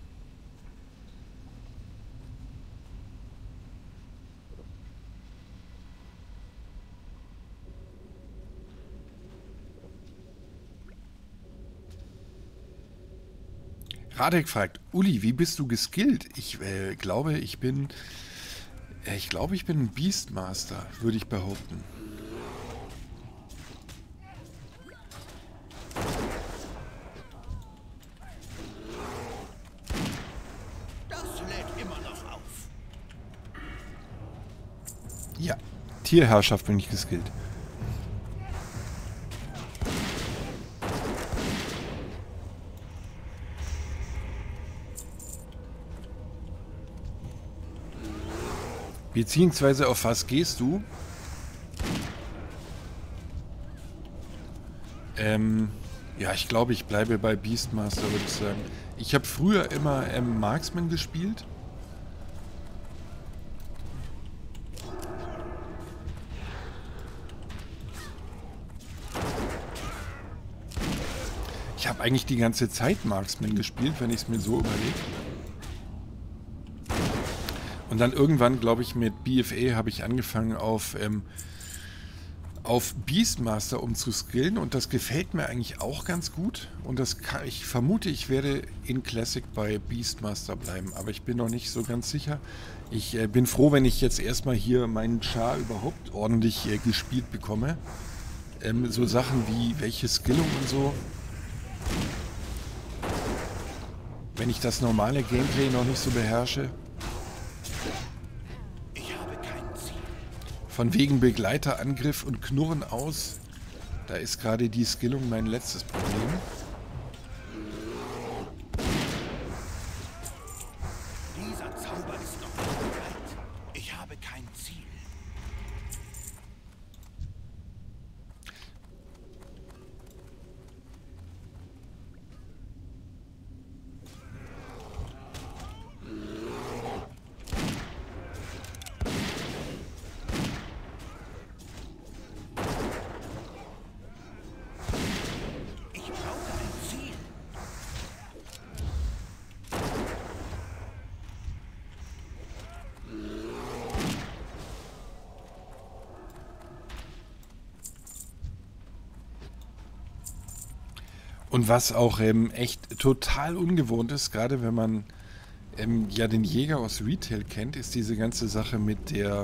Radek fragt, Uli, wie bist du geskillt? Ich äh, glaube, ich bin... Ich glaube, ich bin ein Beastmaster, würde ich behaupten. Das lädt immer noch auf. Ja, Tierherrschaft bin ich geskillt. Beziehungsweise auf was gehst du? Ähm, ja, ich glaube, ich bleibe bei Beastmaster, würde ich sagen. Ich habe früher immer ähm, Marksman gespielt. Ich habe eigentlich die ganze Zeit Marksman gespielt, wenn ich es mir so überlege. Und dann irgendwann, glaube ich, mit B F A habe ich angefangen auf, ähm, auf Beastmaster umzuskillen. Und das gefällt mir eigentlich auch ganz gut. Und das kann, ich vermute, ich werde in Classic bei Beastmaster bleiben. Aber ich bin noch nicht so ganz sicher. Ich äh, bin froh, wenn ich jetzt erstmal hier meinen Char überhaupt ordentlich äh, gespielt bekomme. Ähm, so Sachen wie welche Skillung und so. Wenn ich das normale Gameplay noch nicht so beherrsche. Von wegen Begleiterangriff und Knurren aus. Da ist gerade die Skillung mein letztes Problem. Dieser Zauber ist noch nicht bereit. Ich habe kein Ziel. Und was auch ähm, echt total ungewohnt ist, gerade wenn man ähm, ja den Jäger aus Retail kennt, ist diese ganze Sache mit der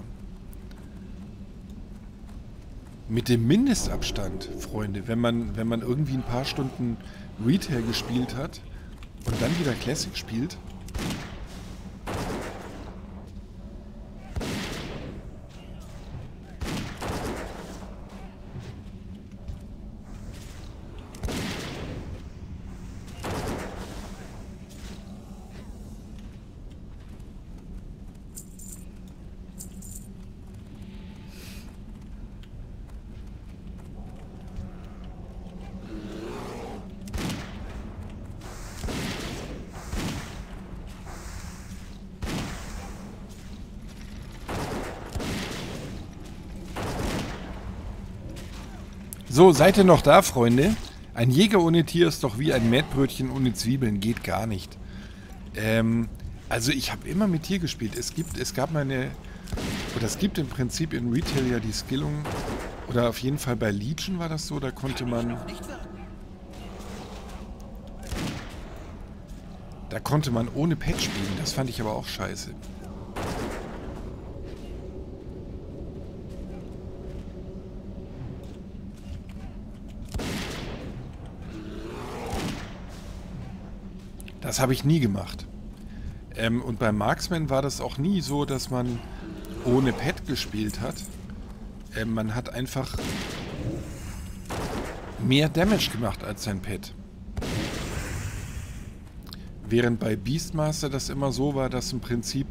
mit dem Mindestabstand, Freunde. Wenn man, wenn man irgendwie ein paar Stunden Retail gespielt hat und dann wieder Classic spielt. So, seid ihr noch da, Freunde? Ein Jäger ohne Tier ist doch wie ein Mettbrötchen ohne Zwiebeln. Geht gar nicht. Ähm, also ich habe immer mit Tier gespielt. Es gibt, es gab meine, oder es gibt im Prinzip in Retail ja die Skillung, oder auf jeden Fall bei Legion war das so, da konnte man, da konnte man ohne Pet spielen. Das fand ich aber auch scheiße. Das habe ich nie gemacht. Ähm, und bei Marksman war das auch nie so, dass man ohne Pet gespielt hat. Ähm, man hat einfach mehr Damage gemacht als sein Pet. Während bei Beastmaster das immer so war, dass im Prinzip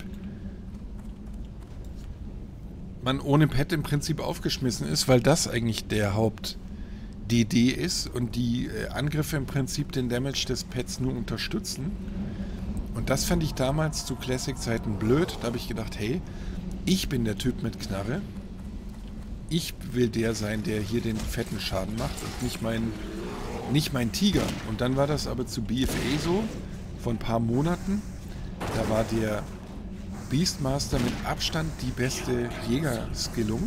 man ohne Pet im Prinzip aufgeschmissen ist, weil das eigentlich der Haupt-D D ist und die äh, Angriffe im Prinzip den Damage des Pets nur unterstützen. Und das fand ich damals zu Classic-Zeiten blöd. Da habe ich gedacht, hey, ich bin der Typ mit Knarre. Ich will der sein, der hier den fetten Schaden macht und nicht mein, nicht mein Tiger. Und dann war das aber zu B F A so, vor ein paar Monaten. Da war der Beastmaster mit Abstand die beste Jägerskillung.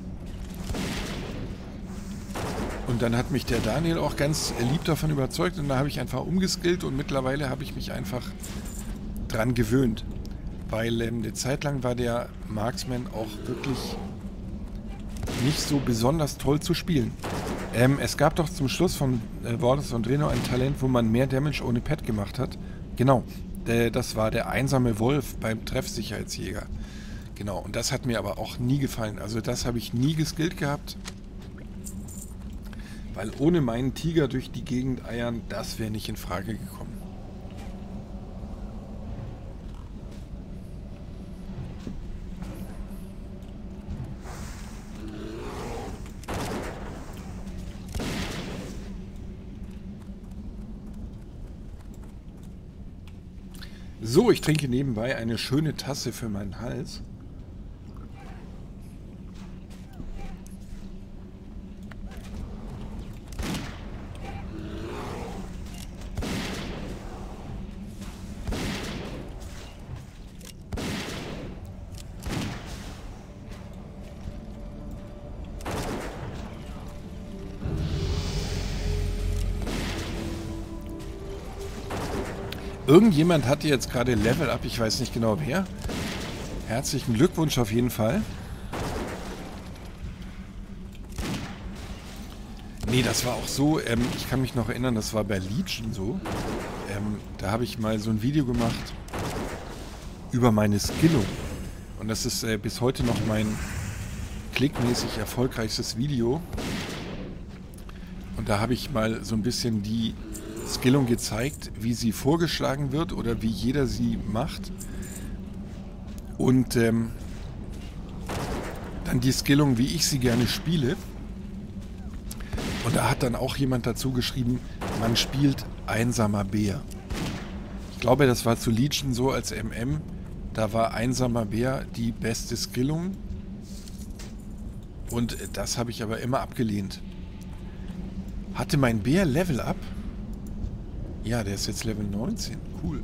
Und dann hat mich der Daniel auch ganz lieb davon überzeugt und da habe ich einfach umgeskillt und mittlerweile habe ich mich einfach dran gewöhnt. Weil ähm, eine Zeit lang war der Marksman auch wirklich nicht so besonders toll zu spielen. Ähm, es gab doch zum Schluss von äh, Wallace und Reno ein Talent, wo man mehr Damage ohne Pet gemacht hat. Genau, äh, das war der einsame Wolf beim Treffsicherheitsjäger. Genau, und das hat mir aber auch nie gefallen. Also das habe ich nie geskillt gehabt. Weil ohne meinen Tiger durch die Gegend eiern, das wäre nicht in Frage gekommen. So, ich trinke nebenbei eine schöne Tasse für meinen Hals. Irgendjemand hatte jetzt gerade Level Up, ich weiß nicht genau wer. Herzlichen Glückwunsch auf jeden Fall. Nee, das war auch so, ähm, ich kann mich noch erinnern, das war bei Legion so. Ähm, da habe ich mal so ein Video gemacht über meine Skillung. Und das ist äh, bis heute noch mein klickmäßig erfolgreichstes Video. Und da habe ich mal so ein bisschen die Skillung gezeigt, wie sie vorgeschlagen wird oder wie jeder sie macht. Und ähm, dann die Skillung, wie ich sie gerne spiele. Und da hat dann auch jemand dazu geschrieben, man spielt einsamer Bär. Ich glaube, das war zu Legion so als M M. Da war einsamer Bär die beste Skillung. Und das habe ich aber immer abgelehnt. Hatte mein Bär Level Up? Ja, der ist jetzt Level neunzehn. Cool.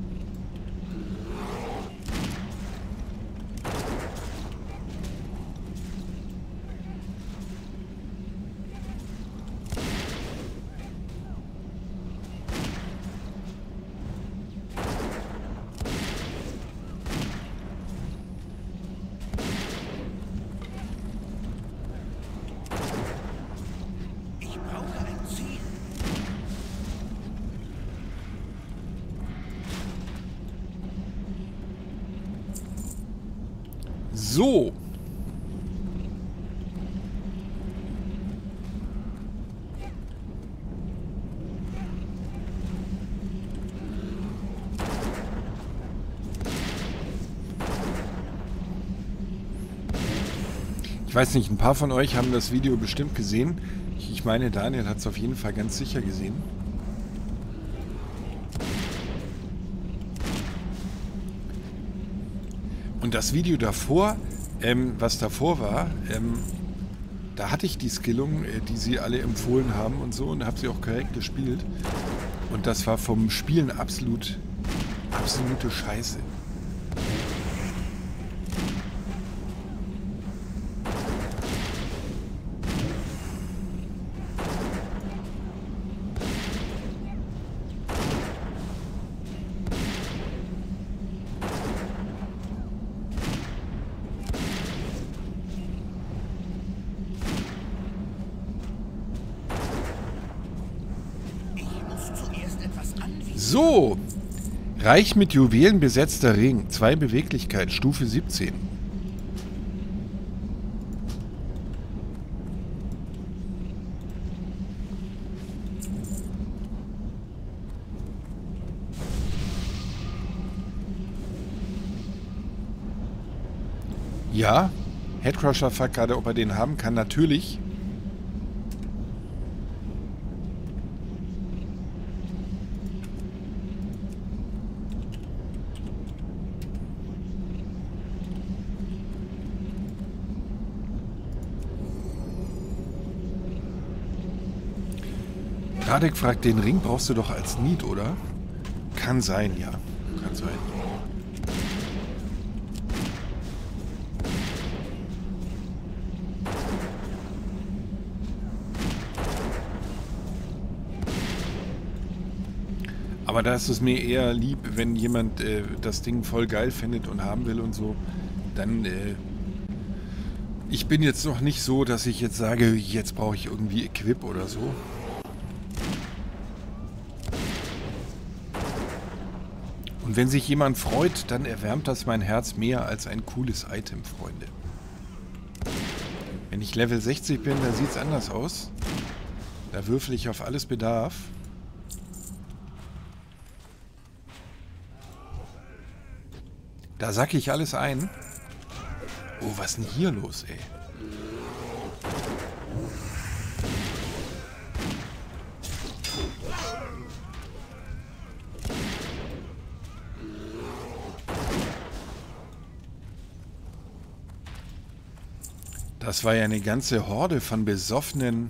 So. Ich weiß nicht, ein paar von euch haben das Video bestimmt gesehen. Ich meine, Daniel hat es auf jeden Fall ganz sicher gesehen. Und das Video davor, ähm, was davor war, ähm, da hatte ich die Skillung, äh, die sie alle empfohlen haben und so, und habe sie auch korrekt gespielt. Und das war vom Spielen absolut, absolute Scheiße. So, reich mit Juwelen besetzter Ring, zwei Beweglichkeit, Stufe siebzehn. Ja, Headcrusher fragt gerade, ob er den haben kann. Natürlich. Radek fragt, den Ring brauchst du doch als Need, oder? Kann sein, ja. Kann sein. Aber da ist es mir eher lieb, wenn jemand äh, das Ding voll geil findet und haben will und so, dann... Äh, ich bin jetzt noch nicht so, dass ich jetzt sage, jetzt brauche ich irgendwie Equip oder so. Und wenn sich jemand freut, dann erwärmt das mein Herz mehr als ein cooles Item, Freunde. Wenn ich Level sechzig bin, dann sieht es anders aus. Da würfel ich auf alles Bedarf. Da sacke ich alles ein. Oh, was ist denn hier los, ey? Das war ja eine ganze Horde von besoffenen...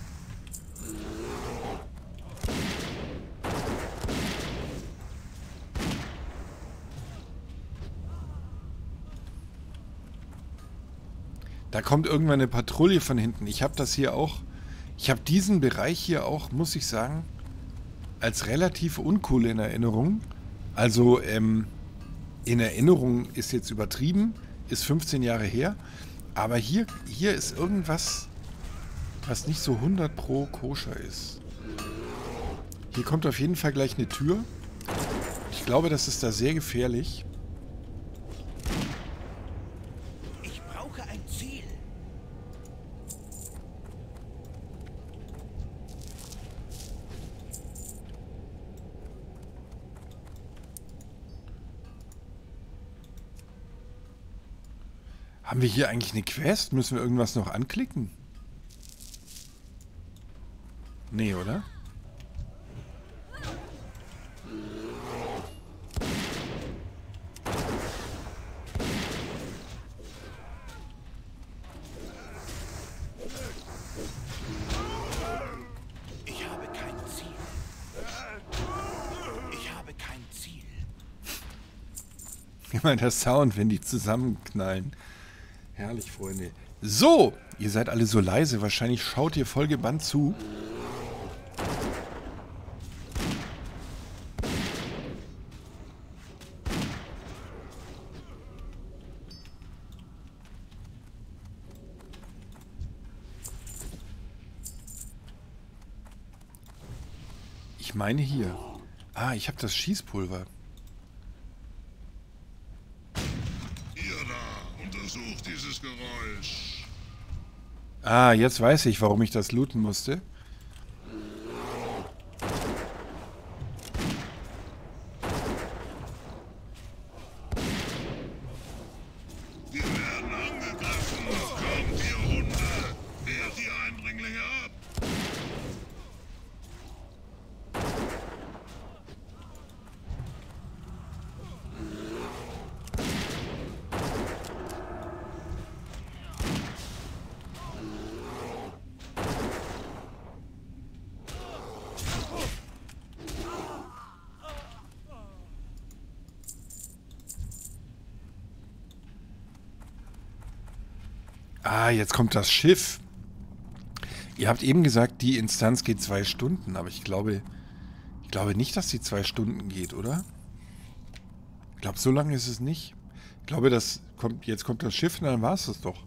Da kommt irgendwann eine Patrouille von hinten. Ich habe das hier auch... Ich habe diesen Bereich hier auch, muss ich sagen, als relativ uncool in Erinnerung. Also, ähm, in Erinnerung ist jetzt übertrieben, ist fünfzehn Jahre her. Aber hier, hier ist irgendwas, was nicht so hundert pro koscher ist. Hier kommt auf jeden Fall gleich eine Tür. Ich glaube, das ist da sehr gefährlich. Ich brauche ein Ziel. Haben wir hier eigentlich eine Quest? Müssen wir irgendwas noch anklicken? Nee, oder? Ich habe kein Ziel. Ich habe kein Ziel. Immer der Sound, wenn die zusammenknallen. Herrlich, Freunde. So, ihr seid alle so leise. Wahrscheinlich schaut ihr voll gebannt zu. Ich meine hier. Ah, ich habe das Schießpulver. Ihr da, untersucht komisches Geräusch. Ah, jetzt weiß ich, warum ich das looten musste. Wir werden angegriffen. Kommt, ihr Hunde. Wehrt die Eindringlinge ab. Ah, jetzt kommt das Schiff. Ihr habt eben gesagt, die Instanz geht zwei Stunden, aber ich glaube, ich glaube nicht, dass die zwei Stunden geht, oder? Ich glaube, so lange ist es nicht. Ich glaube, das kommt, jetzt kommt das Schiff und dann war es das doch.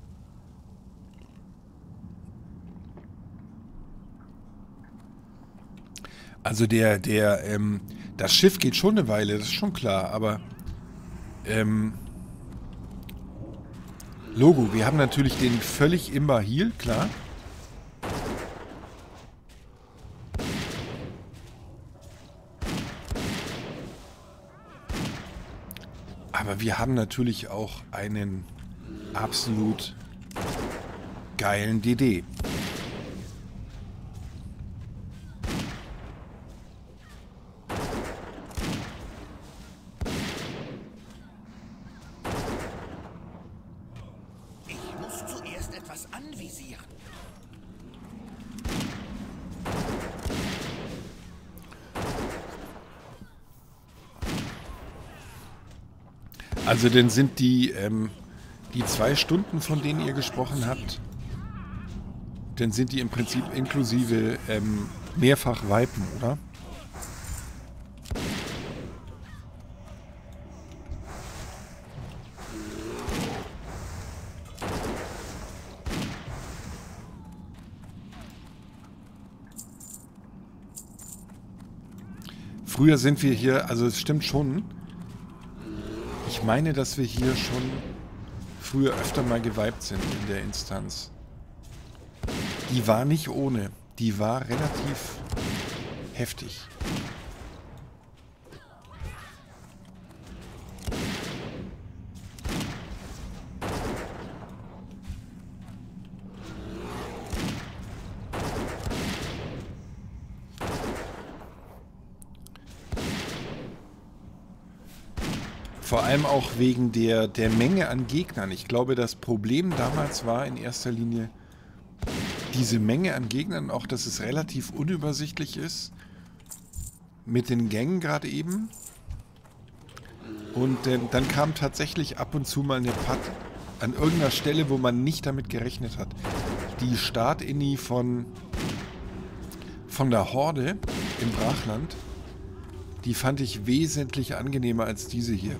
Also der, der, ähm, das Schiff geht schon eine Weile, das ist schon klar, aber ähm, Logo, wir haben natürlich den völlig Imba Heal, klar. Aber wir haben natürlich auch einen absolut geilen D D. Ich muss zuerst etwas anvisieren. Also denn sind die, ähm, die zwei Stunden, von denen ihr gesprochen habt, dann sind die im Prinzip inklusive ähm, mehrfach Wipen, oder? Früher sind wir hier, also es stimmt schon. Ich meine, dass wir hier schon früher öfter mal geweibt sind in der Instanz. Die war nicht ohne. Die war relativ heftig. Vor allem auch wegen der, der Menge an Gegnern. Ich glaube, das Problem damals war in erster Linie diese Menge an Gegnern, auch dass es relativ unübersichtlich ist. Mit den Gängen gerade eben. Und äh, dann kam tatsächlich ab und zu mal eine Putt an irgendeiner Stelle, wo man nicht damit gerechnet hat. Die Start-Inni von, von der Horde im Brachland, die fand ich wesentlich angenehmer als diese hier.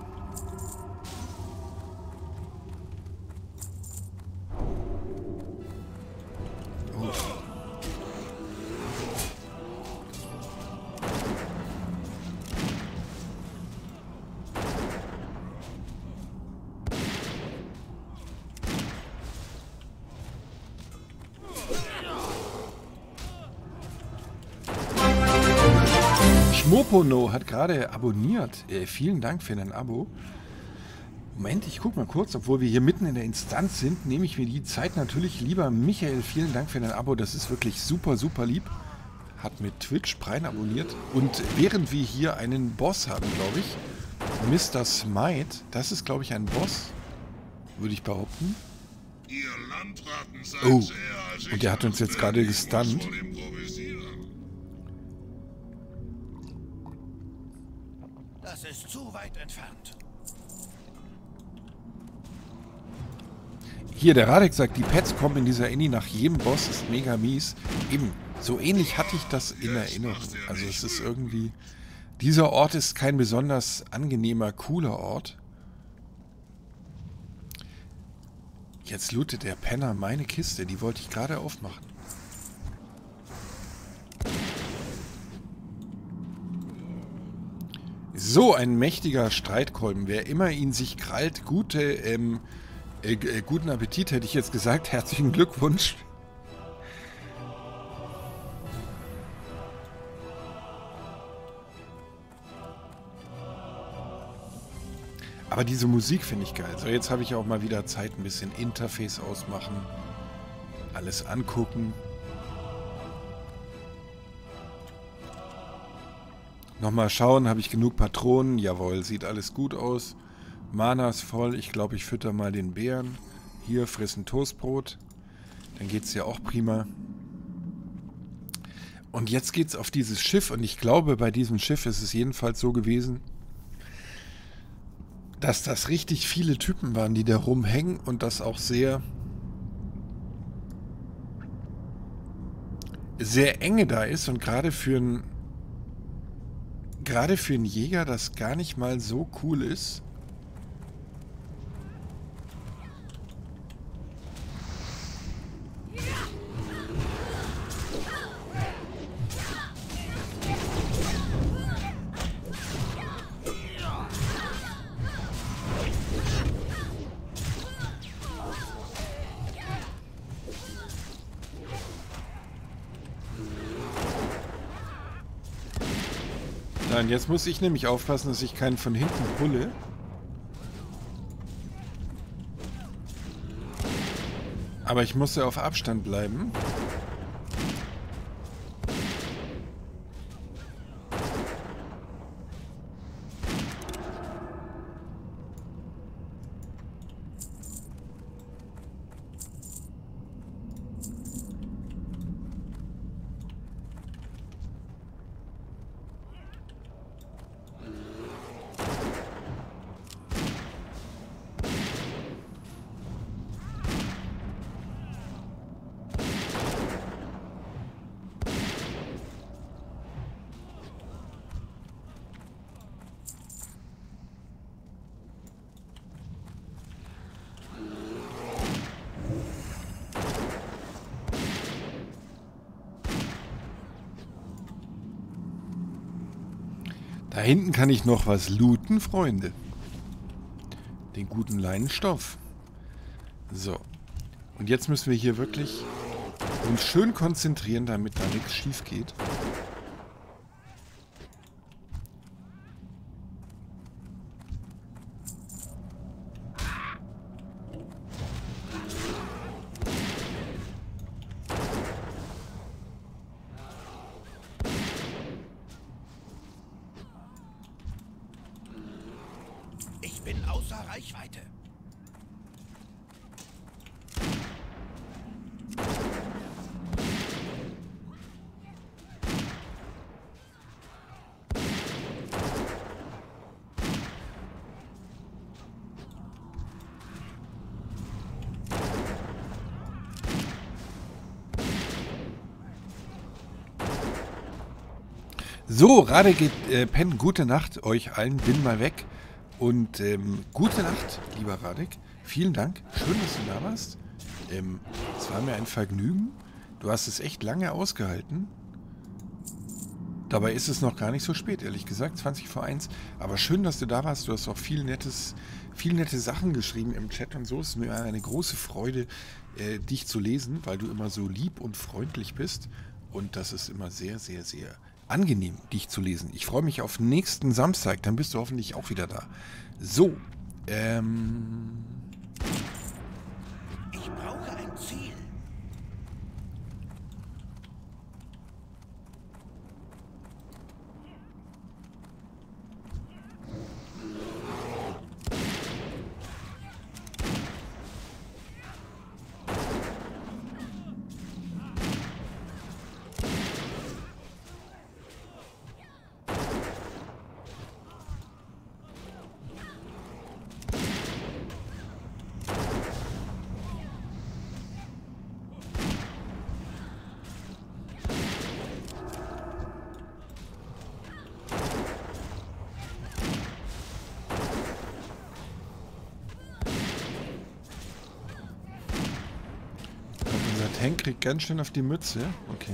Schmopono hat gerade abonniert. Äh, vielen Dank für dein Abo. Moment, ich guck mal kurz, obwohl wir hier mitten in der Instanz sind, nehme ich mir die Zeit natürlich lieber. Michael, vielen Dank für dein Abo. Das ist wirklich super, super lieb. Hat mit Twitch Prime abonniert. Und während wir hier einen Boss haben, glaube ich, Mister Smite, das ist, glaube ich, ein Boss, würde ich behaupten. Ihr Landratten seid Oh, sehr, als ich und der hat uns jetzt dachte, gerade ich muss gestunt. wohl improvisieren. Das ist zu weit entfernt. Hier, der Radek sagt, die Pets kommen in dieser Inni nach jedem Boss, ist mega mies. Eben, so ähnlich hatte ich das in Erinnerung. Also es ist irgendwie... Dieser Ort ist kein besonders angenehmer, cooler Ort. Jetzt lootet der Penner meine Kiste, die wollte ich gerade aufmachen. So ein mächtiger Streitkolben. Wer immer ihn sich krallt, gute, ähm, Äh, äh, guten Appetit hätte ich jetzt gesagt. Herzlichen Glückwunsch. Aber diese Musik finde ich geil. So, jetzt habe ich auch mal wieder Zeit, ein bisschen Interface ausmachen. Alles angucken. Nochmal schauen, habe ich genug Patronen? Jawohl, sieht alles gut aus. Mana ist voll. Ich glaube, ich fütter mal den Bären. Hier, fressen Toastbrot. Dann geht es ja auch prima. Und jetzt geht es auf dieses Schiff. Und ich glaube, bei diesem Schiff ist es jedenfalls so gewesen, dass das richtig viele Typen waren, die da rumhängen. Und das auch sehr, sehr enge da ist. Und gerade für einen, gerade für einen Jäger das gar nicht mal so cool ist. Nein, jetzt muss ich nämlich aufpassen, dass ich keinen von hinten pulle. Aber ich muss ja auf Abstand bleiben. Da hinten kann ich noch was looten, Freunde. Den guten Leinenstoff. So. Und jetzt müssen wir hier wirklich uns schön konzentrieren, damit da nichts schief geht. Ich bin außer Reichweite. So, Radek geht äh, pennen. Gute Nacht euch allen. Bin mal weg. Und ähm, gute Nacht, lieber Radek. Vielen Dank. Schön, dass du da warst. Ähm, es war mir ein Vergnügen. Du hast es echt lange ausgehalten. Dabei ist es noch gar nicht so spät, ehrlich gesagt. zwanzig vor eins. Aber schön, dass du da warst. Du hast auch viel nettes, viel nette Sachen geschrieben im Chat und so. Es ist mir eine große Freude, äh, dich zu lesen, weil du immer so lieb und freundlich bist. Und das ist immer sehr, sehr, sehr angenehm, dich zu lesen. Ich freue mich auf nächsten Samstag, dann bist du hoffentlich auch wieder da. So, ähm... Ich brauche ein Ziel. Tank kriegt ganz schön auf die Mütze. Okay.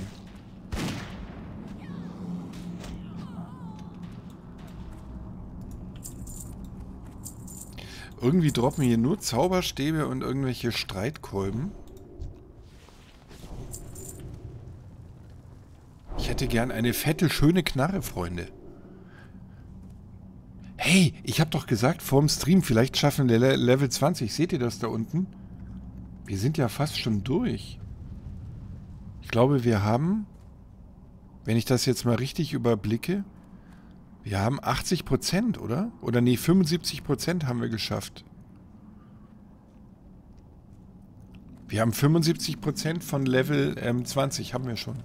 Irgendwie droppen hier nur Zauberstäbe und irgendwelche Streitkolben. Ich hätte gern eine fette, schöne Knarre, Freunde. Hey, ich habe doch gesagt, vorm Stream, vielleicht schaffen wir Le Level zwanzig. Seht ihr das da unten? Wir sind ja fast schon durch. Ich glaube, wir haben, wenn ich das jetzt mal richtig überblicke, wir haben achtzig Prozent, oder? Oder nee, fünfundsiebzig Prozent haben wir geschafft. Wir haben fünfundsiebzig Prozent von Level ähm, zwanzig, haben wir schon.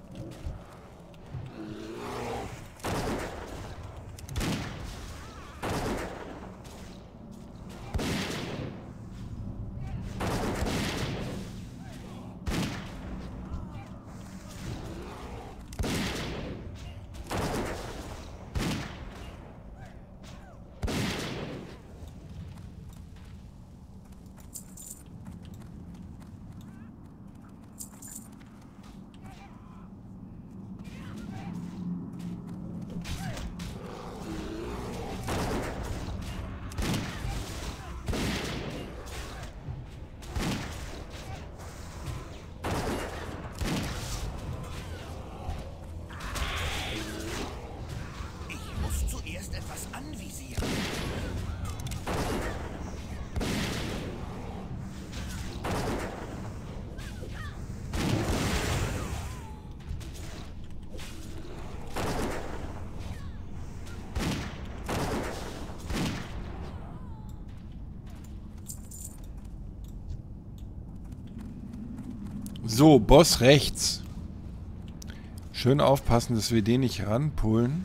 So, Boss rechts. Schön aufpassen, dass wir den nicht ranpullen.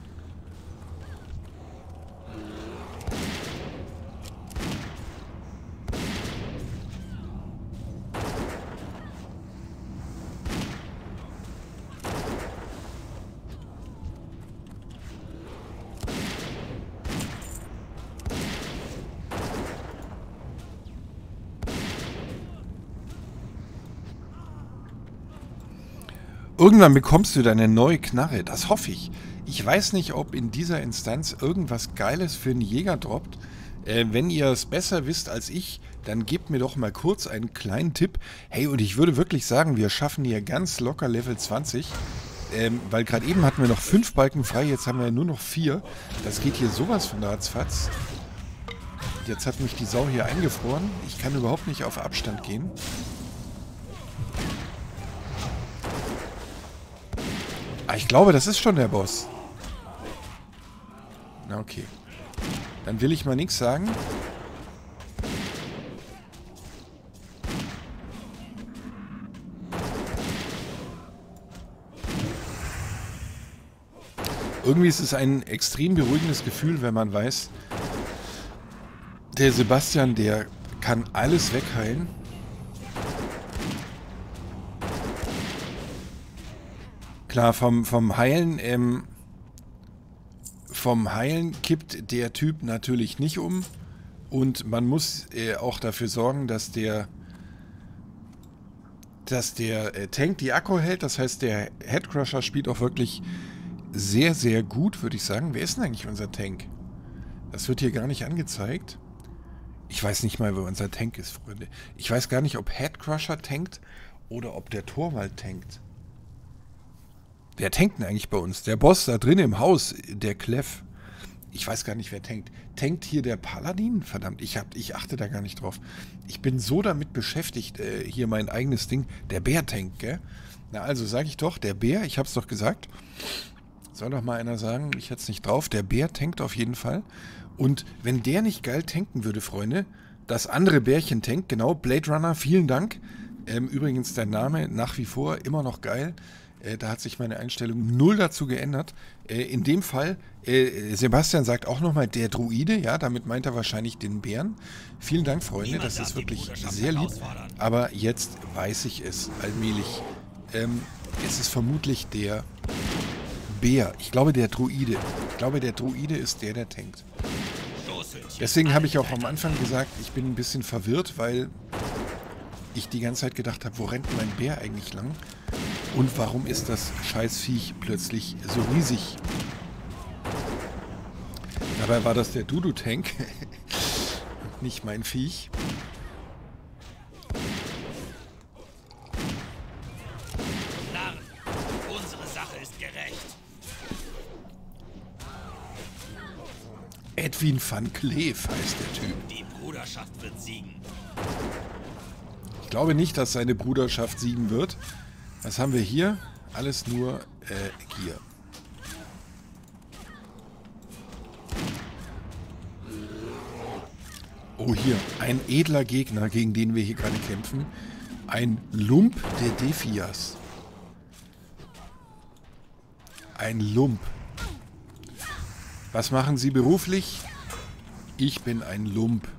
Irgendwann bekommst du deine neue Knarre, das hoffe ich. Ich weiß nicht, ob in dieser Instanz irgendwas Geiles für einen Jäger droppt. Äh, wenn ihr es besser wisst als ich, dann gebt mir doch mal kurz einen kleinen Tipp. Hey, und ich würde wirklich sagen, wir schaffen hier ganz locker Level zwanzig. Ähm, weil gerade eben hatten wir noch fünf Balken frei, jetzt haben wir nur noch vier. Das geht hier sowas von ratzfatz. Jetzt hat mich die Sau hier eingefroren. Ich kann überhaupt nicht auf Abstand gehen. Ah, ich glaube, das ist schon der Boss. Na, okay. Dann will ich mal nichts sagen. Irgendwie ist es ein extrem beruhigendes Gefühl, wenn man weiß, der Sebastian, der kann alles wegheilen. Klar, vom, vom Heilen, ähm, vom Heilen kippt der Typ natürlich nicht um. Und man muss äh, auch dafür sorgen, dass der, dass der äh, Tank die Akku hält. Das heißt, der Headcrusher spielt auch wirklich sehr, sehr gut, würde ich sagen. Wer ist denn eigentlich unser Tank? Das wird hier gar nicht angezeigt. Ich weiß nicht mal, wer unser Tank ist, Freunde. Ich weiß gar nicht, ob Headcrusher tankt oder ob der Torwald tankt. Wer tankt denn eigentlich bei uns? Der Boss da drin im Haus, der Clef. Ich weiß gar nicht, wer tankt. Tankt hier der Paladin? Verdammt, ich, hab, ich achte da gar nicht drauf. Ich bin so damit beschäftigt, äh, hier mein eigenes Ding. Der Bär tankt, gell? Na also, sage ich doch, der Bär, ich hab's doch gesagt. Soll doch mal einer sagen, ich hätte es nicht drauf. Der Bär tankt auf jeden Fall. Und wenn der nicht geil tanken würde, Freunde, das andere Bärchen tankt, genau, Blade Runner, vielen Dank. Ähm, übrigens, dein Name nach wie vor immer noch geil. Äh, da hat sich meine Einstellung null dazu geändert. Äh, in dem Fall, äh, Sebastian sagt auch nochmal der Druide, ja, damit meint er wahrscheinlich den Bären. Vielen Dank, Freunde, das ist wirklich sehr lieb. Aber jetzt weiß ich es allmählich. Ähm, es ist vermutlich der Bär. Ich glaube, der Druide. Ich glaube, der Druide ist der, der tankt. Deswegen habe ich auch am Anfang gesagt, ich bin ein bisschen verwirrt, weil ich die ganze Zeit gedacht habe, wo rennt mein Bär eigentlich lang? Und warum ist das Scheißviech plötzlich so riesig? Dabei war das der Dudu-Tank. Nicht mein Viech. Narren, unsere Sache ist gerecht. Edwin van Kleef heißt der Typ. Die Bruderschaft wird siegen. Ich glaube nicht, dass seine Bruderschaft siegen wird. Was haben wir hier? Alles nur äh, Gier. Oh, hier. Ein edler Gegner, gegen den wir hier gerade kämpfen. Ein Lump der Defias. Ein Lump. Was machen Sie beruflich? Ich bin ein Lump.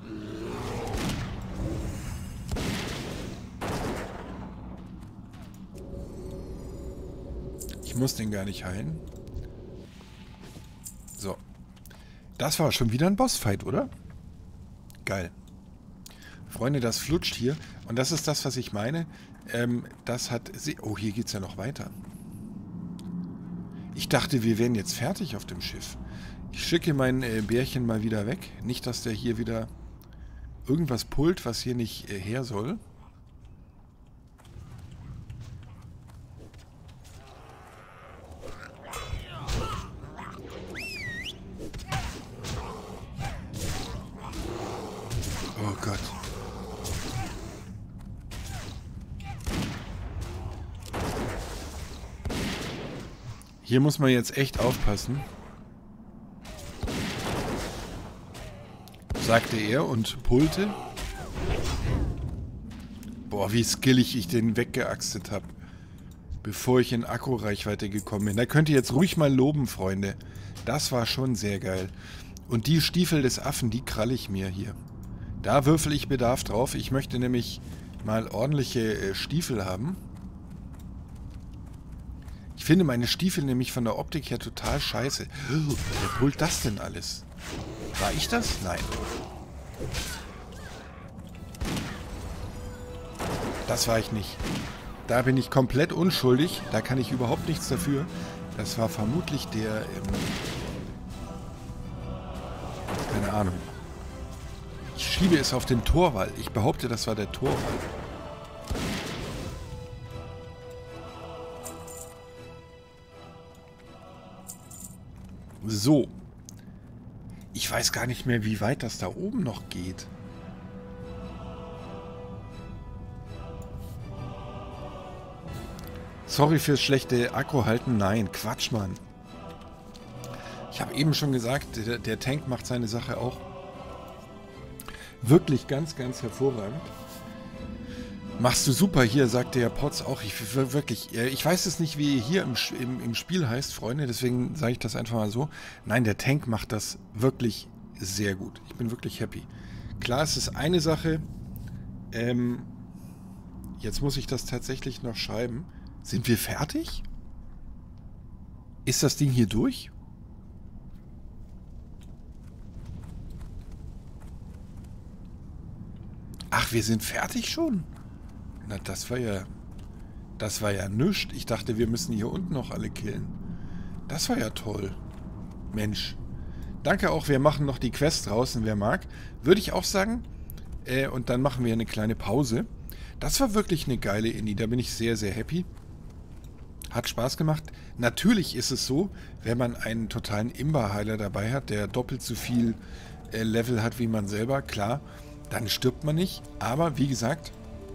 Ich muss den gar nicht heilen. So. Das war schon wieder ein Bossfight, oder? Geil. Freunde, das flutscht hier. Und das ist das, was ich meine. Ähm, das hat... Oh, hier geht's ja noch weiter. Ich dachte, wir wären jetzt fertig auf dem Schiff. Ich schicke mein äh, Bärchen mal wieder weg. Nicht, dass der hier wieder irgendwas pullt, was hier nicht äh, her soll. Oh Gott. Hier muss man jetzt echt aufpassen, sagte er und pullte. Boah, wie skillig ich den weggeaxtet habe, bevor ich in Akku-Reichweite gekommen bin. Da könnt ihr jetzt ruhig mal loben, Freunde. Das war schon sehr geil. Und die Stiefel des Affen, die kralle ich mir hier. Da würfel ich Bedarf drauf. Ich möchte nämlich mal ordentliche äh, Stiefel haben. Ich finde meine Stiefel nämlich von der Optik her total scheiße. Wer pullt das denn alles? War ich das? Nein. Das war ich nicht. Da bin ich komplett unschuldig. Da kann ich überhaupt nichts dafür. Das war vermutlich der... Ähm, keine Ahnung. Ich schiebe es auf den Torwall. Ich behaupte, das war der Torwall. So. Ich weiß gar nicht mehr, wie weit das da oben noch geht. Sorry fürs schlechte Akku-Halten. Nein, Quatsch, Mann. Ich habe eben schon gesagt, der, der Tank macht seine Sache auch wirklich ganz, ganz hervorragend. Machst du super hier, sagte der Potts auch. Ich wirklich, ich weiß es nicht, wie hier im, im, im Spiel heißt, Freunde, deswegen sage ich das einfach mal so. Nein, der Tank macht das wirklich sehr gut. Ich bin wirklich happy. Klar, es ist eine Sache, ähm, jetzt muss ich das tatsächlich noch schreiben. Sind wir fertig? Ist das Ding hier durch? Ach, wir sind fertig schon? Na, das war ja... Das war ja nichts. Ich dachte, wir müssen hier unten noch alle killen. Das war ja toll. Mensch. Danke auch, wir machen noch die Quest draußen, wer mag. Würde ich auch sagen. Äh, und dann machen wir eine kleine Pause. Das war wirklich eine geile Indie. Da bin ich sehr, sehr happy. Hat Spaß gemacht. Natürlich ist es so, wenn man einen totalen Imba-Heiler dabei hat, der doppelt so viel äh, Level hat wie man selber, klar, dann stirbt man nicht. Aber wie gesagt,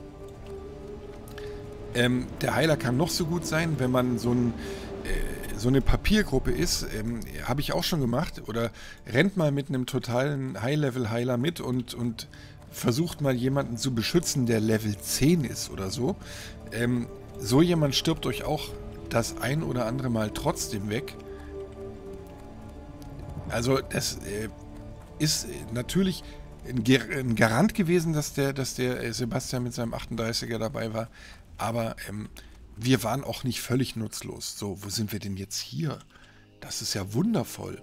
ähm, der Heiler kann noch so gut sein, wenn man so, ein, äh, so eine Papiergruppe ist. Ähm, habe ich auch schon gemacht. Oder rennt mal mit einem totalen High-Level-Heiler mit und, und versucht mal jemanden zu beschützen, der Level zehn ist oder so. Ähm, so jemand stirbt euch auch das ein oder andere Mal trotzdem weg. Also das äh, ist natürlich ein, Ger ein Garant gewesen, dass der, dass der Sebastian mit seinem achtunddreißiger dabei war. Aber ähm, wir waren auch nicht völlig nutzlos. So, wo sind wir denn jetzt hier? Das ist ja wundervoll.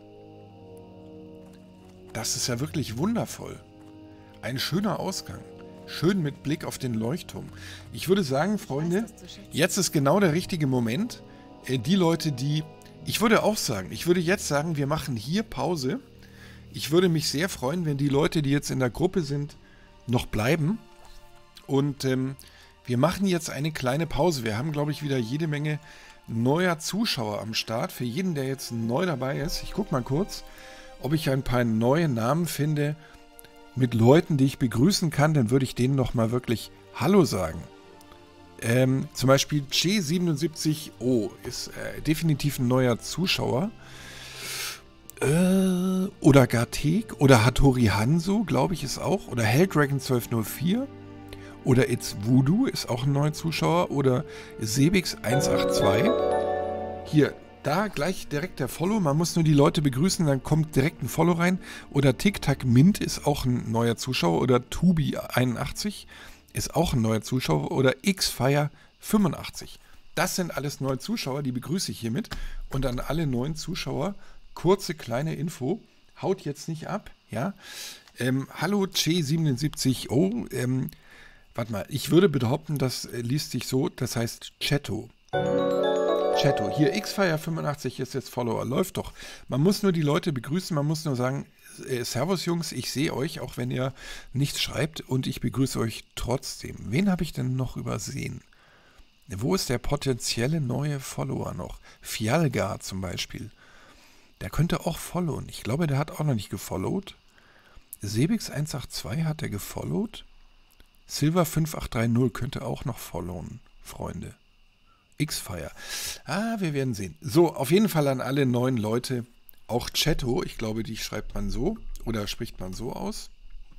Das ist ja wirklich wundervoll. Ein schöner Ausgang. Schön mit Blick auf den Leuchtturm. Ich würde sagen, Freunde, jetzt ist genau der richtige Moment. Äh, die Leute, die... Ich würde auch sagen, ich würde jetzt sagen, wir machen hier Pause. Ich würde mich sehr freuen, wenn die Leute, die jetzt in der Gruppe sind, noch bleiben. Und ähm, wir machen jetzt eine kleine Pause. Wir haben, glaube ich, wieder jede Menge neuer Zuschauer am Start. Für jeden, der jetzt neu dabei ist. Ich gucke mal kurz, ob ich ein paar neue Namen finde mit Leuten, die ich begrüßen kann. Dann würde ich denen nochmal wirklich Hallo sagen. Ähm, zum Beispiel G siebenundsiebzig O ist äh, definitiv ein neuer Zuschauer. Äh, oder Gartek oder Hattori Hanzo, glaube ich, ist auch. Oder Helldragon zwölf null vier. Oder It's Voodoo ist auch ein neuer Zuschauer. Oder Sebix eins acht zwei. Hier, da gleich direkt der Follow. Man muss nur die Leute begrüßen, dann kommt direkt ein Follow rein. Oder TikTok Mint ist auch ein neuer Zuschauer. Oder Tubi einundachtzig ist auch ein neuer Zuschauer. Oder Xfire fünfundachtzig. Das sind alles neue Zuschauer, die begrüße ich hiermit. Und an alle neuen Zuschauer, kurze kleine Info. Haut jetzt nicht ab, ja. Ähm, hallo G siebenundsiebzig O. Ähm, warte mal, ich würde behaupten, das äh, liest sich so, das heißt Chatto. Chatto. Hier, Xfire fünfundachtzig ist jetzt Follower. Läuft doch. Man muss nur die Leute begrüßen, man muss nur sagen, äh, Servus Jungs, ich sehe euch, auch wenn ihr nichts schreibt und ich begrüße euch trotzdem. Wen habe ich denn noch übersehen? Wo ist der potenzielle neue Follower noch? Fialgar zum Beispiel. Der könnte auch followen. Ich glaube, der hat auch noch nicht gefollowt. Sebix eins acht zwei hat er gefollowt. Silver fünf acht drei null könnte auch noch followen, Freunde. Xfire. Ah, wir werden sehen. So, auf jeden Fall an alle neuen Leute. Auch Chatto, ich glaube, die schreibt man so oder spricht man so aus.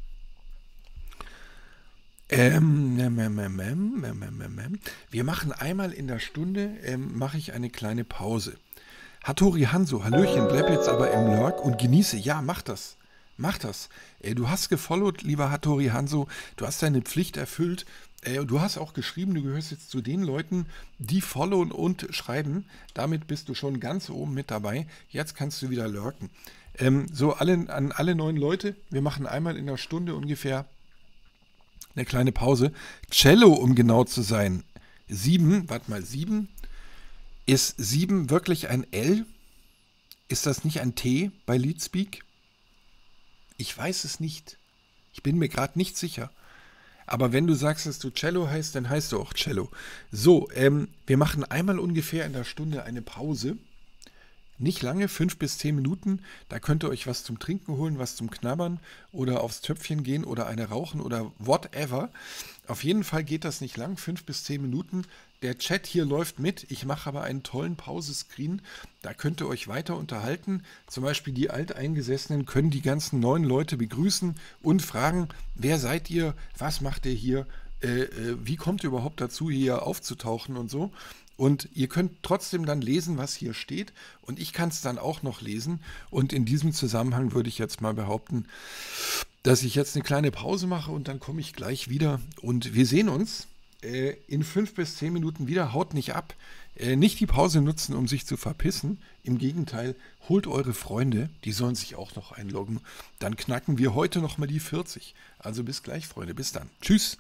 Ähm, ähm, ähm, ähm, ähm, ähm, ähm. Wir machen einmal in der Stunde, ähm, mache ich eine kleine Pause. Hattori Hanzo, Hallöchen, bleib jetzt aber im Lurk und genieße. Ja, mach das. Mach das. Äh, du hast gefollowt, lieber Hattori Hanzo. Du hast deine Pflicht erfüllt. Äh, du hast auch geschrieben, du gehörst jetzt zu den Leuten, die followen und schreiben. Damit bist du schon ganz oben mit dabei. Jetzt kannst du wieder lurken. Ähm, so, alle, an alle neuen Leute, wir machen einmal in der Stunde ungefähr eine kleine Pause. Cello, um genau zu sein. Sieben, warte mal, sieben. Ist sieben wirklich ein L? Ist das nicht ein T bei Leadspeak? Ich weiß es nicht. Ich bin mir gerade nicht sicher. Aber wenn du sagst, dass du Cello heißt, dann heißt du auch Cello. So, ähm, wir machen einmal ungefähr in der Stunde eine Pause. Nicht lange, fünf bis zehn Minuten. Da könnt ihr euch was zum Trinken holen, was zum Knabbern oder aufs Töpfchen gehen oder eine rauchen oder whatever. Auf jeden Fall geht das nicht lang, fünf bis zehn Minuten. Der Chat hier läuft mit. Ich mache aber einen tollen Pausescreen. Da könnt ihr euch weiter unterhalten. Zum Beispiel die Alteingesessenen können die ganzen neuen Leute begrüßen und fragen, wer seid ihr, was macht ihr hier, äh, äh, wie kommt ihr überhaupt dazu, hier aufzutauchen und so. Und ihr könnt trotzdem dann lesen, was hier steht. Und ich kann es dann auch noch lesen. Und in diesem Zusammenhang würde ich jetzt mal behaupten, dass ich jetzt eine kleine Pause mache und dann komme ich gleich wieder. Und wir sehen uns äh, in fünf bis zehn Minuten wieder. Haut nicht ab. Äh, nicht die Pause nutzen, um sich zu verpissen. Im Gegenteil, holt eure Freunde. Die sollen sich auch noch einloggen. Dann knacken wir heute noch mal die vierzig. Also bis gleich, Freunde. Bis dann. Tschüss.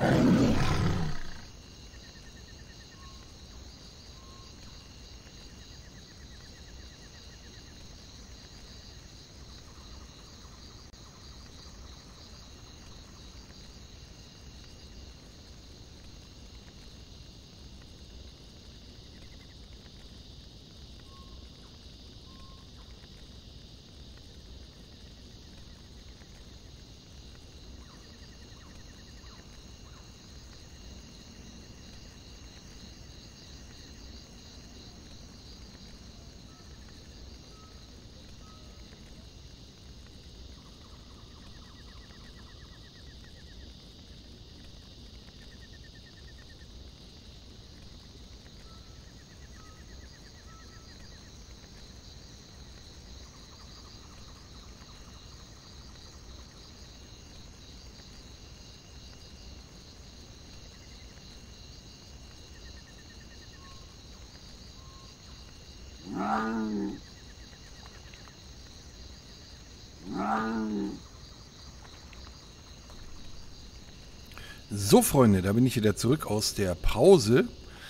So, Freunde, da bin ich wieder zurück aus der Pause.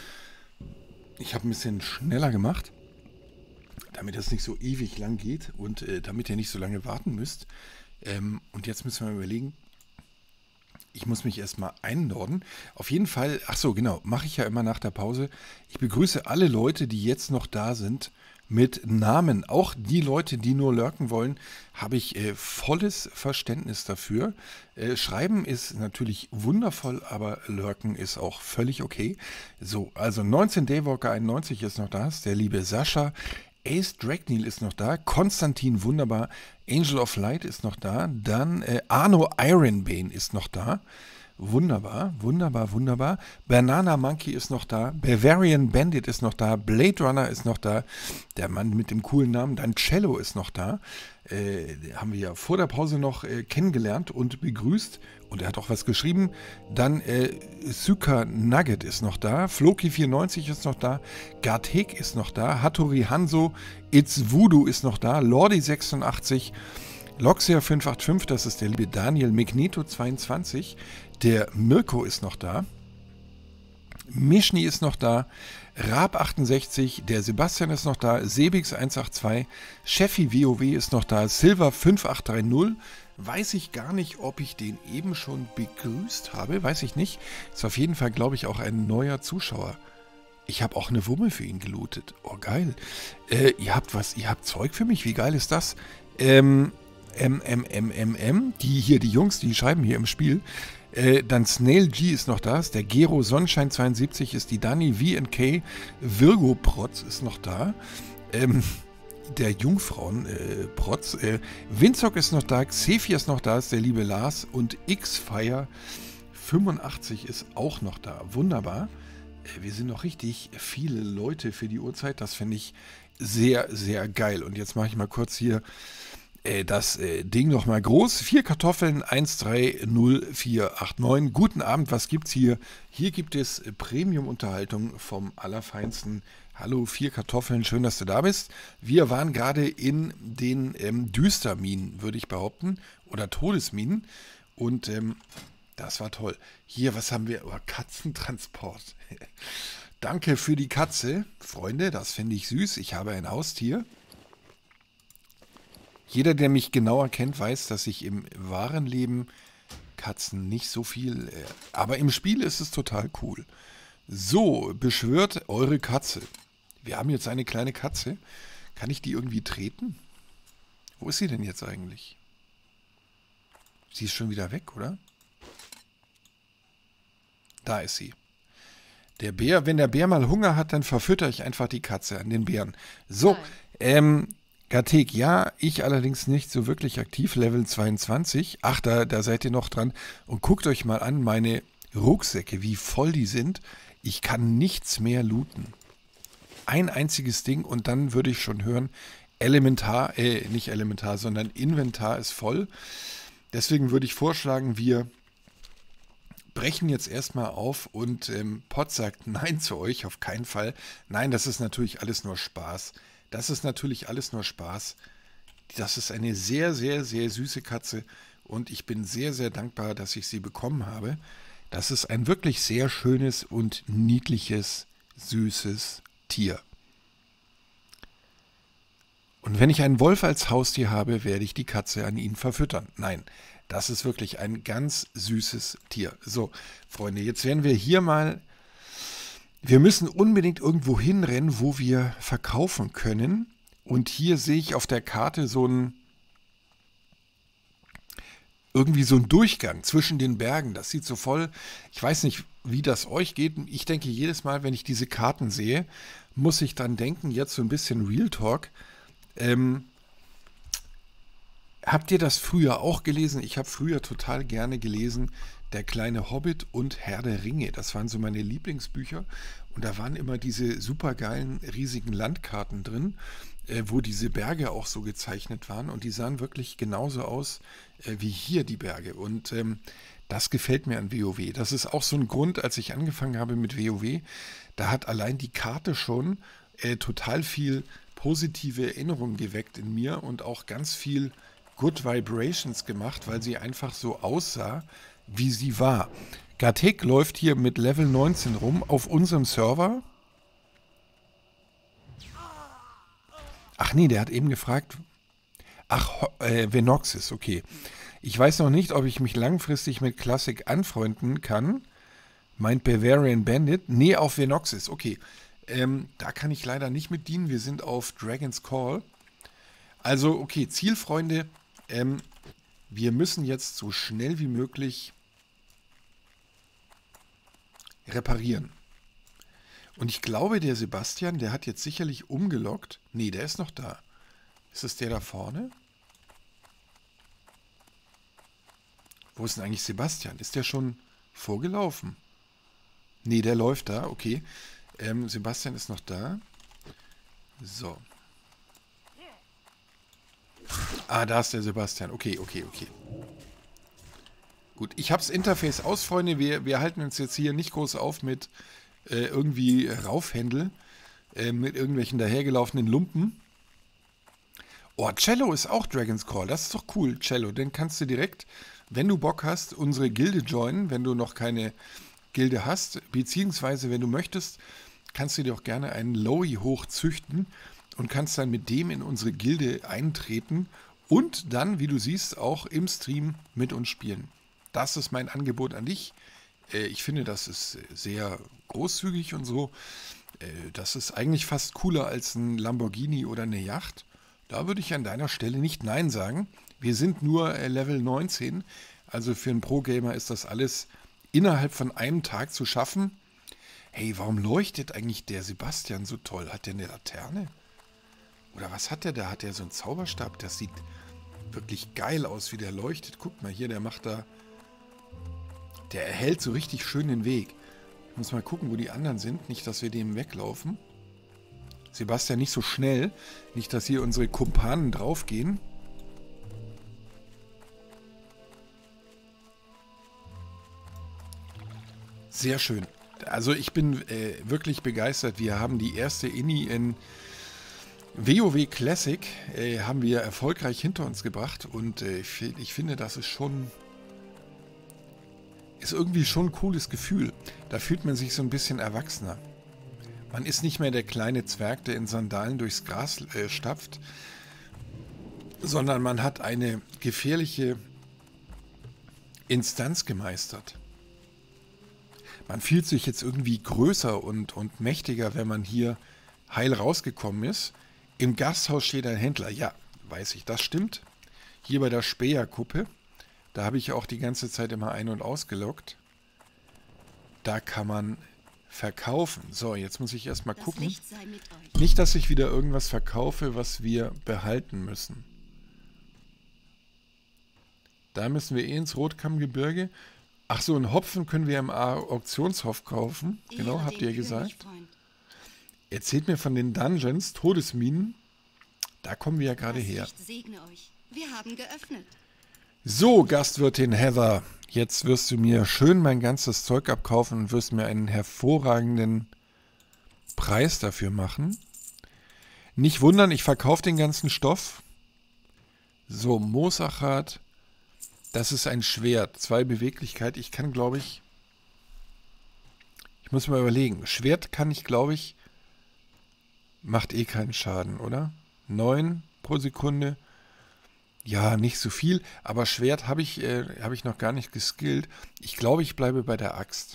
Ich habe ein bisschen schneller gemacht, damit es nicht so ewig lang geht und äh, damit ihr nicht so lange warten müsst. Ähm, und jetzt müssen wir überlegen, ich muss mich erstmal einnorden. Auf jeden Fall, ach so, genau, mache ich ja immer nach der Pause. Ich begrüße alle Leute, die jetzt noch da sind, mit Namen. Auch die Leute, die nur lurken wollen, habe ich äh, volles Verständnis dafür. Äh, Schreiben ist natürlich wundervoll, aber lurken ist auch völlig okay. So, also neunzehn Daywalker einundneunzig ist noch da, ist der liebe Sascha. Ace Dragneel ist noch da, Konstantin wunderbar, Angel of Light ist noch da, dann äh, Arno Ironbane ist noch da. Wunderbar, wunderbar, wunderbar. Banana Monkey ist noch da. Bavarian Bandit ist noch da. Blade Runner ist noch da. Der Mann mit dem coolen Namen. Dann Cello ist noch da. Äh, haben wir ja vor der Pause noch äh, kennengelernt und begrüßt. Und er hat auch was geschrieben. Dann äh, Syka Nugget ist noch da. Floki vierundneunzig ist noch da. Garthek ist noch da. Hattori Hanzo. It's Voodoo ist noch da. Lordi sechsundachtzig. Loxia fünf acht fünf, das ist der liebe Daniel. Magneto zweiundzwanzig. Der Mirko ist noch da. Mischni ist noch da. Raab achtundsechzig. Der Sebastian ist noch da. Sebix eins acht zwei. Chefi WoW ist noch da. Silver fünf acht drei null. Weiß ich gar nicht, ob ich den eben schon begrüßt habe. Weiß ich nicht. Ist auf jeden Fall, glaube ich, auch ein neuer Zuschauer. Ich habe auch eine Wumme für ihn gelootet. Oh, geil. Äh, ihr habt was, ihr habt Zeug für mich? Wie geil ist das? Ähm, M M M M M, die hier, die Jungs, die schreiben hier im Spiel. Äh, dann Snail G ist noch da, ist der Gero Sonnenschein zweiundsiebzig, ist die Dani V N K, Virgo Protz ist noch da, ähm, der Jungfrauen äh, Protz, äh, Winzock ist noch da, Xefi ist noch da, ist der liebe Lars und Xfire fünfundachtzig ist auch noch da. Wunderbar. Äh, wir sind noch richtig viele Leute für die Uhrzeit, das finde ich sehr, sehr geil. Und jetzt mache ich mal kurz hier das äh, Ding nochmal groß. Vier Kartoffeln, eins drei null vier acht neun. Guten Abend, was gibt's hier? Hier gibt es äh, Premium-Unterhaltung vom Allerfeinsten. Hallo, vier Kartoffeln, schön, dass du da bist. Wir waren gerade in den ähm, Düsterminen, würde ich behaupten, oder Todesminen. Und ähm, das war toll. Hier, was haben wir? Oh, Katzentransport. Danke für die Katze, Freunde, das finde ich süß. Ich habe ein Haustier. Jeder, der mich genauer kennt, weiß, dass ich im wahren Leben Katzen nicht so viel... Äh, aber im Spiel ist es total cool. So, beschwört eure Katze. Wir haben jetzt eine kleine Katze. Kann ich die irgendwie treten? Wo ist sie denn jetzt eigentlich? Sie ist schon wieder weg, oder? Da ist sie. Der Bär, wenn der Bär mal Hunger hat, dann verfütter ich einfach die Katze an den Bären. So, Nein. ähm... Garthek, ja, ich allerdings nicht so wirklich aktiv, Level zweiundzwanzig. Ach, da, da seid ihr noch dran. Und guckt euch mal an, meine Rucksäcke, wie voll die sind. Ich kann nichts mehr looten. Ein einziges Ding und dann würde ich schon hören, Elementar, äh, nicht Elementar, sondern Inventar ist voll. Deswegen würde ich vorschlagen, wir brechen jetzt erstmal auf und ähm, Pot sagt nein zu euch, auf keinen Fall. Nein, das ist natürlich alles nur Spaß. Das ist natürlich alles nur Spaß. Das ist eine sehr, sehr, sehr süße Katze und ich bin sehr, sehr dankbar, dass ich sie bekommen habe. Das ist ein wirklich sehr schönes und niedliches, süßes Tier. Und wenn ich einen Wolf als Haustier habe, werde ich die Katze an ihn verfüttern. Nein, das ist wirklich ein ganz süßes Tier. So, Freunde, jetzt werden wir hier mal... Wir müssen unbedingt irgendwo hinrennen, wo wir verkaufen können. Und hier sehe ich auf der Karte so ein... irgendwie so ein Durchgang zwischen den Bergen. Das sieht so voll... Ich weiß nicht, wie das euch geht. Ich denke, jedes Mal, wenn ich diese Karten sehe, muss ich dann denken, jetzt so ein bisschen Real Talk... Ähm, habt ihr das früher auch gelesen? Ich habe früher total gerne gelesen, Der kleine Hobbit und Herr der Ringe. Das waren so meine Lieblingsbücher. Und da waren immer diese supergeilen, riesigen Landkarten drin, äh, wo diese Berge auch so gezeichnet waren. Und die sahen wirklich genauso aus äh, wie hier die Berge. Und ähm, das gefällt mir an WoW. Das ist auch so ein Grund, als ich angefangen habe mit WoW, da hat allein die Karte schon äh, total viel positive Erinnerungen geweckt in mir und auch ganz viel Good Vibrations gemacht, weil sie einfach so aussah, wie sie war. Gatek läuft hier mit Level neunzehn rum auf unserem Server. Ach nee, der hat eben gefragt. Ach, äh, Venoxis, okay. Ich weiß noch nicht, ob ich mich langfristig mit Classic anfreunden kann. Meint Bavarian Bandit? Nee, auf Venoxis, okay. Ähm, da kann ich leider nicht mit dienen. Wir sind auf Dragon's Call. Also, okay, Zielfreunde, ähm, wir müssen jetzt so schnell wie möglich reparieren. Und ich glaube, der Sebastian, der hat jetzt sicherlich umgeloggt. Nee, der ist noch da. Ist es der da vorne? Wo ist denn eigentlich Sebastian? Ist der schon vorgelaufen? Nee, der läuft da, okay. Ähm, Sebastian ist noch da. So. Ah, da ist der Sebastian. Okay, okay, okay. Gut, ich habe das Interface aus, Freunde. Wir, wir halten uns jetzt hier nicht groß auf mit äh, irgendwie Raufhändel, äh, mit irgendwelchen dahergelaufenen Lumpen. Oh, Cello ist auch Dragon's Call. Das ist doch cool, Cello. Den kannst du direkt, wenn du Bock hast, unsere Gilde joinen, wenn du noch keine Gilde hast, beziehungsweise wenn du möchtest, kannst du dir auch gerne einen Lowy hochzüchten und kannst dann mit dem in unsere Gilde eintreten und dann, wie du siehst, auch im Stream mit uns spielen. Das ist mein Angebot an dich. Ich finde, das ist sehr großzügig und so. Das ist eigentlich fast cooler als ein Lamborghini oder eine Yacht. Da würde ich an deiner Stelle nicht Nein sagen. Wir sind nur Level neunzehn, also für einen Pro-Gamer ist das alles innerhalb von einem Tag zu schaffen. Hey, warum leuchtet eigentlich der Sebastian so toll? Hat der eine Laterne? Oder was hat der da? Hat der so einen Zauberstab? Das sieht wirklich geil aus, wie der leuchtet. Guck mal hier, der macht da... Der erhält so richtig schön den Weg. Ich muss mal gucken, wo die anderen sind. Nicht, dass wir dem weglaufen. Sebastian, nicht so schnell. Nicht, dass hier unsere Kumpanen draufgehen. Sehr schön. Also ich bin äh, wirklich begeistert. Wir haben die erste Inni in WoW Classic äh, haben wir erfolgreich hinter uns gebracht. Und äh, ich, ich finde, das ist schon... ist irgendwie schon ein cooles Gefühl. Da fühlt man sich so ein bisschen erwachsener. Man ist nicht mehr der kleine Zwerg, der in Sandalen durchs Gras äh, stapft, sondern man hat eine gefährliche Instanz gemeistert. Man fühlt sich jetzt irgendwie größer und, und mächtiger, wenn man hier heil rausgekommen ist. Im Gasthaus steht ein Händler. Ja, weiß ich, das stimmt. Hier bei der Speerkuppe. Da habe ich auch die ganze Zeit immer ein- und ausgeloggt. Da kann man verkaufen. So, jetzt muss ich erstmal gucken. Nicht, dass ich wieder irgendwas verkaufe, was wir behalten müssen. Da müssen wir eh ins Rotkammgebirge. Ach so, einen Hopfen können wir im Auktionshof kaufen. Genau, habt ihr gesagt. Erzählt mir von den Dungeons, Todesminen. Da kommen wir ja gerade her. Wir haben geöffnet. So, Gastwirtin Heather, jetzt wirst du mir schön mein ganzes Zeug abkaufen und wirst mir einen hervorragenden Preis dafür machen. Nicht wundern, ich verkaufe den ganzen Stoff. So, Moosachat, das ist ein Schwert, zwei Beweglichkeit. Ich kann, glaube ich, Ich muss mal überlegen. Schwert kann ich, glaube ich, macht eh keinen Schaden, oder? neun pro Sekunde. Ja, nicht so viel. Aber Schwert habe ich, äh, habe ich noch gar nicht geskillt. Ich glaube, ich bleibe bei der Axt.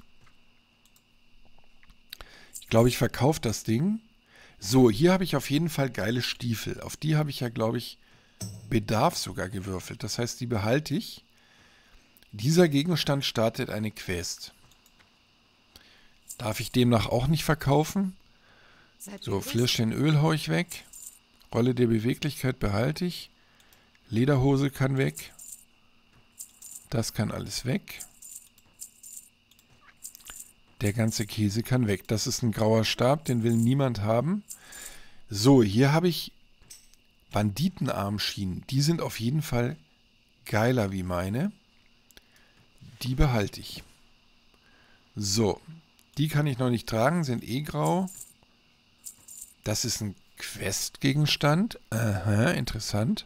Ich glaube, ich verkaufe das Ding. So, hier habe ich auf jeden Fall geile Stiefel. Auf die habe ich ja, glaube ich, Bedarf sogar gewürfelt. Das heißt, die behalte ich. Dieser Gegenstand startet eine Quest. Darf ich demnach auch nicht verkaufen? So, Fläschchen Öl haue ich weg. Rolle der Beweglichkeit behalte ich. Lederhose kann weg. Das kann alles weg. Der ganze Käse kann weg. Das ist ein grauer Stab, den will niemand haben. So, hier habe ich Banditenarmschienen. Die sind auf jeden Fall geiler wie meine. Die behalte ich. So, die kann ich noch nicht tragen, sind eh grau. Das ist ein Questgegenstand. Aha, interessant.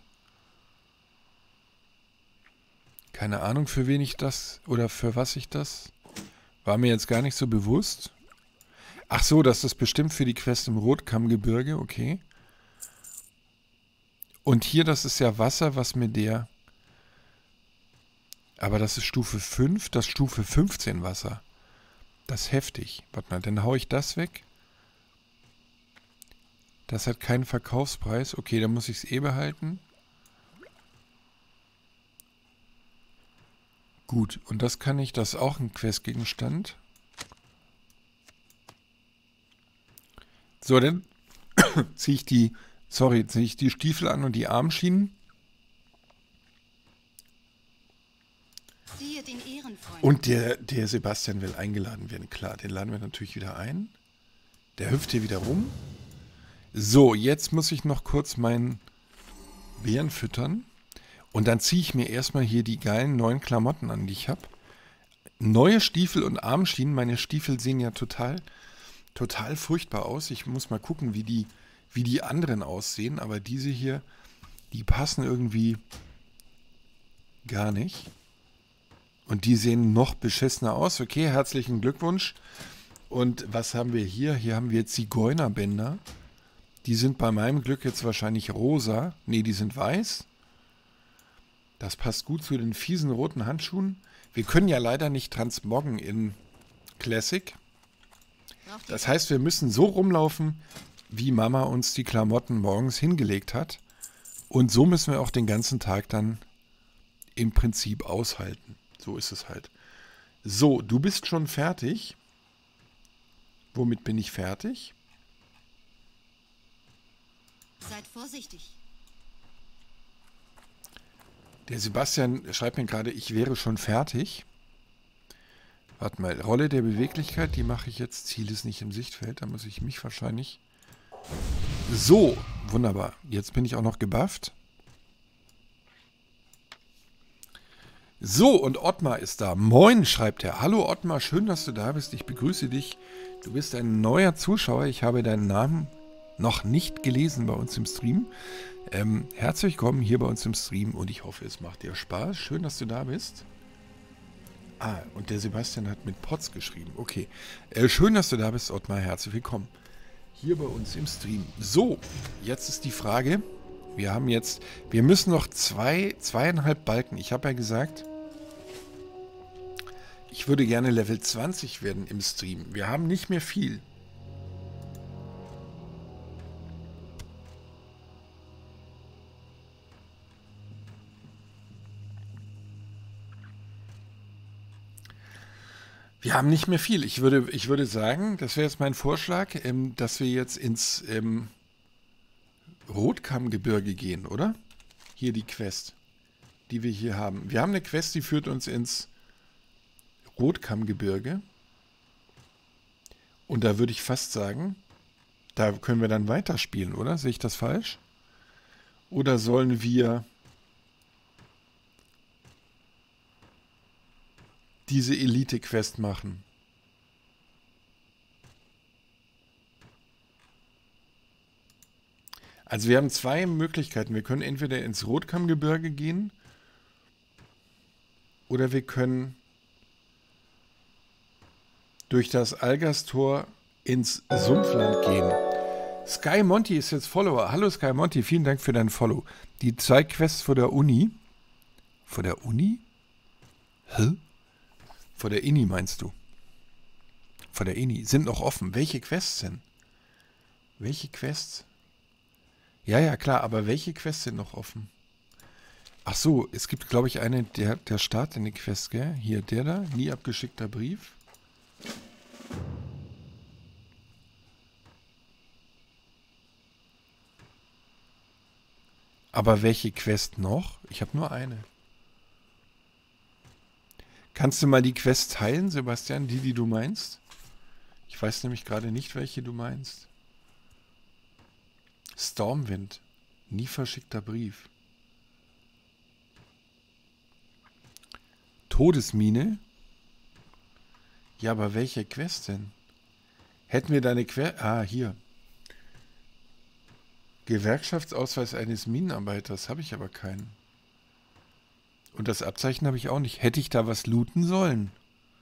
Keine Ahnung, für wen ich das oder für was ich das... War mir jetzt gar nicht so bewusst. Ach so, das ist bestimmt für die Quest im Rotkammgebirge, okay. Und hier, das ist ja Wasser, was mir der... Aber das ist Stufe fünf, das ist Stufe fünfzehn Wasser. Das ist heftig. Warte mal, dann haue ich das weg. Das hat keinen Verkaufspreis. Okay, dann muss ich es eh behalten. Gut, und das kann ich, das ist auch ein Questgegenstand. So, dann ziehe ich die, sorry, ziehe ich die Stiefel an und die Armschienen. Siehe den Ehrenfreund. Und der, der Sebastian will eingeladen werden, klar, den laden wir natürlich wieder ein. Der hüpft hier wieder rum. So, jetzt muss ich noch kurz meinen Bären füttern. Und dann ziehe ich mir erstmal hier die geilen neuen Klamotten an, die ich habe. Neue Stiefel und Armschienen. Meine Stiefel sehen ja total, total furchtbar aus. Ich muss mal gucken, wie die, wie die anderen aussehen. Aber diese hier, die passen irgendwie gar nicht. Und die sehen noch beschissener aus. Okay, herzlichen Glückwunsch. Und was haben wir hier? Hier haben wir Zigeunerbänder. Die sind bei meinem Glück jetzt wahrscheinlich rosa. Ne, die sind weiß. Das passt gut zu den fiesen roten Handschuhen. Wir können ja leider nicht transmoggen in Classic. Das heißt, wir müssen so rumlaufen, wie Mama uns die Klamotten morgens hingelegt hat. Und so müssen wir auch den ganzen Tag dann im Prinzip aushalten. So ist es halt. So, du bist schon fertig. Womit bin ich fertig? Seid vorsichtig. Der Sebastian schreibt mir gerade, ich wäre schon fertig. Warte mal, Rolle der Beweglichkeit, die mache ich jetzt. Ziel ist nicht im Sichtfeld, da muss ich mich wahrscheinlich... So, wunderbar. Jetzt bin ich auch noch gebufft. So, und Ottmar ist da. Moin, schreibt er. Hallo Ottmar, schön, dass du da bist. Ich begrüße dich. Du bist ein neuer Zuschauer. Ich habe deinen Namen noch nicht gelesen bei uns im Stream. Ähm, herzlich willkommen hier bei uns im Stream und ich hoffe, es macht dir Spaß. Schön, dass du da bist. Ah, und der Sebastian hat mit Potz geschrieben. Okay. Äh, schön, dass du da bist, Ottmar. Herzlich willkommen. Hier bei uns im Stream. So, jetzt ist die Frage. Wir haben jetzt, wir müssen noch zwei, zweieinhalb Balken. Ich habe ja gesagt, ich würde gerne Level zwanzig werden im Stream. Wir haben nicht mehr viel. Wir haben nicht mehr viel. Ich würde, ich würde sagen, das wäre jetzt mein Vorschlag, ähm, dass wir jetzt ins ähm, Rotkammgebirge gehen, oder? Hier die Quest, die wir hier haben. Wir haben eine Quest, die führt uns ins Rotkammgebirge. Und da würde ich fast sagen, da können wir dann weiterspielen, oder? Sehe ich das falsch? Oder sollen wir diese Elite-Quest machen? Also wir haben zwei Möglichkeiten. Wir können entweder ins Rotkammgebirge gehen oder wir können durch das Algastor ins Sumpfland gehen. Sky Monty ist jetzt Follower. Hallo Sky Monty, vielen Dank für dein Follow. Die zwei Quests vor der Uni. Vor der Uni? Hä? Vor der Ini meinst du? Vor der Ini sind noch offen. Welche Quests denn? Welche Quests? Ja, ja, klar, aber welche Quests sind noch offen? Ach so, es gibt, glaube ich, eine, der, der Start in die Quest, gell? Hier, der da, nie abgeschickter Brief. Aber welche Quest noch? Ich habe nur eine. Kannst du mal die Quest teilen, Sebastian, die, die du meinst? Ich weiß nämlich gerade nicht, welche du meinst. Stormwind. Nie verschickter Brief. Todesmine? Ja, aber welche Quest denn? Hätten wir deine Quest... Ah, hier. Gewerkschaftsausweis eines Minenarbeiters. Habe ich aber keinen. Und das Abzeichen habe ich auch nicht. Hätte ich da was looten sollen?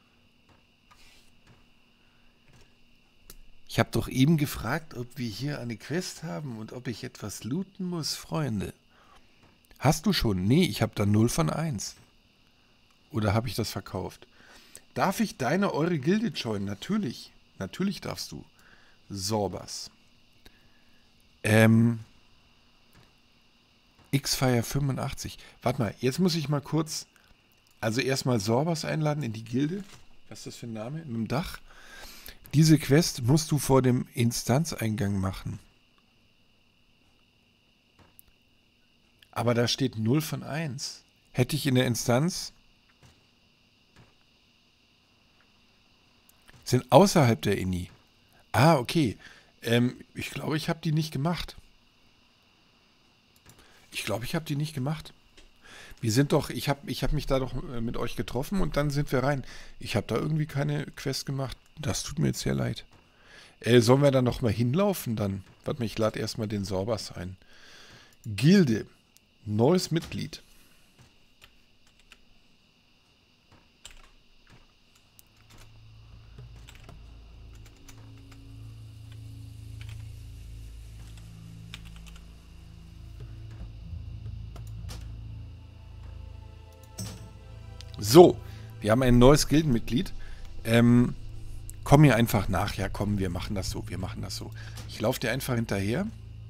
Ich habe doch eben gefragt, ob wir hier eine Quest haben und ob ich etwas looten muss, Freunde. Hast du schon? Nee, ich habe da null von eins. Oder habe ich das verkauft? Darf ich deine, eure Gilde joinen? Natürlich. Natürlich darfst du. Sorbas. Ähm. Xfire fünfundachtzig. Warte mal, jetzt muss ich mal kurz... Also erstmal Sorbas einladen in die Gilde. Was ist das für ein Name? Mit dem Dach. Diese Quest musst du vor dem Instanzeingang machen. Aber da steht null von eins. Hätte ich in der Instanz... Sind außerhalb der Ini. Ah, okay. Ähm, ich glaube, ich habe die nicht gemacht. Ich glaube, ich habe die nicht gemacht. Wir sind doch, ich habe ich hab mich da doch mit euch getroffen und dann sind wir rein. Ich habe da irgendwie keine Quest gemacht. Das tut mir jetzt sehr leid. Äh, sollen wir dann noch mal hinlaufen dann? Warte mal, ich lade erstmal den Sorbas ein. Gilde. Neues Mitglied. So, wir haben ein neues Gildenmitglied. Ähm, komm mir einfach nach. Ja, komm, wir machen das so. Wir machen das so. Ich laufe dir einfach hinterher.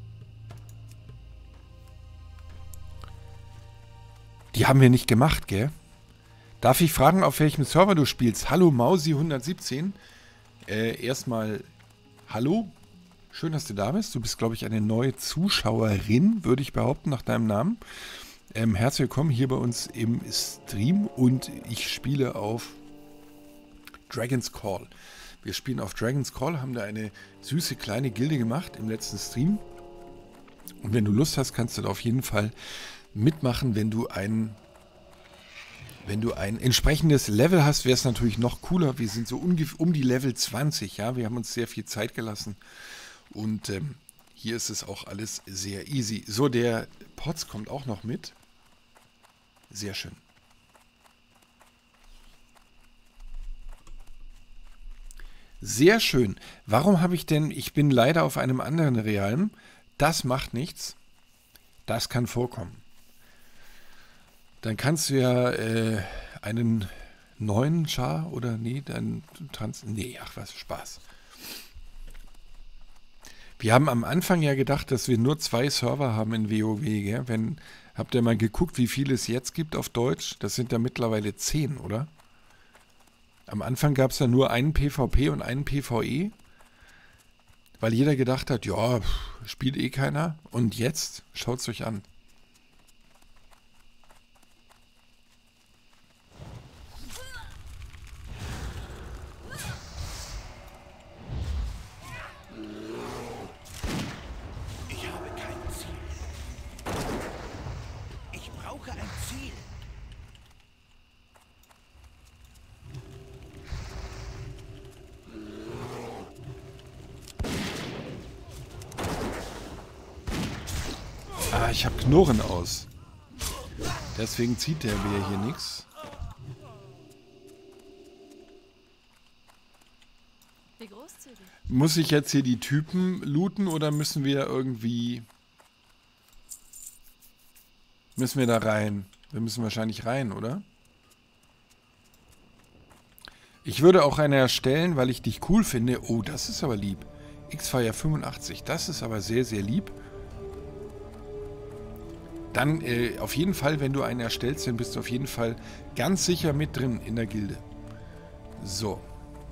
Die haben wir nicht gemacht, gell? Darf ich fragen, auf welchem Server du spielst? Hallo, Mausi hundertsiebzehn. Äh, erstmal, hallo. Schön, dass du da bist. Du bist, glaube ich, eine neue Zuschauerin, würde ich behaupten, nach deinem Namen. Ähm, herzlich willkommen hier bei uns im Stream und ich spiele auf Dragon's Call. Wir spielen auf Dragon's Call, haben da eine süße kleine Gilde gemacht im letzten Stream. Und wenn du Lust hast, kannst du da auf jeden Fall mitmachen, wenn du ein, wenn du ein entsprechendes Level hast, wäre es natürlich noch cooler. Wir sind so ungefähr um die Level zwanzig, ja, wir haben uns sehr viel Zeit gelassen und ähm, hier ist es auch alles sehr easy. So, der Potts kommt auch noch mit. Sehr schön. Sehr schön. Warum habe ich denn... Ich bin leider auf einem anderen Realm. Das macht nichts. Das kann vorkommen. Dann kannst du ja äh, einen neuen Char oder nee, dann Trans... Nee, ach was, Spaß. Wir haben am Anfang ja gedacht, dass wir nur zwei Server haben in WoW, gell? Wenn, habt ihr mal geguckt, wie viele es jetzt gibt auf Deutsch? Das sind ja mittlerweile zehn, oder? Am Anfang gab es ja nur einen PvP und einen PvE, weil jeder gedacht hat, ja, spielt eh keiner. Und jetzt, schaut es euch an. Ah, ich habe Knurren aus. Deswegen zieht der Bär hier nichts. Wie großzügig. Muss ich jetzt hier die Typen looten oder müssen wir irgendwie... Müssen wir da rein? Wir müssen wahrscheinlich rein, oder? Ich würde auch eine erstellen, weil ich dich cool finde. Oh, das ist aber lieb. X-Fire fünfundachtzig, das ist aber sehr, sehr lieb. Dann äh, auf jeden Fall, wenn du einen erstellst, dann bist du auf jeden Fall ganz sicher mit drin in der Gilde. So.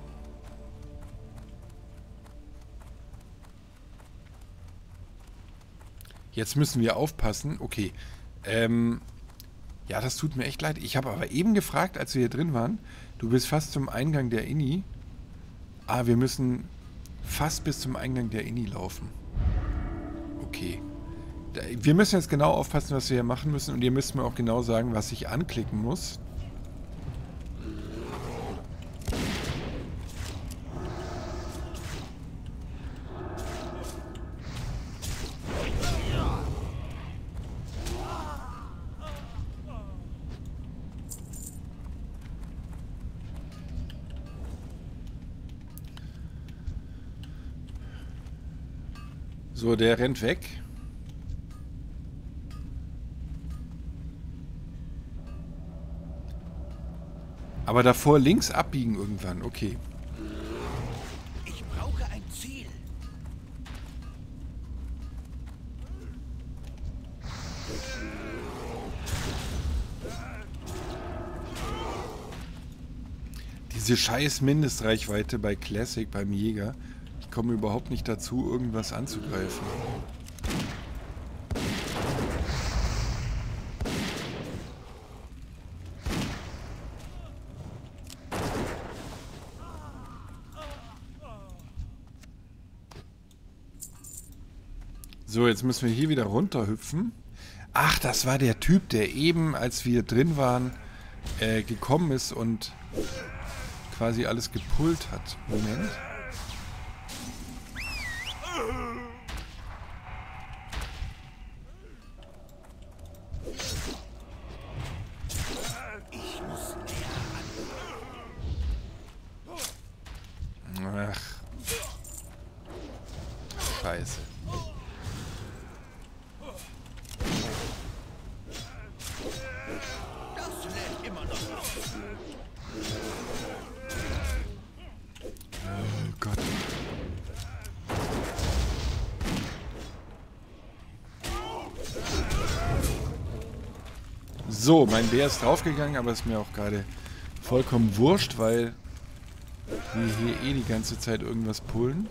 Jetzt müssen wir aufpassen. Okay. Ähm, ja, das tut mir echt leid. Ich habe aber eben gefragt, als wir hier drin waren, du bist fast zum Eingang der Inni. Ah, wir müssen fast bis zum Eingang der Inni laufen. Okay. Da, wir müssen jetzt genau aufpassen, was wir hier machen müssen. Und ihr müsst mir auch genau sagen, was ich anklicken muss. So, der rennt weg. Aber davor links abbiegen irgendwann, okay. Ich brauche ein Ziel. Diese scheiß Mindestreichweite bei Classic, beim Jäger. Ich komme überhaupt nicht dazu, irgendwas anzugreifen. So, jetzt müssen wir hier wieder runterhüpfen. Ach, das war der Typ, der eben, als wir drin waren, äh, gekommen ist und quasi alles gepullt hat. Moment. Ach. Scheiße. Das lädt immer noch auf. Oh Gott. So, mein Bär ist draufgegangen, aber ist mir auch gerade vollkommen wurscht, weil wir hier eh die ganze Zeit irgendwas pullen.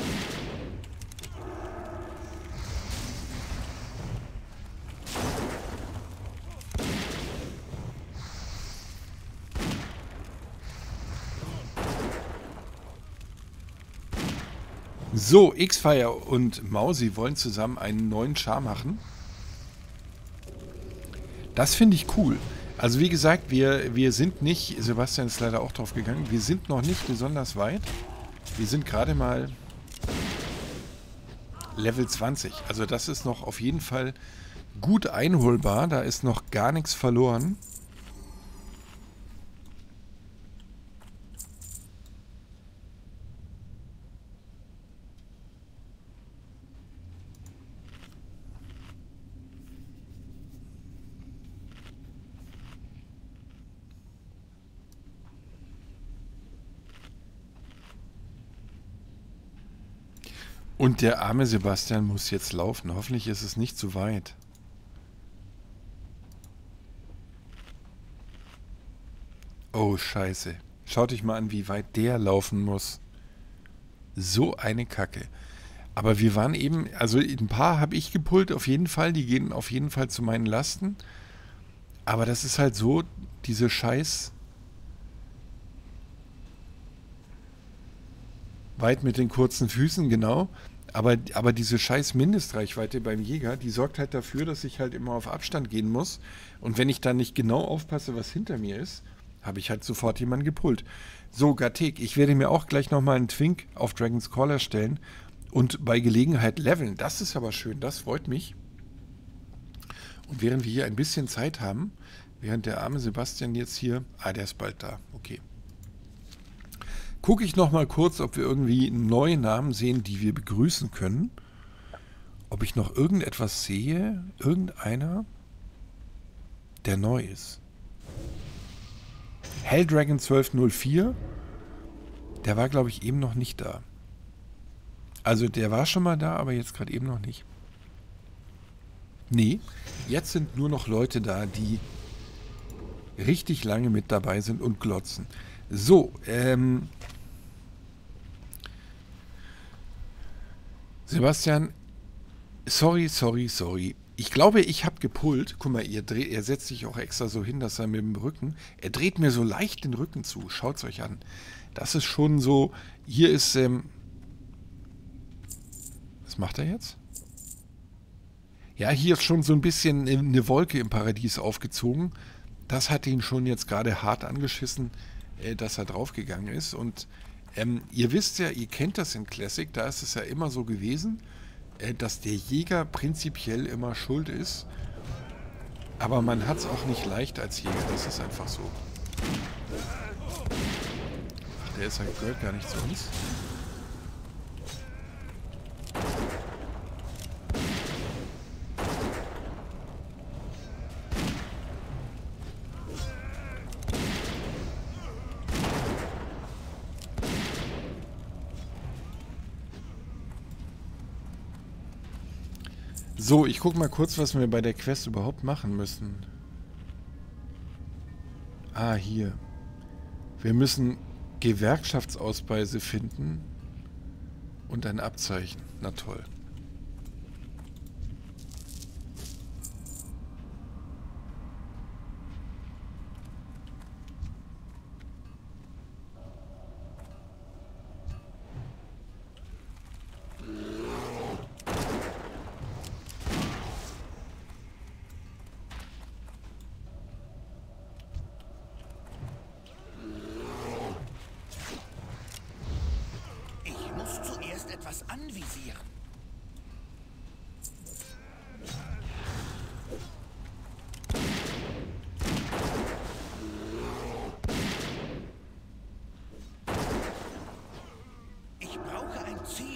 So, X-Fire und Mausi wollen zusammen einen neuen Char machen. Das finde ich cool. Also wie gesagt, wir, wir sind nicht, Sebastian ist leider auch drauf gegangen, wir sind noch nicht besonders weit. Wir sind gerade mal Level zwanzig. Also das ist noch auf jeden Fall gut einholbar. Da ist noch gar nichts verloren. Und der arme Sebastian muss jetzt laufen. Hoffentlich ist es nicht zu weit. Oh, scheiße. Schaut euch mal an, wie weit der laufen muss. So eine Kacke. Aber wir waren eben, also ein paar habe ich gepullt, auf jeden Fall. Die gehen auf jeden Fall zu meinen Lasten. Aber das ist halt so, diese Scheiß... Weit mit den kurzen Füßen, genau. Aber, aber diese scheiß Mindestreichweite beim Jäger, die sorgt halt dafür, dass ich halt immer auf Abstand gehen muss. Und wenn ich dann nicht genau aufpasse, was hinter mir ist, habe ich halt sofort jemanden gepullt. So, Gatek, ich werde mir auch gleich nochmal einen Twink auf Dragon's Call erstellen und bei Gelegenheit leveln. Das ist aber schön, das freut mich. Und während wir hier ein bisschen Zeit haben, während der arme Sebastian jetzt hier... Ah, der ist bald da, okay. gucke ich noch mal kurz, ob wir irgendwie neue Namen sehen, die wir begrüßen können. Ob ich noch irgendetwas sehe, irgendeiner, der neu ist. Helldragon zwölf null vier, der war, glaube ich, eben noch nicht da. Also der war schon mal da, aber jetzt gerade eben noch nicht. Nee, jetzt sind nur noch Leute da, die richtig lange mit dabei sind und glotzen. So, ähm... Sebastian, sorry, sorry, sorry. Ich glaube, ich habe gepullt. Guck mal, ihr dreht, er setzt sich auch extra so hin, dass er mit dem Rücken... Er dreht mir so leicht den Rücken zu. Schaut's euch an. Das ist schon so... Hier ist... Ähm, was macht er jetzt? Ja, hier ist schon so ein bisschen eine Wolke im Paradies aufgezogen. Das hat ihn schon jetzt gerade hart angeschissen, äh, dass er draufgegangen ist. Und ähm, ihr wisst ja, ihr kennt das in Classic, da ist es ja immer so gewesen, äh, dass der Jäger prinzipiell immer schuld ist. Aber man hat es auch nicht leicht als Jäger, das ist einfach so. Ach, der ist halt, gehört gar nicht zu uns. So, ich gucke mal kurz, was wir bei der Quest überhaupt machen müssen. Ah, hier. Wir müssen Gewerkschaftsausweise finden und ein Abzeichen. Na toll. Anvisieren. Ich brauche ein Ziel.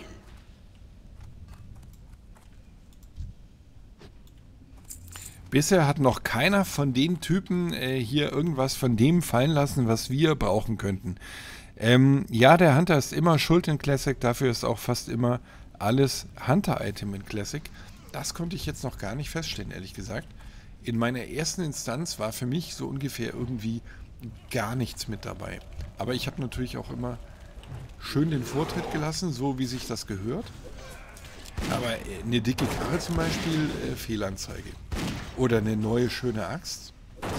Bisher hat noch keiner von den Typen äh, hier irgendwas von dem fallen lassen, was wir brauchen könnten. Ähm, ja, der Hunter ist immer schuld in Classic, dafür ist auch fast immer alles Hunter-Item in Classic. Das konnte ich jetzt noch gar nicht feststellen, ehrlich gesagt. In meiner ersten Instanz war für mich so ungefähr irgendwie gar nichts mit dabei. Aber ich habe natürlich auch immer schön den Vortritt gelassen, so wie sich das gehört. Aber eine dicke Karre zum Beispiel, äh, Fehlanzeige. Oder eine neue schöne Axt.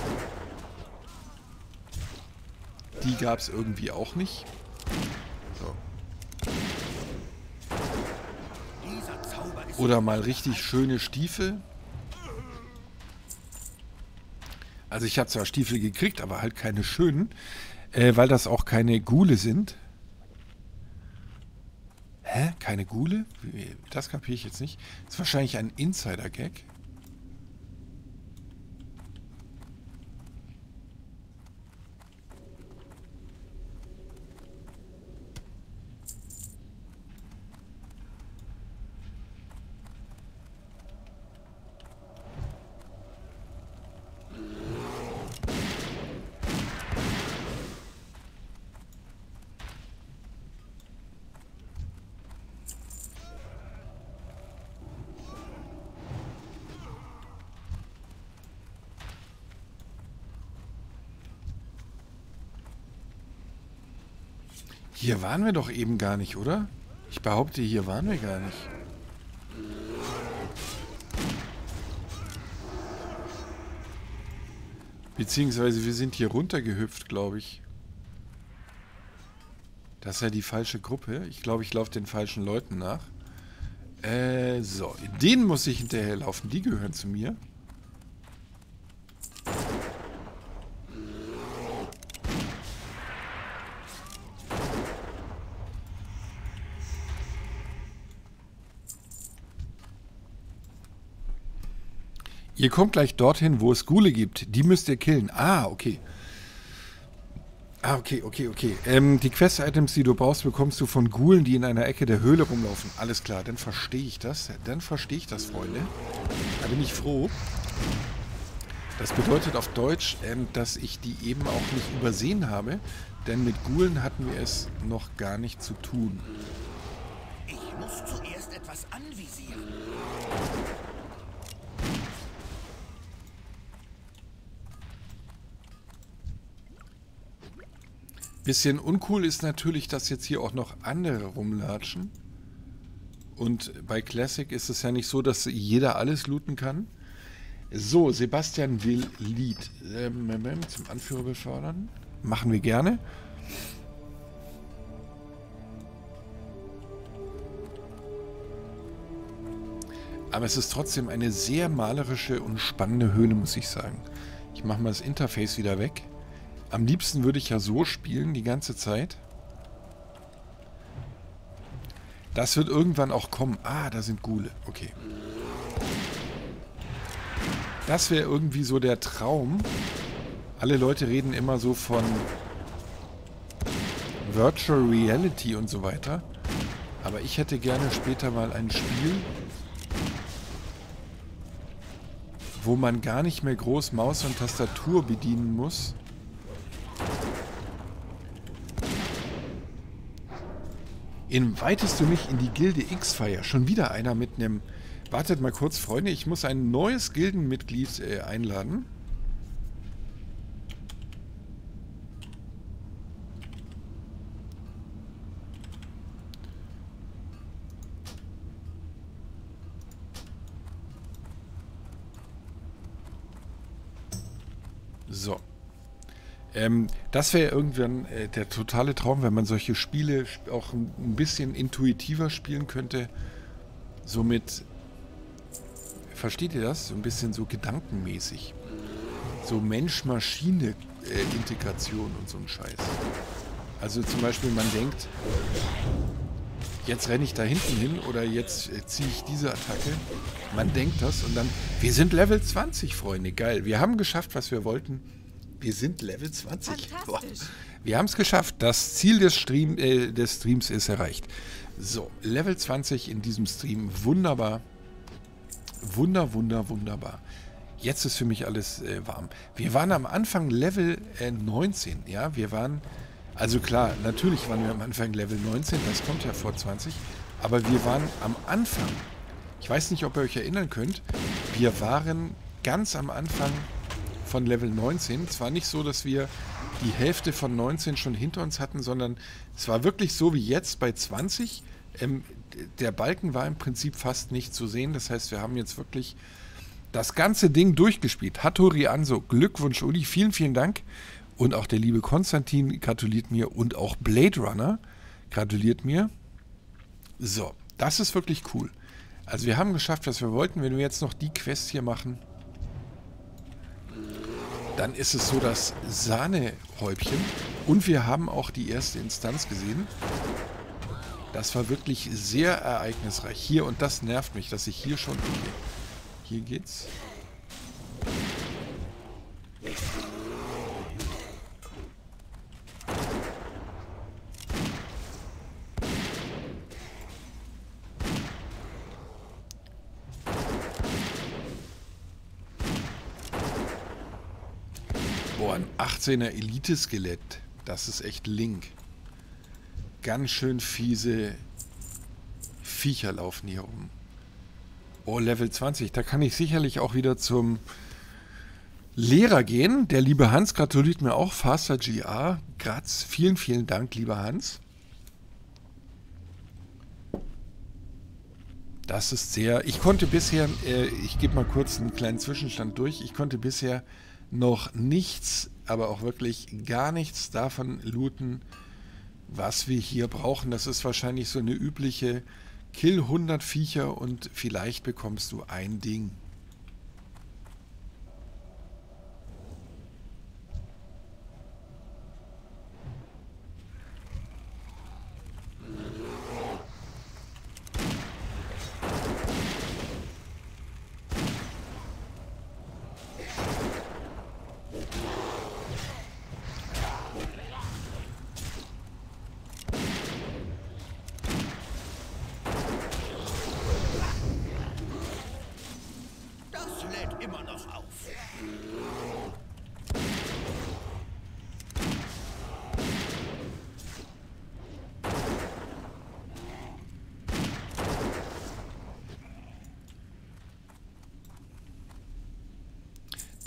Die gab es irgendwie auch nicht. So. Oder mal richtig schöne Stiefel. Also ich habe zwar Stiefel gekriegt, aber halt keine schönen, äh, weil das auch keine Ghule sind. Hä? Keine Ghule? Das kapiere ich jetzt nicht. Das ist wahrscheinlich ein Insider-Gag. Hier waren wir doch eben gar nicht, oder? Ich behaupte, hier waren wir gar nicht. Beziehungsweise wir sind hier runtergehüpft, glaube ich. Das ist ja die falsche Gruppe. Ich glaube, ich laufe den falschen Leuten nach. Äh, so. Denen muss ich hinterherlaufen. Die gehören zu mir. Ihr kommt gleich dorthin, wo es Ghule gibt. Die müsst ihr killen. Ah, okay. Ah, okay, okay, okay. Ähm, die Quest-Items, die du brauchst, bekommst du von Ghoulen, die in einer Ecke der Höhle rumlaufen. Alles klar, dann verstehe ich das. Dann verstehe ich das, Freunde. Da bin ich froh. Das bedeutet auf Deutsch, ähm, dass ich die eben auch nicht übersehen habe, denn mit Ghoulen hatten wir es noch gar nicht zu tun. Ich muss zuerst etwas anvisieren. Bisschen uncool ist natürlich, dass jetzt hier auch noch andere rumlatschen. Und bei Classic ist es ja nicht so, dass jeder alles looten kann. So, Sebastian will Lied ähm, zum Anführer befördern. Machen wir gerne. Aber es ist trotzdem eine sehr malerische und spannende Höhle, muss ich sagen. Ich mache mal das Interface wieder weg. Am liebsten würde ich ja so spielen, die ganze Zeit. Das wird irgendwann auch kommen. Ah, da sind Ghule. Okay. Das wäre irgendwie so der Traum. Alle Leute reden immer so von Virtual Reality und so weiter. Aber ich hätte gerne später mal ein Spiel, wo man gar nicht mehr groß Maus und Tastatur bedienen muss. Invitest du mich in die Gilde X-Fire? Schon wieder einer mit einem... Wartet mal kurz, Freunde, ich muss ein neues Gildenmitglied äh, einladen. So. Ähm, das wäre irgendwann äh, der totale Traum, wenn man solche Spiele auch ein, ein bisschen intuitiver spielen könnte. Somit, versteht ihr das? So ein bisschen so gedankenmäßig. So Mensch-Maschine-Integration und so ein Scheiß. Also zum Beispiel, man denkt, jetzt renne ich da hinten hin oder jetzt äh, ziehe ich diese Attacke. Man denkt das und dann, wir sind Level zwanzig, Freunde, geil. Wir haben geschafft, was wir wollten. Wir sind Level zwanzig. Boah. Wir haben es geschafft. Das Ziel des, Stream, äh, des Streams ist erreicht. So, Level zwanzig in diesem Stream. Wunderbar. Wunder, wunder, wunderbar. Jetzt ist für mich alles äh, warm. Wir waren am Anfang Level äh, neunzehn. Ja, wir waren... Also klar, natürlich waren wir am Anfang Level neunzehn. Das kommt ja vor zwanzig. Aber wir waren am Anfang... Ich weiß nicht, ob ihr euch erinnern könnt. Wir waren ganz am Anfang... von Level neunzehn. Es war nicht so, dass wir die Hälfte von neunzehn schon hinter uns hatten, sondern es war wirklich so wie jetzt bei zwanzig. Ähm, der Balken war im Prinzip fast nicht zu sehen. Das heißt, wir haben jetzt wirklich das ganze Ding durchgespielt. Hattori Anso, Glückwunsch Uli, vielen, vielen Dank. Und auch der liebe Konstantin gratuliert mir und auch Blade Runner gratuliert mir. So, das ist wirklich cool. Also wir haben geschafft, was wir wollten. Wenn wir jetzt noch die Quest hier machen, dann ist es so das Sahnehäubchen. Und wir haben auch die erste Instanz gesehen. Das war wirklich sehr ereignisreich. Hier, und das nervt mich, dass ich hier schon... Okay, hier geht's. Boah, ein achtzehner Elite-Skelett. Das ist echt Link. Ganz schön fiese Viecher laufen hier rum. Oh, Level zwanzig. Da kann ich sicherlich auch wieder zum Lehrer gehen. Der liebe Hans gratuliert mir auch. Faster G R. Graz. Vielen, vielen Dank, lieber Hans. Das ist sehr... Ich konnte bisher... Äh, ich gebe mal kurz einen kleinen Zwischenstand durch. Ich konnte bisher... noch nichts, aber auch wirklich gar nichts davon looten, was wir hier brauchen. Das ist wahrscheinlich so eine übliche Kill hundert Viecher und vielleicht bekommst du ein Ding.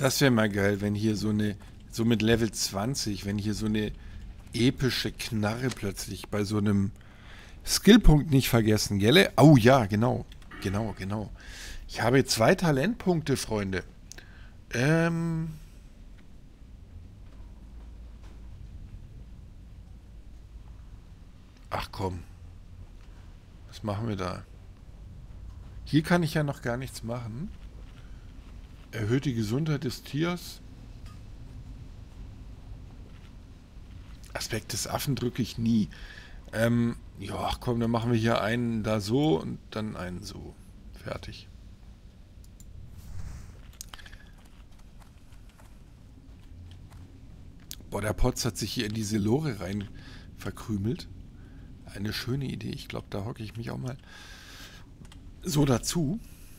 Das wäre mal geil, wenn hier so eine, so mit Level zwanzig, wenn hier so eine epische Knarre plötzlich bei so einem Skillpunkt nicht vergessen, gell? Oh ja, genau. Genau, genau. Ich habe zwei Talentpunkte, Freunde. Ähm. Ach komm. Was machen wir da? Hier kann ich ja noch gar nichts machen. Erhöht die Gesundheit des Tiers. Aspekt des Affen drücke ich nie. Ähm, ja, ach komm, dann machen wir hier einen da so und dann einen so. Fertig. Boah, der Potz hat sich hier in diese Lore rein verkrümelt. Eine schöne Idee. Ich glaube, da hocke ich mich auch mal so dazu.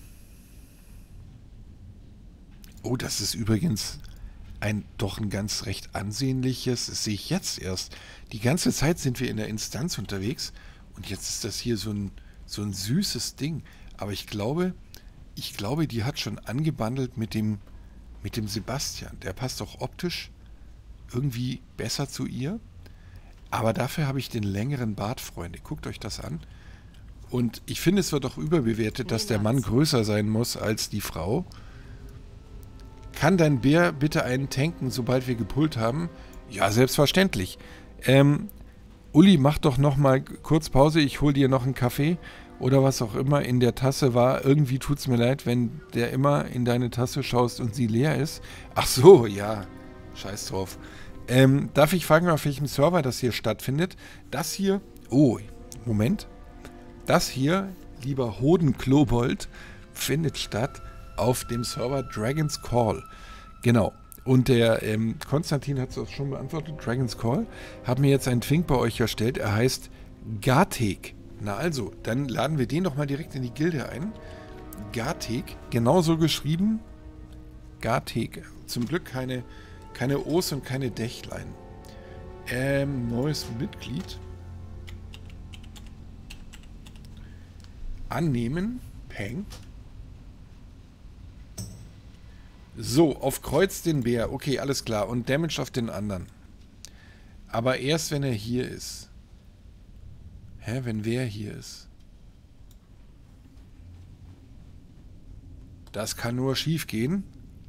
Oh, das ist übrigens ein doch ein ganz recht ansehnliches, das sehe ich jetzt erst. Die ganze Zeit sind wir in der Instanz unterwegs und jetzt ist das hier so ein, so ein süßes Ding. Aber ich glaube, ich glaube, die hat schon angebandelt mit dem, mit dem Sebastian. Der passt auch optisch irgendwie besser zu ihr. Aber dafür habe ich den längeren Bart, Freunde. Guckt euch das an. Und ich finde, es wird auch überbewertet, dass der Mann größer sein muss als die Frau. Kann dein Bär bitte einen tanken, sobald wir gepullt haben? Ja, selbstverständlich. Ähm, Uli, mach doch noch mal kurz Pause. Ich hol dir noch einen Kaffee oder was auch immer in der Tasse war. Irgendwie tut es mir leid, wenn der immer in deine Tasse schaust und sie leer ist. Ach so, ja. Scheiß drauf. Ähm, darf ich fragen, auf welchem Server das hier stattfindet? Das hier, oh, Moment. Das hier, lieber Hodenklobold, findet statt auf dem Server Dragon's Call. Genau. Und der ähm, Konstantin hat es auch schon beantwortet. Dragon's Call. Hat mir jetzt einen Twink bei euch erstellt. Er heißt Gartek. Na also, dann laden wir den doch mal direkt in die Gilde ein. Gartek. Genauso geschrieben. Gartek. Zum Glück keine, keine O's und keine Dächlein. Ähm, neues Mitglied. Annehmen. Peng. So, auf Kreuz den Bär. Okay, alles klar. Und Damage auf den anderen. Aber erst, wenn er hier ist. Hä, wenn wer hier ist? Das kann nur schief gehen.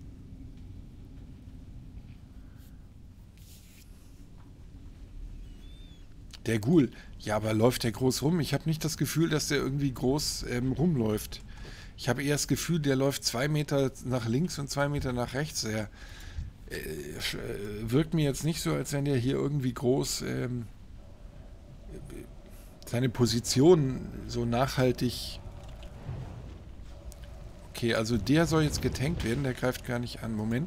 Der Ghoul. Ja, aber läuft der groß rum? Ich habe nicht das Gefühl, dass der irgendwie groß ähm, rumläuft. Ich habe eher das Gefühl, der läuft zwei Meter nach links und zwei Meter nach rechts. Der äh, wirkt mir jetzt nicht so, als wenn der hier irgendwie groß ähm, seine Position so nachhaltig... Okay, also der soll jetzt getankt werden. Der greift gar nicht an. Moment.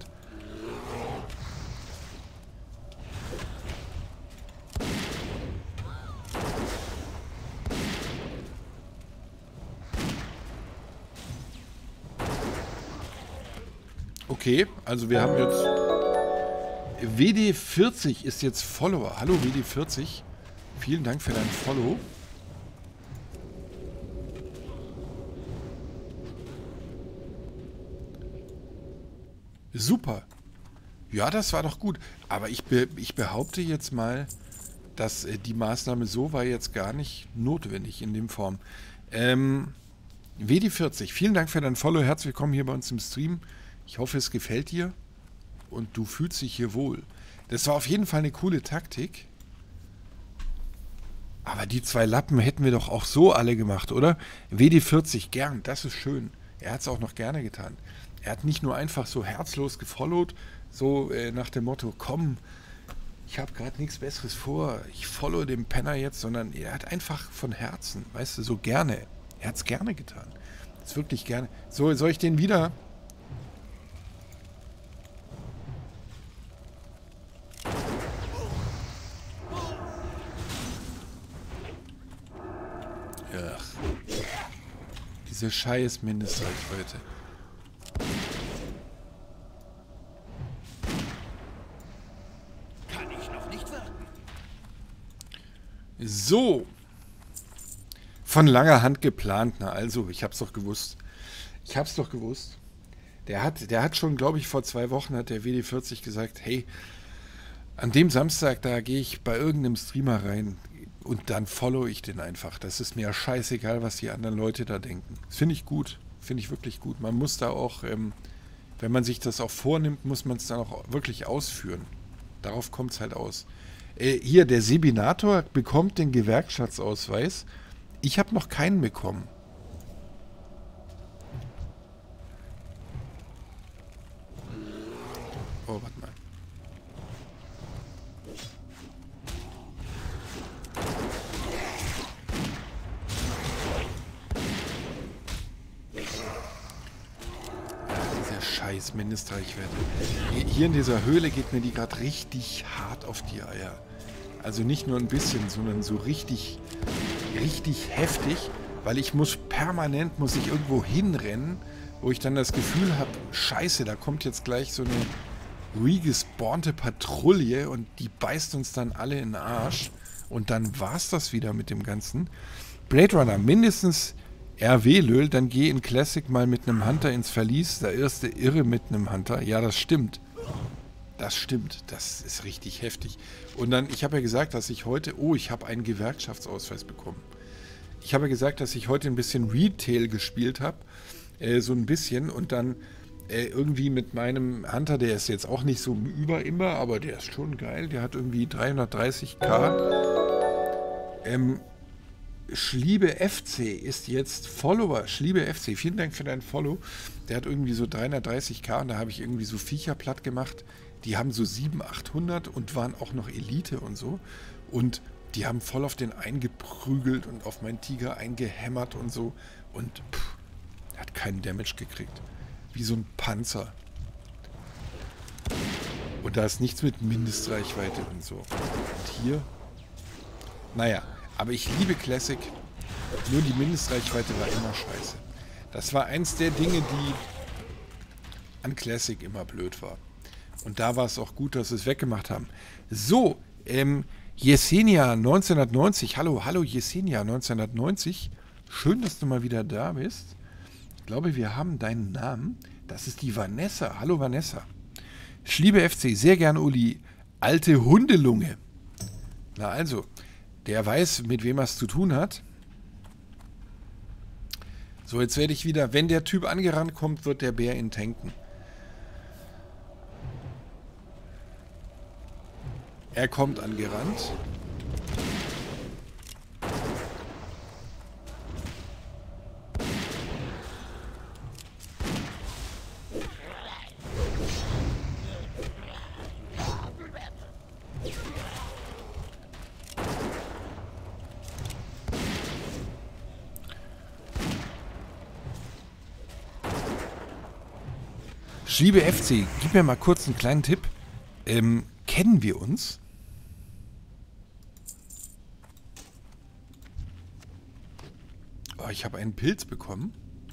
Okay, also wir haben jetzt... W D vierzig ist jetzt Follower. Hallo W D vierzig. Vielen Dank für dein Follow. Super. Ja, das war doch gut. Aber ich, be ich behaupte jetzt mal, dass äh, die Maßnahme so war jetzt gar nicht notwendig in dem Form. Ähm, W D vierzig, vielen Dank für dein Follow. Herzlich willkommen hier bei uns im Stream. Ich hoffe, es gefällt dir und du fühlst dich hier wohl. Das war auf jeden Fall eine coole Taktik. Aber die zwei Lappen hätten wir doch auch so alle gemacht, oder? W D vierzig, gern, das ist schön. Er hat es auch noch gerne getan. Er hat nicht nur einfach so herzlos gefollowt, so äh, nach dem Motto, komm, ich habe gerade nichts Besseres vor, ich follow den Penner jetzt, sondern er hat einfach von Herzen, weißt du, so gerne. Er hat es gerne getan. Das ist wirklich gerne. So, soll ich den wieder... Ach, diese scheiß Mindestreichweite. Kann ich noch nicht warten. So. Von langer Hand geplant. Na also, ich hab's doch gewusst. Ich hab's doch gewusst. Der hat, der hat schon, glaube ich, vor zwei Wochen hat der W D vierzig gesagt, hey, an dem Samstag, da gehe ich bei irgendeinem Streamer rein und dann follow ich den einfach. Das ist mir scheißegal, was die anderen Leute da denken. Das finde ich gut. Finde ich wirklich gut. Man muss da auch, ähm, wenn man sich das auch vornimmt, muss man es dann auch wirklich ausführen. Darauf kommt es halt aus. Äh, hier, der Sebinator bekommt den Gewerkschaftsausweis. Ich habe noch keinen bekommen. Oh, warte mal. Scheiß Mindestreichweite. Hier in dieser Höhle geht mir die gerade richtig hart auf die Eier. Also nicht nur ein bisschen, sondern so richtig, richtig heftig, weil ich muss permanent, muss ich irgendwo hinrennen, wo ich dann das Gefühl habe, scheiße, da kommt jetzt gleich so eine respawnte Patrouille und die beißt uns dann alle in den Arsch. Und dann war's das wieder mit dem Ganzen. Blade Runner, mindestens R W-Löl, dann geh in Classic mal mit einem Hunter ins Verlies. Der erste Irre mit einem Hunter. Ja, das stimmt. Das stimmt. Das ist richtig heftig. Und dann, ich habe ja gesagt, dass ich heute... Oh, ich habe einen Gewerkschaftsausweis bekommen. Ich habe ja gesagt, dass ich heute ein bisschen Retail gespielt habe. Äh, so ein bisschen. Und dann äh, irgendwie mit meinem Hunter, der ist jetzt auch nicht so über immer, aber der ist schon geil. Der hat irgendwie dreihundertdreißig K. Ähm... Schliebe F C ist jetzt Follower. Schliebe F C, vielen Dank für dein Follow. Der hat irgendwie so dreihundertdreißig K und da habe ich irgendwie so Viecher platt gemacht. Die haben so siebenhundert, achthundert und waren auch noch Elite und so. Und die haben voll auf den eingeprügelt und auf meinen Tiger eingehämmert und so. Und pff, er hat keinen Damage gekriegt. Wie so ein Panzer. Und da ist nichts mit Mindestreichweite und so. Und hier? Naja. Aber ich liebe Classic, nur die Mindestreichweite war immer scheiße. Das war eins der Dinge, die an Classic immer blöd war. Und da war es auch gut, dass sie es weggemacht haben. So, ähm, Yesenia neunzehnhundertneunzig, hallo, hallo Yesenia neunzehnhundertneunzig, schön, dass du mal wieder da bist. Ich glaube, wir haben deinen Namen. Das ist die Vanessa, hallo Vanessa. Schliebe F C, sehr gern Uli, alte Hundelunge. Na also... Der weiß, mit wem er es zu tun hat. So, jetzt werde ich wieder... Wenn der Typ angerannt kommt, wird der Bär ihn tanken. Er kommt angerannt. Liebe F C, gib mir mal kurz einen kleinen Tipp. Ähm, kennen wir uns? Oh, ich habe einen Pilz bekommen.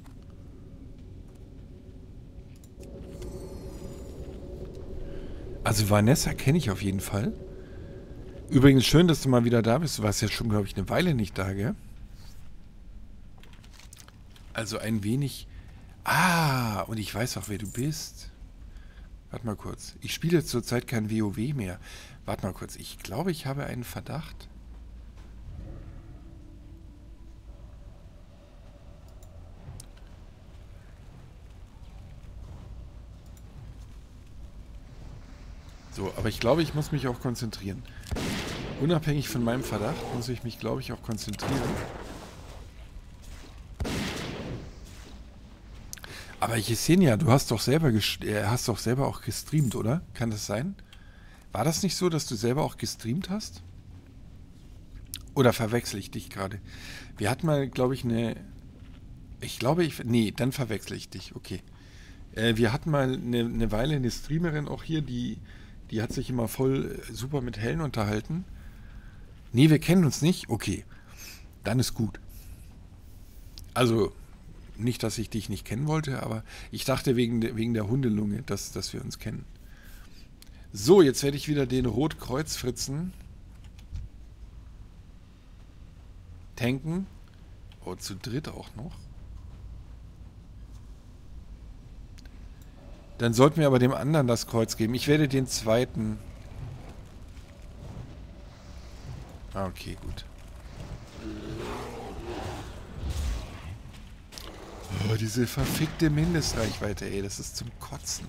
Also Vanessa kenne ich auf jeden Fall. Übrigens schön, dass du mal wieder da bist. Du warst ja schon, glaube ich, eine Weile nicht da, gell? Also ein wenig... Ah, und ich weiß auch, wer du bist. Warte mal kurz. Ich spiele zurzeit kein WoW mehr. Warte mal kurz. Ich glaube, ich habe einen Verdacht. So, aber ich glaube, ich muss mich auch konzentrieren. Unabhängig von meinem Verdacht muss ich mich, glaube ich, auch konzentrieren. Aber Yesenia, du hast doch selber äh, hast doch selber auch gestreamt, oder? Kann das sein? War das nicht so, dass du selber auch gestreamt hast? Oder verwechsel ich dich gerade? Wir hatten mal, glaube ich, eine... Ich glaube, ich... Nee, dann verwechsel ich dich. Okay. Äh, wir hatten mal eine, eine Weile eine Streamerin auch hier, die, die hat sich immer voll super mit Hellen unterhalten. Nee, wir kennen uns nicht? Okay. Dann ist gut. Also... Nicht, dass ich dich nicht kennen wollte, aber ich dachte wegen, de, wegen der Hundelunge, dass, dass wir uns kennen. So, jetzt werde ich wieder den Rotkreuz-Fritzen tanken. Oh, zu dritt auch noch. Dann sollten wir aber dem anderen das Kreuz geben. Ich werde den zweiten... Ah, okay, gut. Oh, diese verfickte Mindestreichweite, ey, das ist zum Kotzen.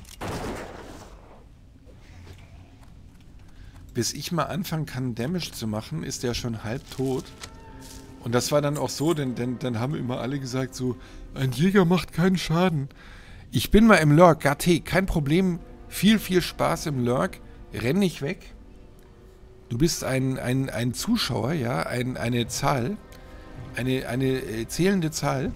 Bis ich mal anfangen kann, Damage zu machen, ist der schon halb tot. Und das war dann auch so, denn, denn dann haben immer alle gesagt so, ein Jäger macht keinen Schaden. Ich bin mal im Lurk, Gatte, kein Problem, viel, viel Spaß im Lurk, renn nicht weg. Du bist ein, ein, ein Zuschauer, ja, ein, eine Zahl, eine, eine äh, zählende Zahl.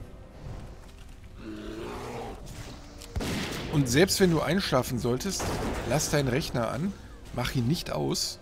Und selbst wenn du einschlafen solltest, lass deinen Rechner an, mach ihn nicht aus.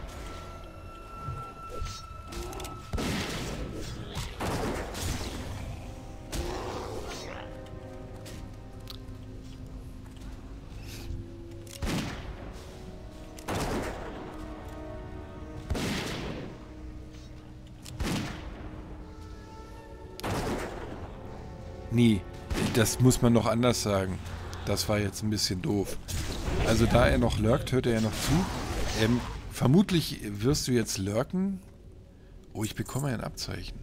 Nee, das muss man noch anders sagen. Das war jetzt ein bisschen doof. Also da er noch lurkt, hört er ja noch zu. Ähm, vermutlich wirst du jetzt lurken. Oh, ich bekomme ein Abzeichen.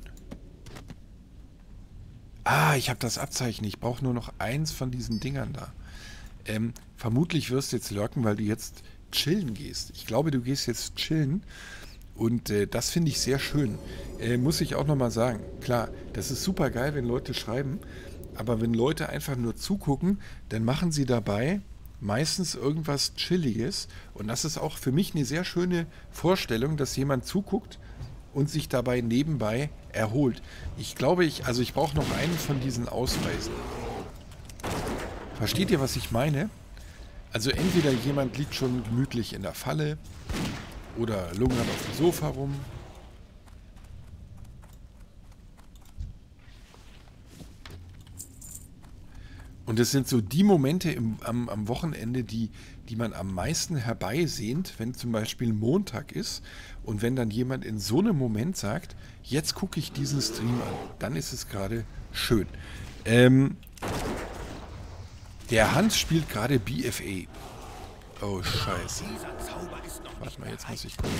Ah, ich habe das Abzeichen. Ich brauche nur noch eins von diesen Dingern da. Ähm, vermutlich wirst du jetzt lurken, weil du jetzt chillen gehst. Ich glaube, du gehst jetzt chillen. Und äh, das finde ich sehr schön. Äh, muss ich auch nochmal sagen. Klar, das ist super geil, wenn Leute schreiben. Aber wenn Leute einfach nur zugucken, dann machen sie dabei meistens irgendwas Chilliges. Und das ist auch für mich eine sehr schöne Vorstellung, dass jemand zuguckt und sich dabei nebenbei erholt. Ich glaube, ich, also ich brauche noch einen von diesen Ausweisen. Versteht ihr, was ich meine? Also entweder jemand liegt schon gemütlich in der Falle oder lungert auf dem Sofa rum. Und es sind so die Momente im, am, am Wochenende, die, die man am meisten herbeisehnt, wenn zum Beispiel Montag ist und wenn dann jemand in so einem Moment sagt, jetzt gucke ich diesen Stream an, dann ist es gerade schön. Ähm, der Hans spielt gerade B F A. Oh, scheiße. Warte mal, jetzt muss ich kurz...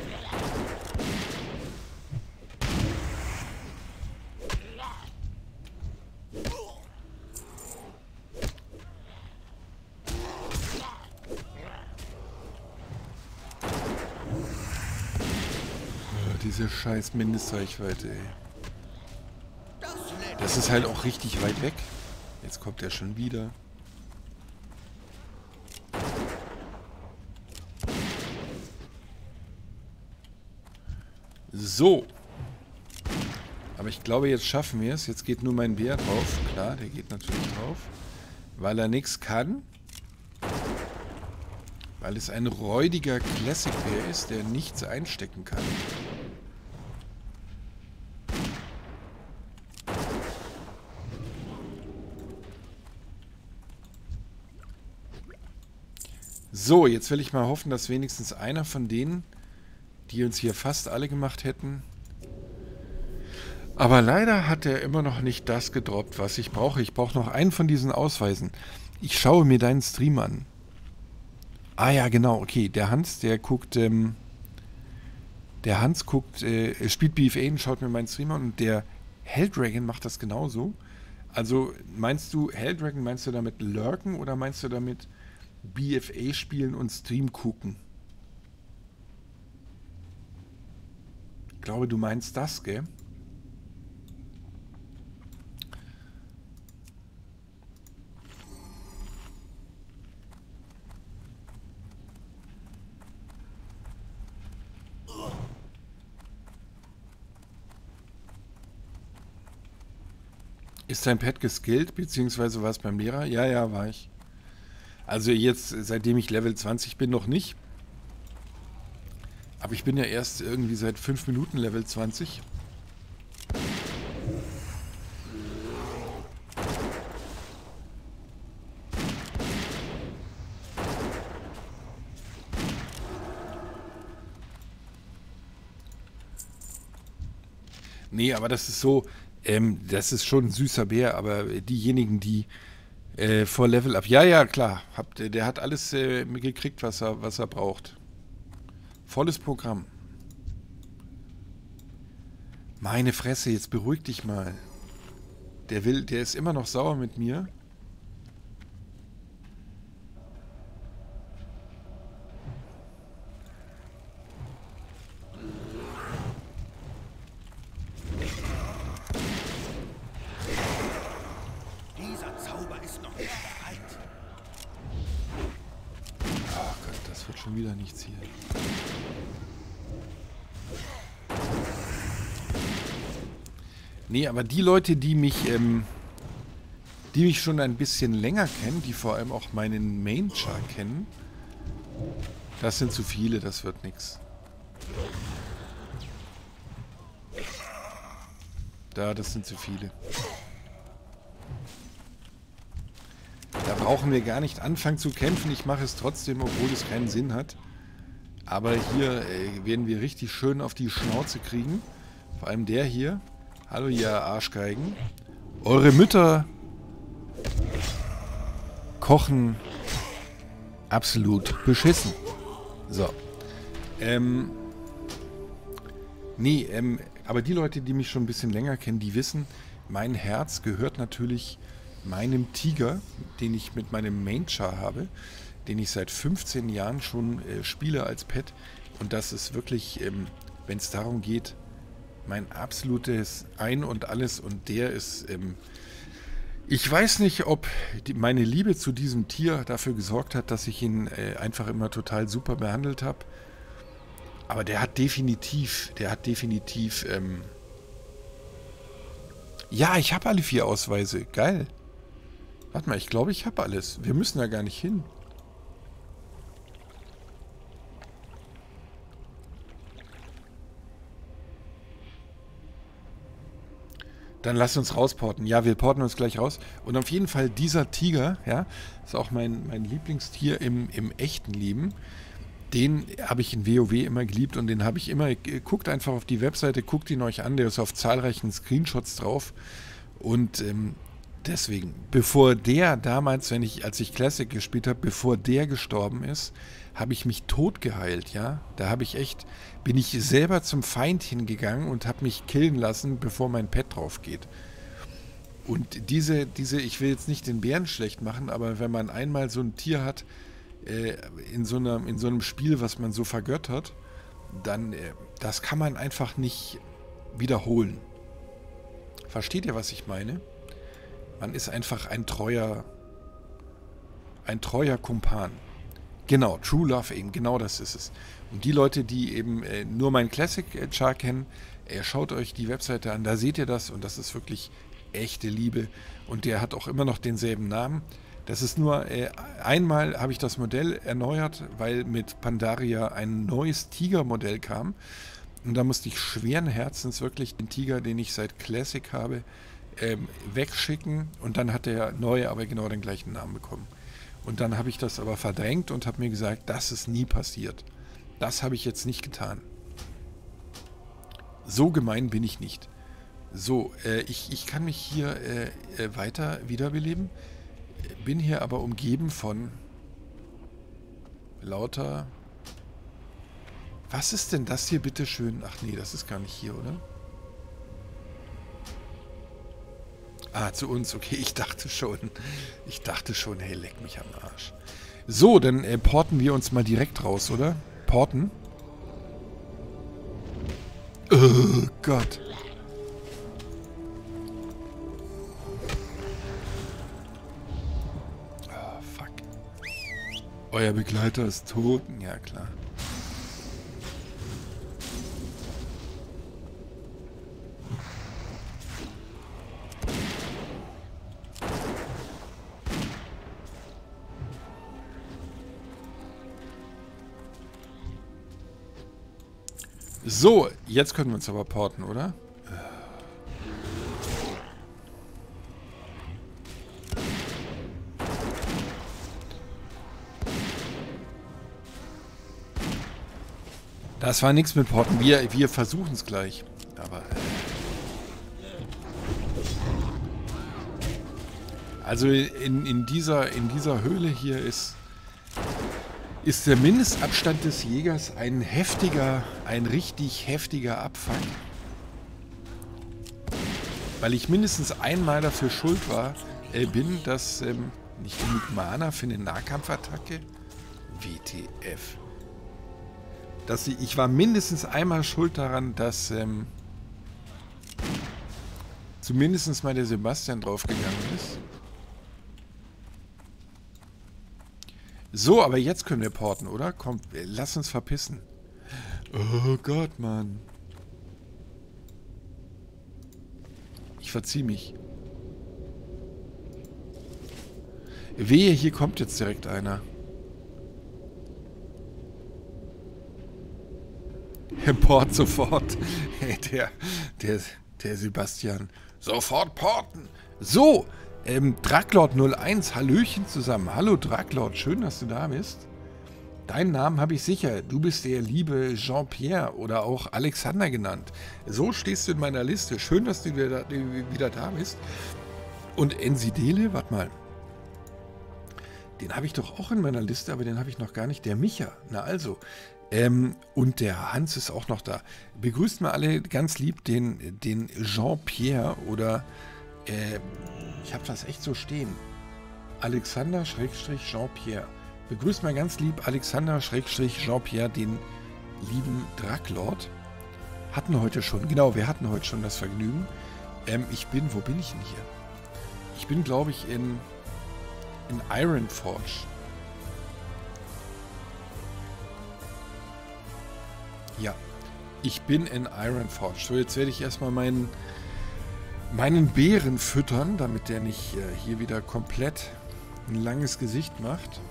Diese scheiß Mindestreichweite, ey. Das ist halt auch richtig weit weg. Jetzt kommt er schon wieder. So. Aber ich glaube, jetzt schaffen wir es. Jetzt geht nur mein Bär drauf. Klar, der geht natürlich drauf. Weil er nichts kann. Weil es ein räudiger Classic-Bär ist, der nichts einstecken kann. So, jetzt will ich mal hoffen, dass wenigstens einer von denen, die uns hier fast alle gemacht hätten. Aber leider hat er immer noch nicht das gedroppt, was ich brauche. Ich brauche noch einen von diesen Ausweisen. Ich schaue mir deinen Stream an. Ah ja, genau, okay. Der Hans, der guckt, ähm, der Hans guckt, äh, spielt B F A und schaut mir meinen Stream an. Und der Helldragon macht das genauso. Also meinst du, Helldragon, meinst du damit lurken oder meinst du damit B F A spielen und Stream gucken? Ich glaube, du meinst das, gell? Ist dein Pet geskillt, beziehungsweise war es beim Lehrer? Ja, ja, war ich. Also jetzt, seitdem ich Level zwanzig bin, noch nicht. Aber ich bin ja erst irgendwie seit fünf Minuten Level zwanzig. Nee, aber das ist so, ähm, das ist schon ein süßer Bär, aber diejenigen, die Äh, vor Level Up. Ja, ja, klar. Habt, der hat alles äh, gekriegt, was er, was er braucht. Volles Programm. Meine Fresse, jetzt beruhig dich mal. Der will, der ist immer noch sauer mit mir. Dieser Zauber ist noch nicht bereit. Oh Gott, das wird schon wieder nichts hier. Nee, aber die Leute, die mich, ähm, die mich schon ein bisschen länger kennen, die vor allem auch meinen Main-Char kennen, das sind zu viele, das wird nix. Da, das sind zu viele. Da brauchen wir gar nicht anfangen zu kämpfen. Ich mache es trotzdem, obwohl es keinen Sinn hat. Aber hier äh, werden wir richtig schön auf die Schnauze kriegen. Vor allem der hier. Hallo, ihr Arschgeigen. Eure Mütter kochen absolut beschissen. So. Ähm. Nee, ähm, aber die Leute, die mich schon ein bisschen länger kennen, die wissen, mein Herz gehört natürlich meinem Tiger, den ich mit meinem Main-Char habe, den ich seit fünfzehn Jahren schon äh, spiele als Pet. Und das ist wirklich, ähm, wenn es darum geht, mein absolutes Ein und Alles. Und der ist, ähm, ich weiß nicht, ob die, meine Liebe zu diesem Tier dafür gesorgt hat, dass ich ihn äh, einfach immer total super behandelt habe. Aber der hat definitiv, der hat definitiv, ähm, ja, ich habe alle vier Ausweise. Geil. Warte mal, ich glaube, ich habe alles. Wir müssen da gar nicht hin. Dann lasst uns rausporten. Ja, wir porten uns gleich raus. Und auf jeden Fall dieser Tiger, ja, ist auch mein, mein Lieblingstier im, im echten Leben. Den habe ich in WoW immer geliebt und den habe ich immer, guckt einfach auf die Webseite, guckt ihn euch an, der ist auf zahlreichen Screenshots drauf. Und ähm, deswegen, bevor der damals, wenn ich, als ich Classic gespielt habe, bevor der gestorben ist, habe ich mich tot geheilt, ja. Da habe ich echt, bin ich selber zum Feind hingegangen und habe mich killen lassen, bevor mein Pet drauf geht. Und diese, diese, ich will jetzt nicht den Bären schlecht machen, aber wenn man einmal so ein Tier hat, äh, in so einer, in so einem Spiel, was man so vergöttert, dann, äh, das kann man einfach nicht wiederholen. Versteht ihr, was ich meine? Man ist einfach ein treuer, ein treuer Kumpan. Genau, True Love eben, genau das ist es. Und die Leute, die eben äh, nur meinen Classic-Char kennen, äh, schaut euch die Webseite an, da seht ihr das und das ist wirklich echte Liebe. Und der hat auch immer noch denselben Namen. Das ist nur, äh, einmal habe ich das Modell erneuert, weil mit Pandaria ein neues Tiger-Modell kam. Und da musste ich schweren Herzens wirklich den Tiger, den ich seit Classic habe, ähm, wegschicken. Und dann hat der neue aber genau den gleichen Namen bekommen. Und dann habe ich das aber verdrängt und habe mir gesagt, das ist nie passiert. Das habe ich jetzt nicht getan. So gemein bin ich nicht. So, äh, ich, ich kann mich hier äh, äh, weiter wiederbeleben. Bin hier aber umgeben von lauter... Was ist denn das hier bitte schön? Ach nee, das ist gar nicht hier, oder? Ah, zu uns. Okay, ich dachte schon. Ich dachte schon, hey, leck mich am Arsch. So, dann äh, porten wir uns mal direkt raus, oder? Porten? Oh Gott. Oh, fuck. Euer Begleiter ist tot? Ja, klar. So, jetzt können wir uns aber porten, oder? Das war nichts mit Porten. Wir, wir versuchen es gleich. Aber... Also in, in, dieser, in dieser Höhle hier ist, ist der Mindestabstand des Jägers ein heftiger, ein richtig heftiger Abfuck. Weil ich mindestens einmal dafür schuld war, äh, bin, dass ähm, nicht genug Mana für eine Nahkampfattacke. W T F. Dass ich, ich war mindestens einmal schuld daran, dass ähm, zumindest mal der Sebastian draufgegangen ist. So, aber jetzt können wir porten, oder? Komm, lass uns verpissen. Oh Gott, Mann. Ich verzieh mich. Wehe, hier kommt jetzt direkt einer. Port sofort. Hey, der, der, der Sebastian. Sofort porten. So, ähm, Draklord null eins, Hallöchen zusammen. Hallo Draklord, schön, dass du da bist. Deinen Namen habe ich sicher. Du bist der liebe Jean-Pierre oder auch Alexander genannt. So stehst du in meiner Liste. Schön, dass du wieder, wieder da bist. Und Ensidele, warte mal. Den habe ich doch auch in meiner Liste, aber den habe ich noch gar nicht. Der Micha. Na also. Ähm, und der Hans ist auch noch da. Begrüßt mal alle ganz lieb den, den Jean-Pierre oder äh, ich habe das echt so stehen. Alexander Jean-Pierre. Begrüßt mal ganz lieb Alexander Jean-Pierre, den lieben Draklord. Hatten heute schon, genau, wir hatten heute schon das Vergnügen. Ähm, ich bin, wo bin ich denn hier? Ich bin, glaube ich, in, in Ironforge. Ja, ich bin in Ironforge. So, jetzt werde ich erstmal meinen, meinen Bären füttern, damit der nicht äh, hier wieder komplett ein langes Gesicht macht.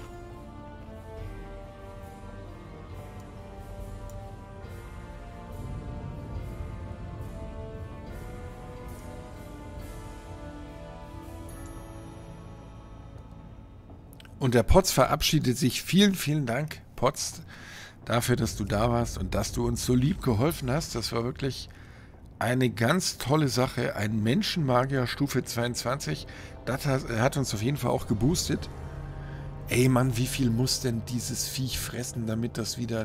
Und der Potz verabschiedet sich. Vielen, vielen Dank, Potz, dafür, dass du da warst und dass du uns so lieb geholfen hast. Das war wirklich eine ganz tolle Sache. Ein Menschenmagier Stufe zweiundzwanzig. Das hat, hat uns auf jeden Fall auch geboostet. Ey Mann, wie viel muss denn dieses Viech fressen, damit das wieder...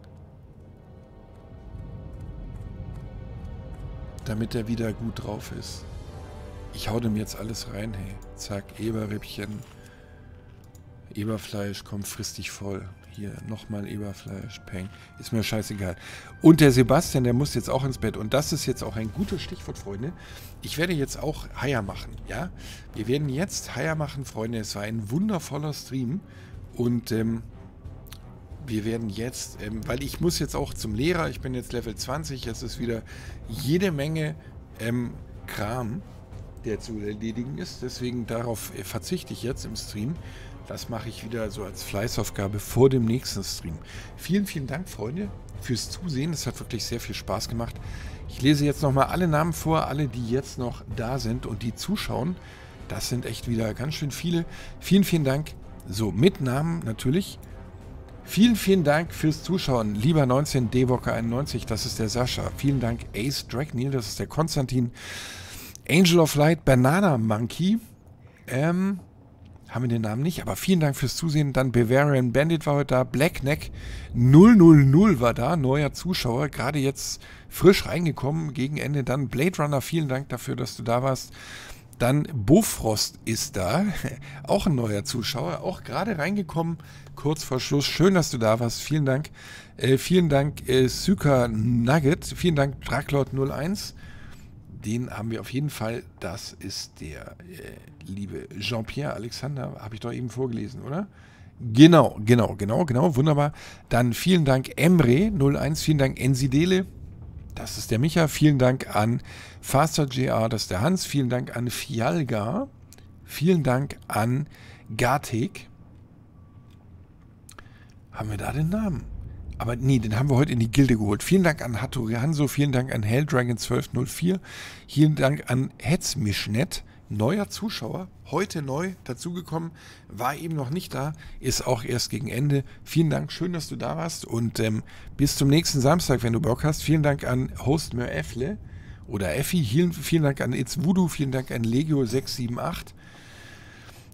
Damit er wieder gut drauf ist. Ich hau dem jetzt alles rein, hey. Zack, Eberrippchen. Eberfleisch, komm, friss dich voll. Hier, nochmal Eberfleisch, Peng. Ist mir scheißegal. Und der Sebastian, der muss jetzt auch ins Bett. Und das ist jetzt auch ein gutes Stichwort, Freunde. Ich werde jetzt auch Haier machen, ja? Wir werden jetzt Haier machen, Freunde. Es war ein wundervoller Stream. Und ähm, wir werden jetzt, ähm, weil ich muss jetzt auch zum Lehrer. Ich bin jetzt Level zwanzig. Es ist wieder jede Menge ähm, Kram, der zu erledigen ist. Deswegen darauf äh, verzichte ich jetzt im Stream. Das mache ich wieder so als Fleißaufgabe vor dem nächsten Stream. Vielen, vielen Dank, Freunde, fürs Zusehen. Es hat wirklich sehr viel Spaß gemacht. Ich lese jetzt nochmal alle Namen vor, alle, die jetzt noch da sind und die zuschauen. Das sind echt wieder ganz schön viele. Vielen, vielen Dank. So, mit Namen natürlich. Vielen, vielen Dank fürs Zuschauen. Lieber neunzehn D-Wocker einundneunzig, das ist der Sascha. Vielen Dank, Ace Dragneel, das ist der Konstantin. Angel of Light, Banana Monkey. Ähm... Haben wir den Namen nicht, aber vielen Dank fürs Zusehen. Dann Bavarian Bandit war heute da. Blackneck null null null war da, neuer Zuschauer, gerade jetzt frisch reingekommen, gegen Ende. Dann Blade Runner, vielen Dank dafür, dass du da warst. Dann Bofrost ist da, auch ein neuer Zuschauer, auch gerade reingekommen, kurz vor Schluss. Schön, dass du da warst, vielen Dank. Äh, vielen Dank äh, Syka Nugget, vielen Dank Draklord null eins. Den haben wir auf jeden Fall. Das ist der äh, liebe Jean-Pierre Alexander. Habe ich doch eben vorgelesen, oder? Genau, genau, genau, genau. Wunderbar. Dann vielen Dank Emre null eins. Vielen Dank Ensidele. Das ist der Micha. Vielen Dank an Faster J R. Das ist der Hans. Vielen Dank an Fialga. Vielen Dank an Gartek. Haben wir da den Namen? Aber nee, den haben wir heute in die Gilde geholt. Vielen Dank an Hattori Hanso, vielen Dank an Helldragon zwölf null vier, vielen Dank an Hetzmischnet, neuer Zuschauer, heute neu dazugekommen, war eben noch nicht da, ist auch erst gegen Ende. Vielen Dank, schön, dass du da warst und ähm, bis zum nächsten Samstag, wenn du Bock hast. Vielen Dank an Host Mörefle oder Effi, vielen, vielen Dank an It's Voodoo, vielen Dank an Legio sechs sieben acht.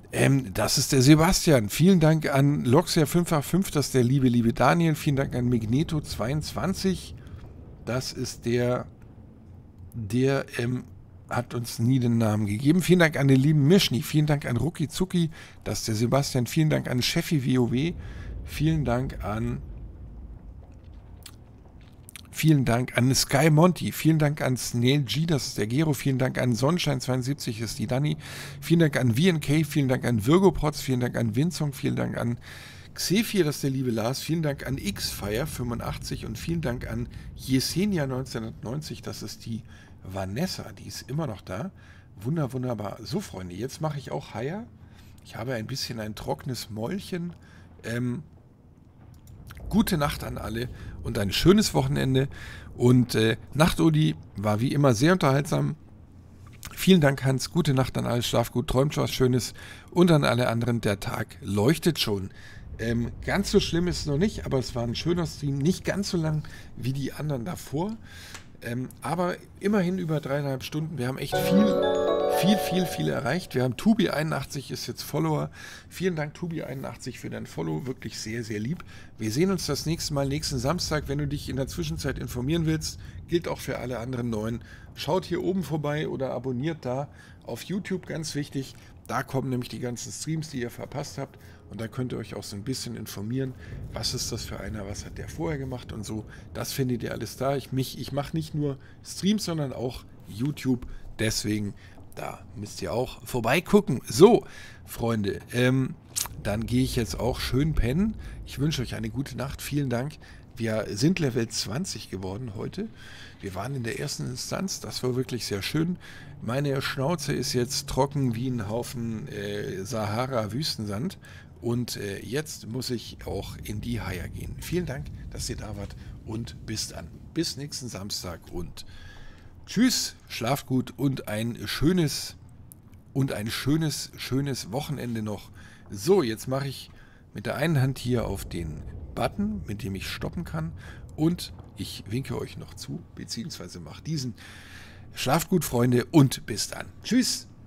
Ähm, das ist der Sebastian. Vielen Dank an Loxia fünf acht fünf, das ist der liebe, liebe Daniel. Vielen Dank an Magneto zweiundzwanzig. Das ist der, der ähm, hat uns nie den Namen gegeben. Vielen Dank an den lieben Mischni. Vielen Dank an Ruki Zuki, das ist der Sebastian. Vielen Dank an Chefi WoW. Vielen Dank an Vielen Dank an Sky Monty, vielen Dank an Snail G, das ist der Gero, vielen Dank an Sonnenschein zweiundsiebzig, das ist die Dani, vielen Dank an V N K, vielen Dank an Virgoprotz, vielen Dank an Winzung, vielen Dank an Xephir, das ist der liebe Lars, vielen Dank an Xfire fünfundachtzig und vielen Dank an Yesenia neunzehnhundertneunzig, das ist die Vanessa, die ist immer noch da. Wunder, wunderbar. So, Freunde, jetzt mache ich auch Haier. Ich habe ein bisschen ein trockenes Mäulchen. Ähm, Gute Nacht an alle und ein schönes Wochenende. Und äh, Nacht-Odi war wie immer sehr unterhaltsam. Vielen Dank, Hans. Gute Nacht an alle. Schlaf gut, träumt was Schönes. Und an alle anderen, der Tag leuchtet schon. Ähm, ganz so schlimm ist es noch nicht, aber es war ein schöner Stream. Nicht ganz so lang wie die anderen davor. Ähm, aber immerhin über dreieinhalb Stunden. Wir haben echt viel, viel, viel, viel erreicht. Wir haben Tubi einundachtzig ist jetzt Follower. Vielen Dank, Tubi einundachtzig, für dein Follow. Wirklich sehr, sehr lieb. Wir sehen uns das nächste Mal, nächsten Samstag. Wenn du dich in der Zwischenzeit informieren willst, gilt auch für alle anderen Neuen. Schaut hier oben vorbei oder abonniert da auf YouTube, ganz wichtig. Da kommen nämlich die ganzen Streams, die ihr verpasst habt. Und da könnt ihr euch auch so ein bisschen informieren, was ist das für einer, was hat der vorher gemacht und so. Das findet ihr alles da. Ich, mich, ich mache nicht nur Streams, sondern auch YouTube. Deswegen, da müsst ihr auch vorbeigucken. So, Freunde, ähm, dann gehe ich jetzt auch schön pennen. Ich wünsche euch eine gute Nacht. Vielen Dank. Wir sind Level zwanzig geworden heute. Wir waren in der ersten Instanz. Das war wirklich sehr schön. Meine Schnauze ist jetzt trocken wie ein Haufen äh, Sahara-Wüstensand. Und äh, jetzt muss ich auch in die Haier gehen. Vielen Dank, dass ihr da wart und bis dann. Bis nächsten Samstag und tschüss, schlaft gut und ein schönes und ein schönes, schönes Wochenende noch. So, jetzt mache ich mit der einen Hand hier auf den Button, mit dem ich stoppen kann und ich winke euch noch zu, beziehungsweise mache diesen. Schlaft gut, Freunde, und bis dann. Tschüss.